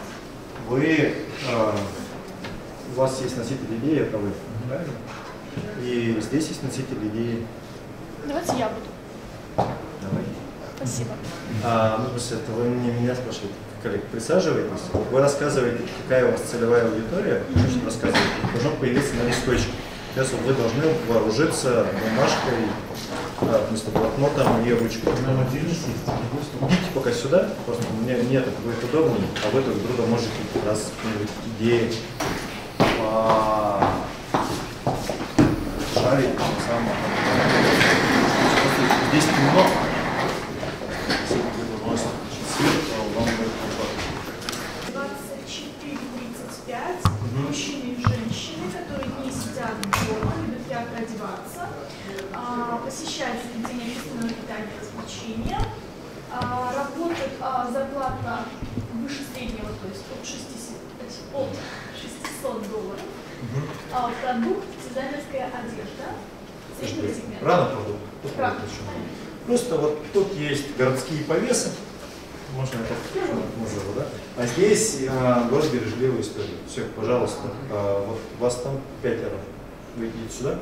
У вас есть носитель идеи, это вы, правильно? И здесь есть носитель идеи. Давайте я буду. Давай. Спасибо. Это вы меня спрашиваете, коллег, присаживайтесь. Вы рассказываете, какая у вас целевая аудитория, значит, рассказываете. Должно появиться на листочке. Сейчас вы должны вооружиться бумажкой, вместо блокнотом и ручкой. Идите пока сюда, просто мне так будет удобнее, а вы друг друга можете как раз какие-нибудь идеи шарить, здесь темно. Если вы носите свет, то вам будет комфортно. 24-35, мужчины и женщины, которые не сидят дома, любят ярко одеваться, посещают заведения общественного питания и развлечения, работают зарплата выше среднего, то есть от 600 долларов. Продукт, дизайнерская одежда, среднего сегмента. Рано продукт. Рано. Просто вот тут есть городские повесы, можно это назову, да? А здесь госбережливая история. Все, пожалуйста, вот вас там 5. Вы идите сюда.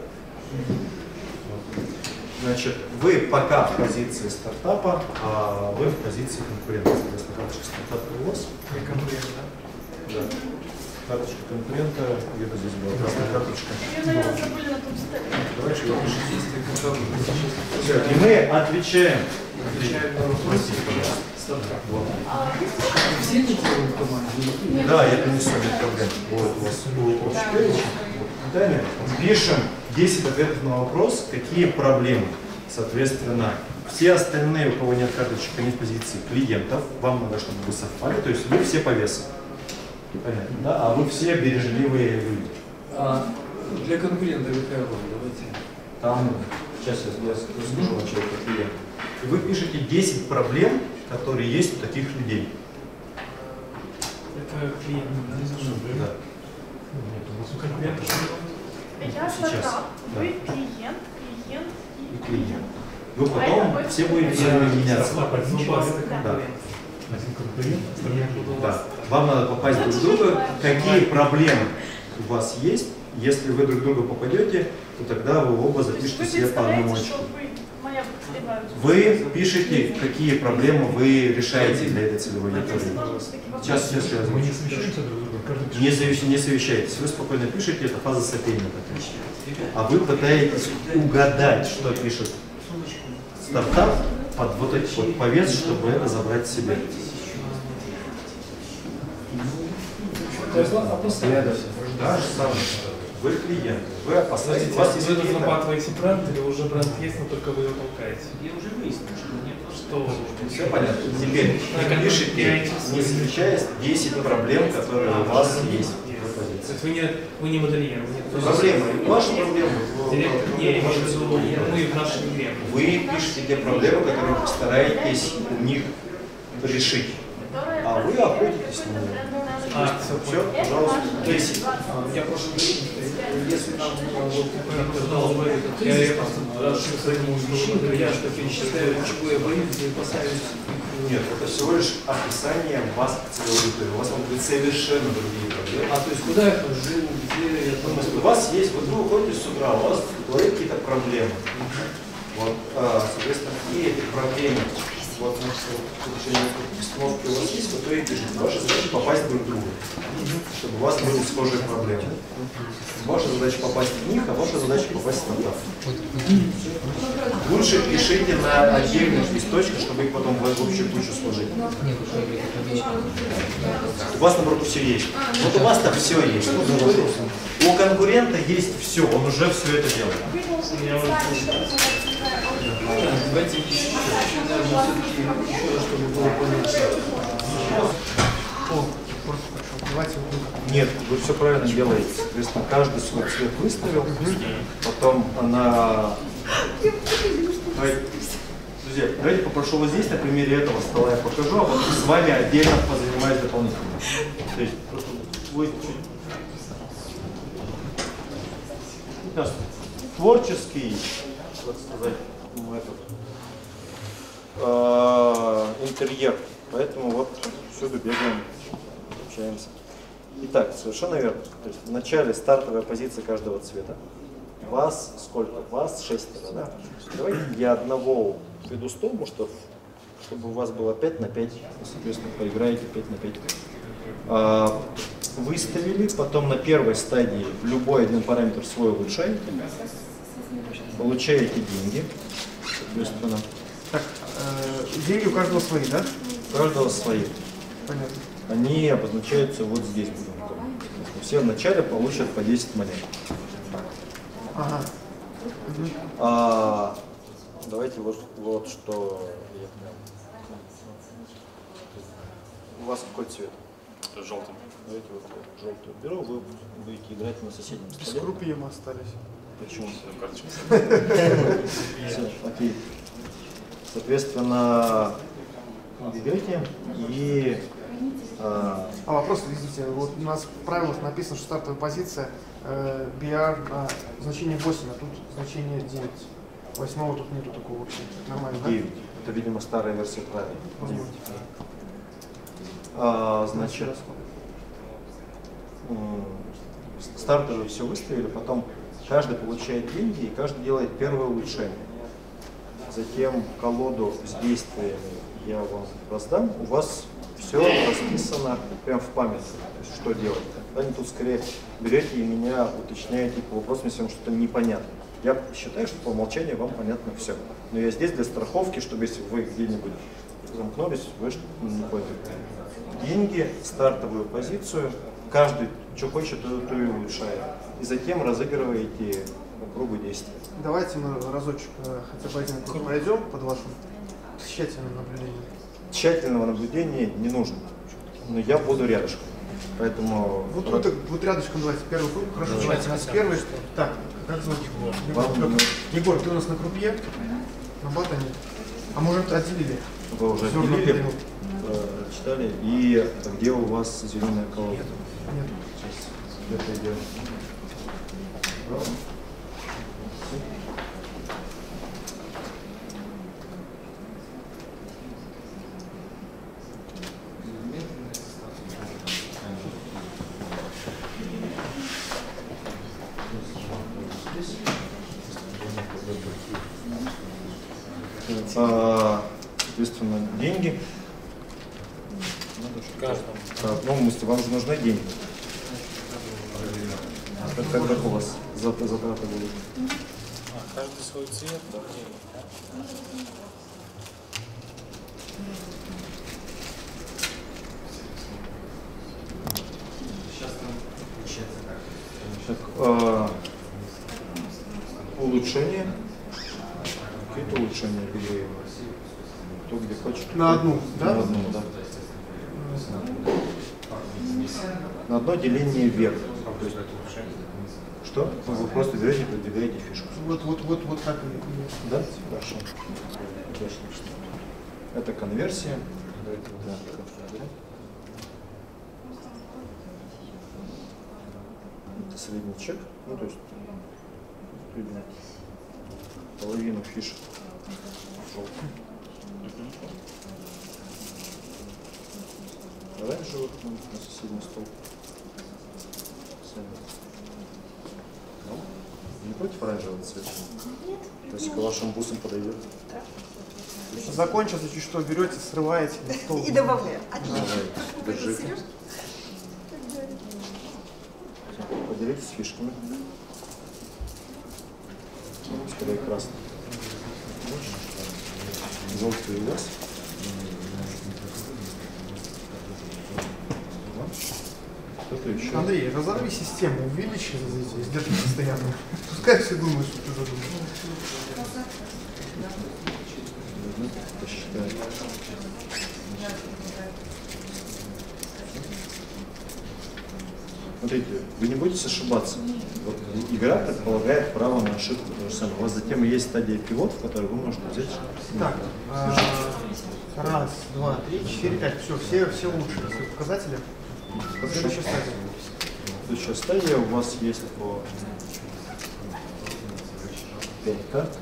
Значит, вы пока в позиции стартапа, а вы в позиции конкурента. Соответственно, карточка стартапа у вас. И конкурент, да? Да. Карточка конкурента, где-то здесь была красная карточка. Ее, наверное, забыли на том столе. Давай, что все, и мы отвечаем. Простите, пожалуйста. Вот. Да, я принесу, нет проблем. Вот у вас Далее пишем 10 ответов на вопрос, какие проблемы. Соответственно, все остальные, у кого нет карточек, они в позиции клиентов. Вам надо, чтобы вы совпали, то есть вы все повесы. Понятно, да? А вы все бережливые люди. Для конкурента какая роль? Давайте. там, сейчас я скажу вам человека клиента, и вы пишете 10 проблем, которые есть у таких людей. Это клиент. Да. Я стартап, вы клиент И клиент. Вы потом все будете меняться. Да. Да. Вам надо попасть друг в друга. Какие проблемы у вас есть? Если вы друг друга попадете, то тогда вы оба запишите себе по одному очку. Вы пишете, какие проблемы вы решаете для этой целевой аудитории. Сейчас я Мы не совещаемся друг с другом, каждый пишет. не совещаетесь. Вы спокойно пишете, это фаза соперника. А вы пытаетесь угадать, что пишет стартап под вот этот вот повес, чтобы это забрать себе. То есть вопрос Да, же самое. Вы клиент, вы опасаетесь. У вас есть вы какие-то... разрабатываете бренд или уже бренд есть, но только вы его толкаете? Я уже выяснил, что мне Что? Все понятно. Теперь пишите, не замечаясь, 10 проблем, которые у вас есть. То есть вы не модельер? Проблемы. Ваши проблемы. Директор? Не, я имею в виду, мы в нашей игре. Вы пишете те проблемы, которые вы постараетесь у них решить. А вы охотитесь на них. Все, пожалуйста, 10. Я прошу, если там вот я просто ошибся этому мужчине, я что перечисляю, чего я боюсь, и поставить. Нет, это всего лишь описание вас к целевой аудитории. У вас могут быть совершенно другие проблемы. То есть куда я хожу, где я... У вас есть, вот вы уходите с утра, у вас в голове какие-то проблемы. Вот, соответственно, какие эти проблемы, вот, в течение установки у вас есть, вы то и пишете. Ваша задача попасть друг к другу, чтобы у вас были схожие проблемы. Ваша задача попасть в них, а ваша задача попасть в стартап. Лучше пишите на отдельных листочках, чтобы их потом в общую кучу сложить. У вас, наоборот, все есть. Вот у вас-то все есть. У конкурента есть все, он уже все это делает. Давайте еще, наверное, все-таки еще раз, чтобы было понятно. Нет, вы все правильно делаете. Соответственно, каждый свой цвет выставил, потом она... Друзья, давайте попрошу вас здесь, на примере этого стола я покажу, а вот с вами отдельно позанимаюсь дополнительно. То есть, просто вы чуть... Творческий, так сказать, интерьер. Поэтому вот всюду бегаем, общаемся. Итак, совершенно верно. То есть в начале стартовая позиция каждого цвета. Вас сколько? Вас 6, да? Давайте я одного веду стол, потому что чтобы у вас было 5 на 5, соответственно, поиграете 5 на 5. Выставили, потом на первой стадии любой один параметр свой улучшаете, получаете деньги, соответственно. Так, деньги у каждого свои, да? У каждого свои. Понятно. Они обозначаются вот здесь. Все вначале получат по 10 монет. Ага. Давайте вот что я понял. У вас какой цвет? Желтый. Давайте вот желтую беру, вы будете играть на соседнем Без столе. крупьем остались. Почему? Все, окей. Соответственно, берете и... вопрос, видите, вот у нас в правилах написано, что стартовая позиция BR значение 8, а тут значение 9. 8 тут нету такого вообще. Нормально, 9. да? Это, видимо, старая версия правил. 9. Значит, стартовые все выставили, потом каждый получает деньги и каждый делает первое улучшение. Затем колоду с действиями я вам раздам. У вас все расписано прямо в памяти, то есть что делать. Они тут скорее берете и меня уточняете по вопросам, если вам что-то непонятно. Я считаю, что по умолчанию вам понятно все. Но я здесь для страховки, чтобы если вы где-нибудь замкнулись, вы не поняли. Деньги, стартовую позицию, каждый, что хочет, то и улучшает. И затем разыгрываете по кругу действий. Давайте мы разочек хотя бы один круг пройдем под вашим тщательным наблюдением. Тщательного наблюдения не нужно, но я буду рядышком. Поэтому... Вот рядышком давайте первый круг. Хорошо, давайте у нас первый. Так, как зовут? Егор, ты у нас на крупье, на батоне. А может отделили? Вы уже отделили, читали. И где у вас зеленая колода? Нет. Сейчас где-то идет. Соответственно, деньги. Ну, если вам же нужны деньги. Как у вас затраты будут? Каждый свой цвет, да? Сейчас там получается как? Улучшение. Какие-то улучшения бери. Кто где хочет. На одну, да? На одну, да. На одно деление вверх. Что? Вы просто берете и продвигаете фишку. Вот так и да? Хорошо. Это конверсия. Это средний чек. Ну, то есть половину фишек. Оранжевых на соседний стол. Ну, не против оранжевого цвета? То есть к вашим бусам подойдет? Закончится, чуть что берете, срываете на стол. И добавляете. Держите. Поделитесь фишками. Скорее красный. Желтый у вас. Андрей, разорви систему, увеличь здесь где-то постоянно. Пускай все думают, что ты задумал. Посчитаем. Смотрите, вы не будете ошибаться. Вот игра предполагает право на ошибку. То же самое. У вас затем есть стадия пилот, в которой вы можете взять. Так, раз, два, три, четыре, пять. Все лучшие. Все показатели. Следующая стадия. Следующая стадия у вас есть по 5 карт,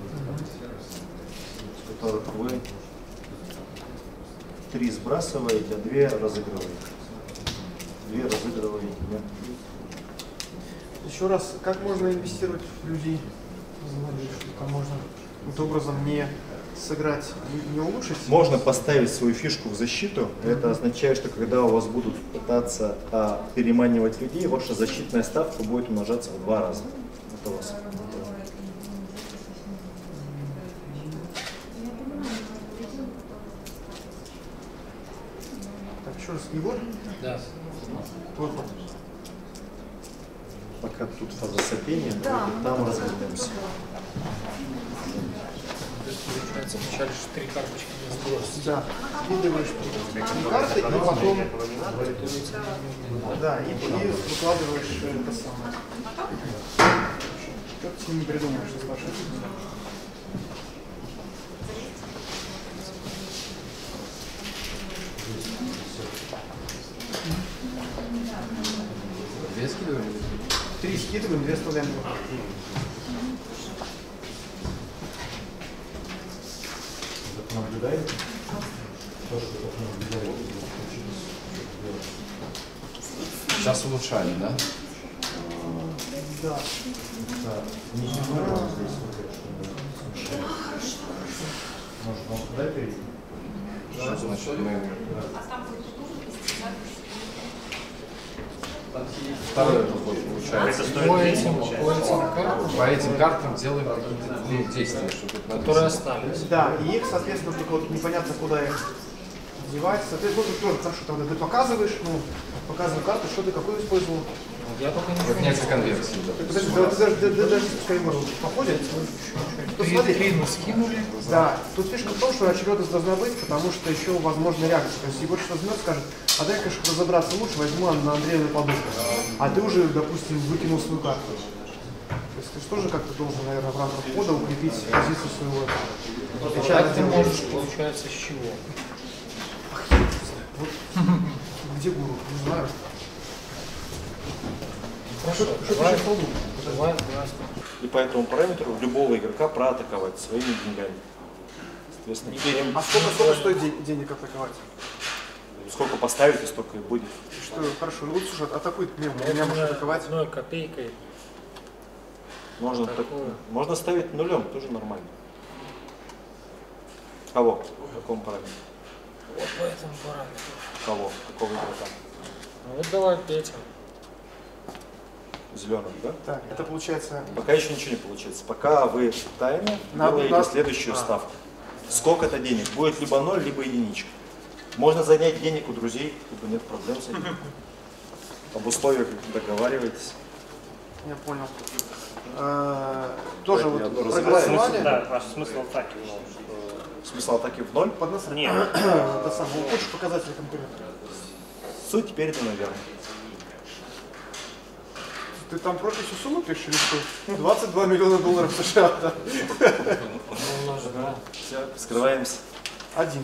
с которых вы 3 сбрасываете, а 2 разыгрываете. 2 разыгрываете, нет. Еще раз, как можно инвестировать в людей? Что можно каким-то образом не сыграть, не улучшить? Можно поставить свою фишку в защиту. Это означает, что когда у вас будут пытаться переманивать людей, ваша защитная ставка будет умножаться в 2 раза. Это у вас. Так, еще раз, Егор? Да. Вот. Пока тут фаза сопения, да, там разберемся. Получается, вначале 3 карточки не сбросить. Да, скидываешь 3 карты, и потом да, и выкладываешь это самое. Что ты не придумаешь, что спрашиваешь? Две скидываем? 3 скидываем, 2 вставляем. Наблюдаете? Сейчас улучшали, да? Да. Не игнорируем здесь. Может, вам туда перейти? Что значит мы... Второй проход получается. По этим картам делаем какие-то действия, чтобы которые остались. Да, и их, соответственно, только вот непонятно, куда их девать. Соответственно, тоже хорошо, тогда ты показываешь, ну, показываю карту, что ты какую использовал? Я только не Равняется конверсии. Подожди, даже скаймор походит. Тут смотри. Скинули. Да, тут фишка в том, что очередность должна быть, потому что еще возможна реакция. То есть Егор что возьмет, скажет, а дай, конечно, разобраться лучше, возьму на Андрея на подушку. А ты уже, допустим, выкинул свою карту. То есть ты же тоже как-то должен, наверное, в рамках хода укрепить позицию своего. Так ты можешь, получается, с чего? Вот. Где гуру? Не знаю. Хорошо, давай. И по этому параметру любого игрока проатаковать своими деньгами. Соответственно, А сколько стоит денег атаковать? сколько поставите, столько и будет. Что, хорошо, ну слушай, атакует меня можно атаковать. Одной копейкой. Можно ставить нулем, тоже нормально. Кого? По какому параметру? Вот по этому параметру. Кого? Какого игрока? Ну вот давай Петя. Зеленым, да? Так, это получается... Пока еще ничего не получается. Пока вы в тайме делаете следующую ставку. Сколько-то денег. Будет либо 0, либо единичка. Можно занять денег у друзей, либо нет проблем с этим. Об условиях договариваетесь. Я понял. Тоже вот проголосовали. Да, ваш смысл атаки в 0. Смысл атаки в 0? Под нас? Нет. Это самое. Хочешь показатели конкурента? Суть передана, наверное. Ты там профиль сумму пишешь или что? 22 миллиона долларов США, да? Все, скрываемся. Один.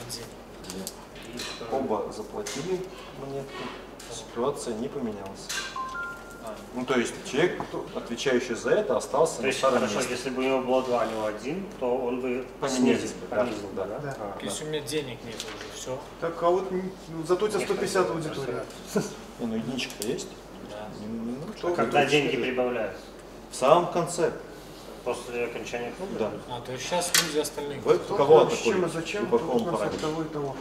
Оба заплатили монетку. Ситуация не поменялась. Ну, то есть человек, отвечающий за это, остался на старом месте. Хорошо, если бы у него было 2, а у него 1, то он бы понизил, да? То есть у меня денег нет уже, все. Так, а вот зато у тебя 150 аудитории. Ну, единичка-то есть? Да. Когда деньги прибавляются? В самом конце. После окончания клуба? Да. А, то есть сейчас люди остальные. Вы кого такой? Чем и зачем? По какому параметру? Того и того.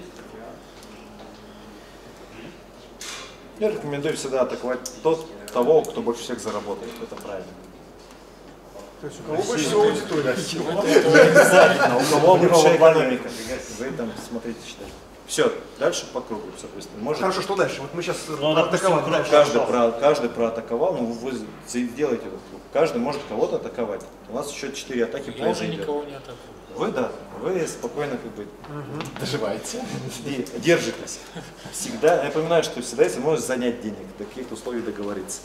Я рекомендую всегда атаковать того, кто больше всех заработает. Это правильно. То есть у кого больше всего аудитории? Обязательно. У кого лучшая экономика. Вы там смотрите, считайте. Все, дальше по кругу, соответственно. Хорошо, что дальше? Вот мы сейчас атаковали. Каждый проатаковал, ну вы делаете этот круг. Каждый может кого-то атаковать. У нас еще 4 атаки произойдет. Я уже никого не атакую. Вы да, вы спокойно как бы доживаете, держитесь. Всегда, я напоминаю, что всегда есть возможность занять денег, до каких-то условий договориться.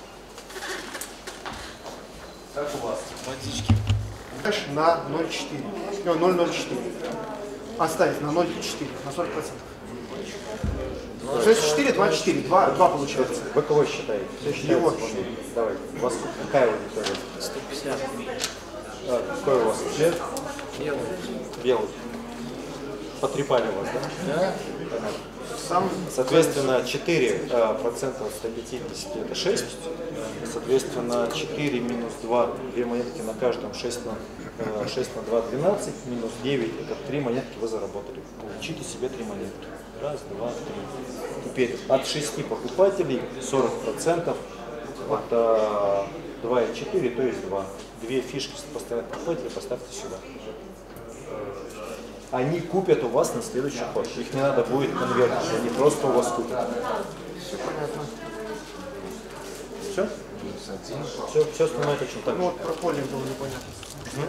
Как у вас? Водички. Дальше на 0,4. 0,04. Оставить на 0,4, на 40%. 6,4, 2,4. 2 получается. Вы кого считаете? Его. Давай, у вас какая аудитория? 150. Какой у вас цвет? Белый. Белый. Потрепали вас, да? Да. Соответственно, 4% от 150 это 6. Соответственно, 4 минус 2, 2 монетки на каждом, 6 на 2, 12, минус 9, это 3 монетки вы заработали. Получите себе 3 монетки. Раз, два, три. Теперь от 6 покупателей 40% от 2,4, то есть 2. 2 фишки постоянных покупателей поставьте сюда. Они купят у вас на следующий ход. Их не надо будет конвертить, они просто у вас купят. Все понятно. Все? Все остальное точно так же. Ну вот про поле было непонятно.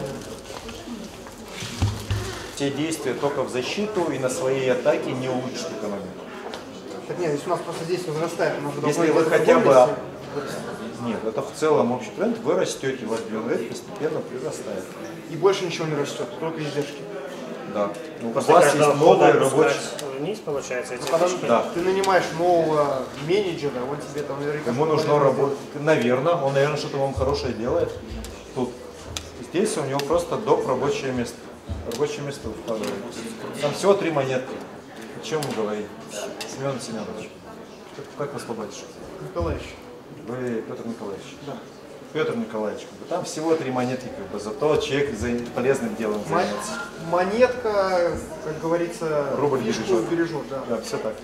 Те действия только в защиту и на своей атаке не улучшат экономику. Так нет, если у нас просто здесь возрастает, если вы хотя бы... Нет, это в целом общий тренд, вы растете, ваш бюджет постепенно прирастает. И больше ничего не растет, только издержки. Да. У вас есть новые рабочие... Вниз, получается, эти когда ты нанимаешь нового менеджера, он тебе там наверняка... Ему нужно работать. Наверное, он, наверное, что-то вам хорошее делает. Тут. Здесь у него просто доп. Рабочее место. Рабочее место вкладывается. Там всего 3 монетки. О чем вы говорите? Семен Семенович. Как вас по батюшке? Николаевич. Вы Петр Николаевич? Да. Петр Николаевич, там всего 3 монетки, зато человек полезным делом занимается. Монетка, как говорится, рубль бережет. Да. Да, все так.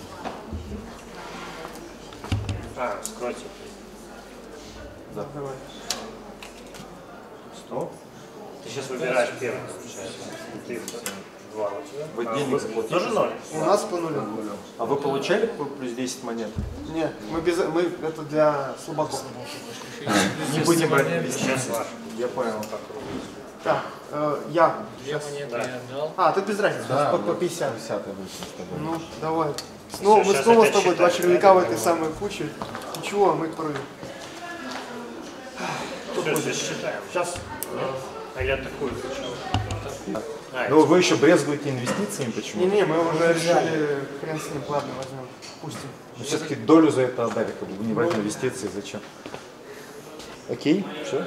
Скройте. Да. Давай. 100. Ты сейчас выбираешь первый, получается. Ты 2. Вы денег заплатили? Тоже 0. У нас по нулю. А вы получали плюс 10 монет? Нет, мы это для слабаков. Не будем брать инвестиции. Сейчас ваш. Я понял. Так, я. 2 монеты я отдал. А, тут без разницы, Да, по 50. 50 обычно с тобой. Ну, давай. Снова, мы Сейчас снова с опять тобой два считаем, червяка в да, этой да. самой куче. Ничего, мы прыгаем. Все, здесь считаем. Сейчас. А я такой хочу. Ну вы еще брезгуете инвестициями, почему? Не-не, мы уже решили, хрен с ним, ладно, возьмем, пустим. Ну, все-таки долю за это отдали, как бы не брать инвестиции, зачем? Окей, все.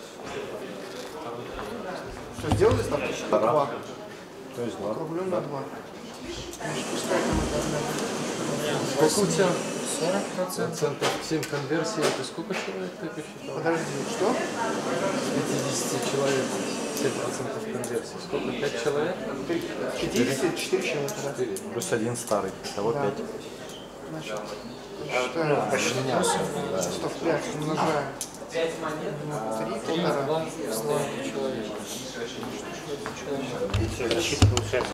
Что, сделали ставку? Пора. 2. То есть 2. Округлю на 2. Пускай там это Сколько у тебя? 40%. 7 конверсий, это сколько человек ты посчитал? Подожди, что? 50 человек, 7% конверсии. Сколько? 5 человек? 54 человека, да. 4. Плюс 1 старый, того Да. 5. Значит, считаю, 100 в 5 умножаем. 5 монет. На 3, 1,5. Два человека. Все, защита получается.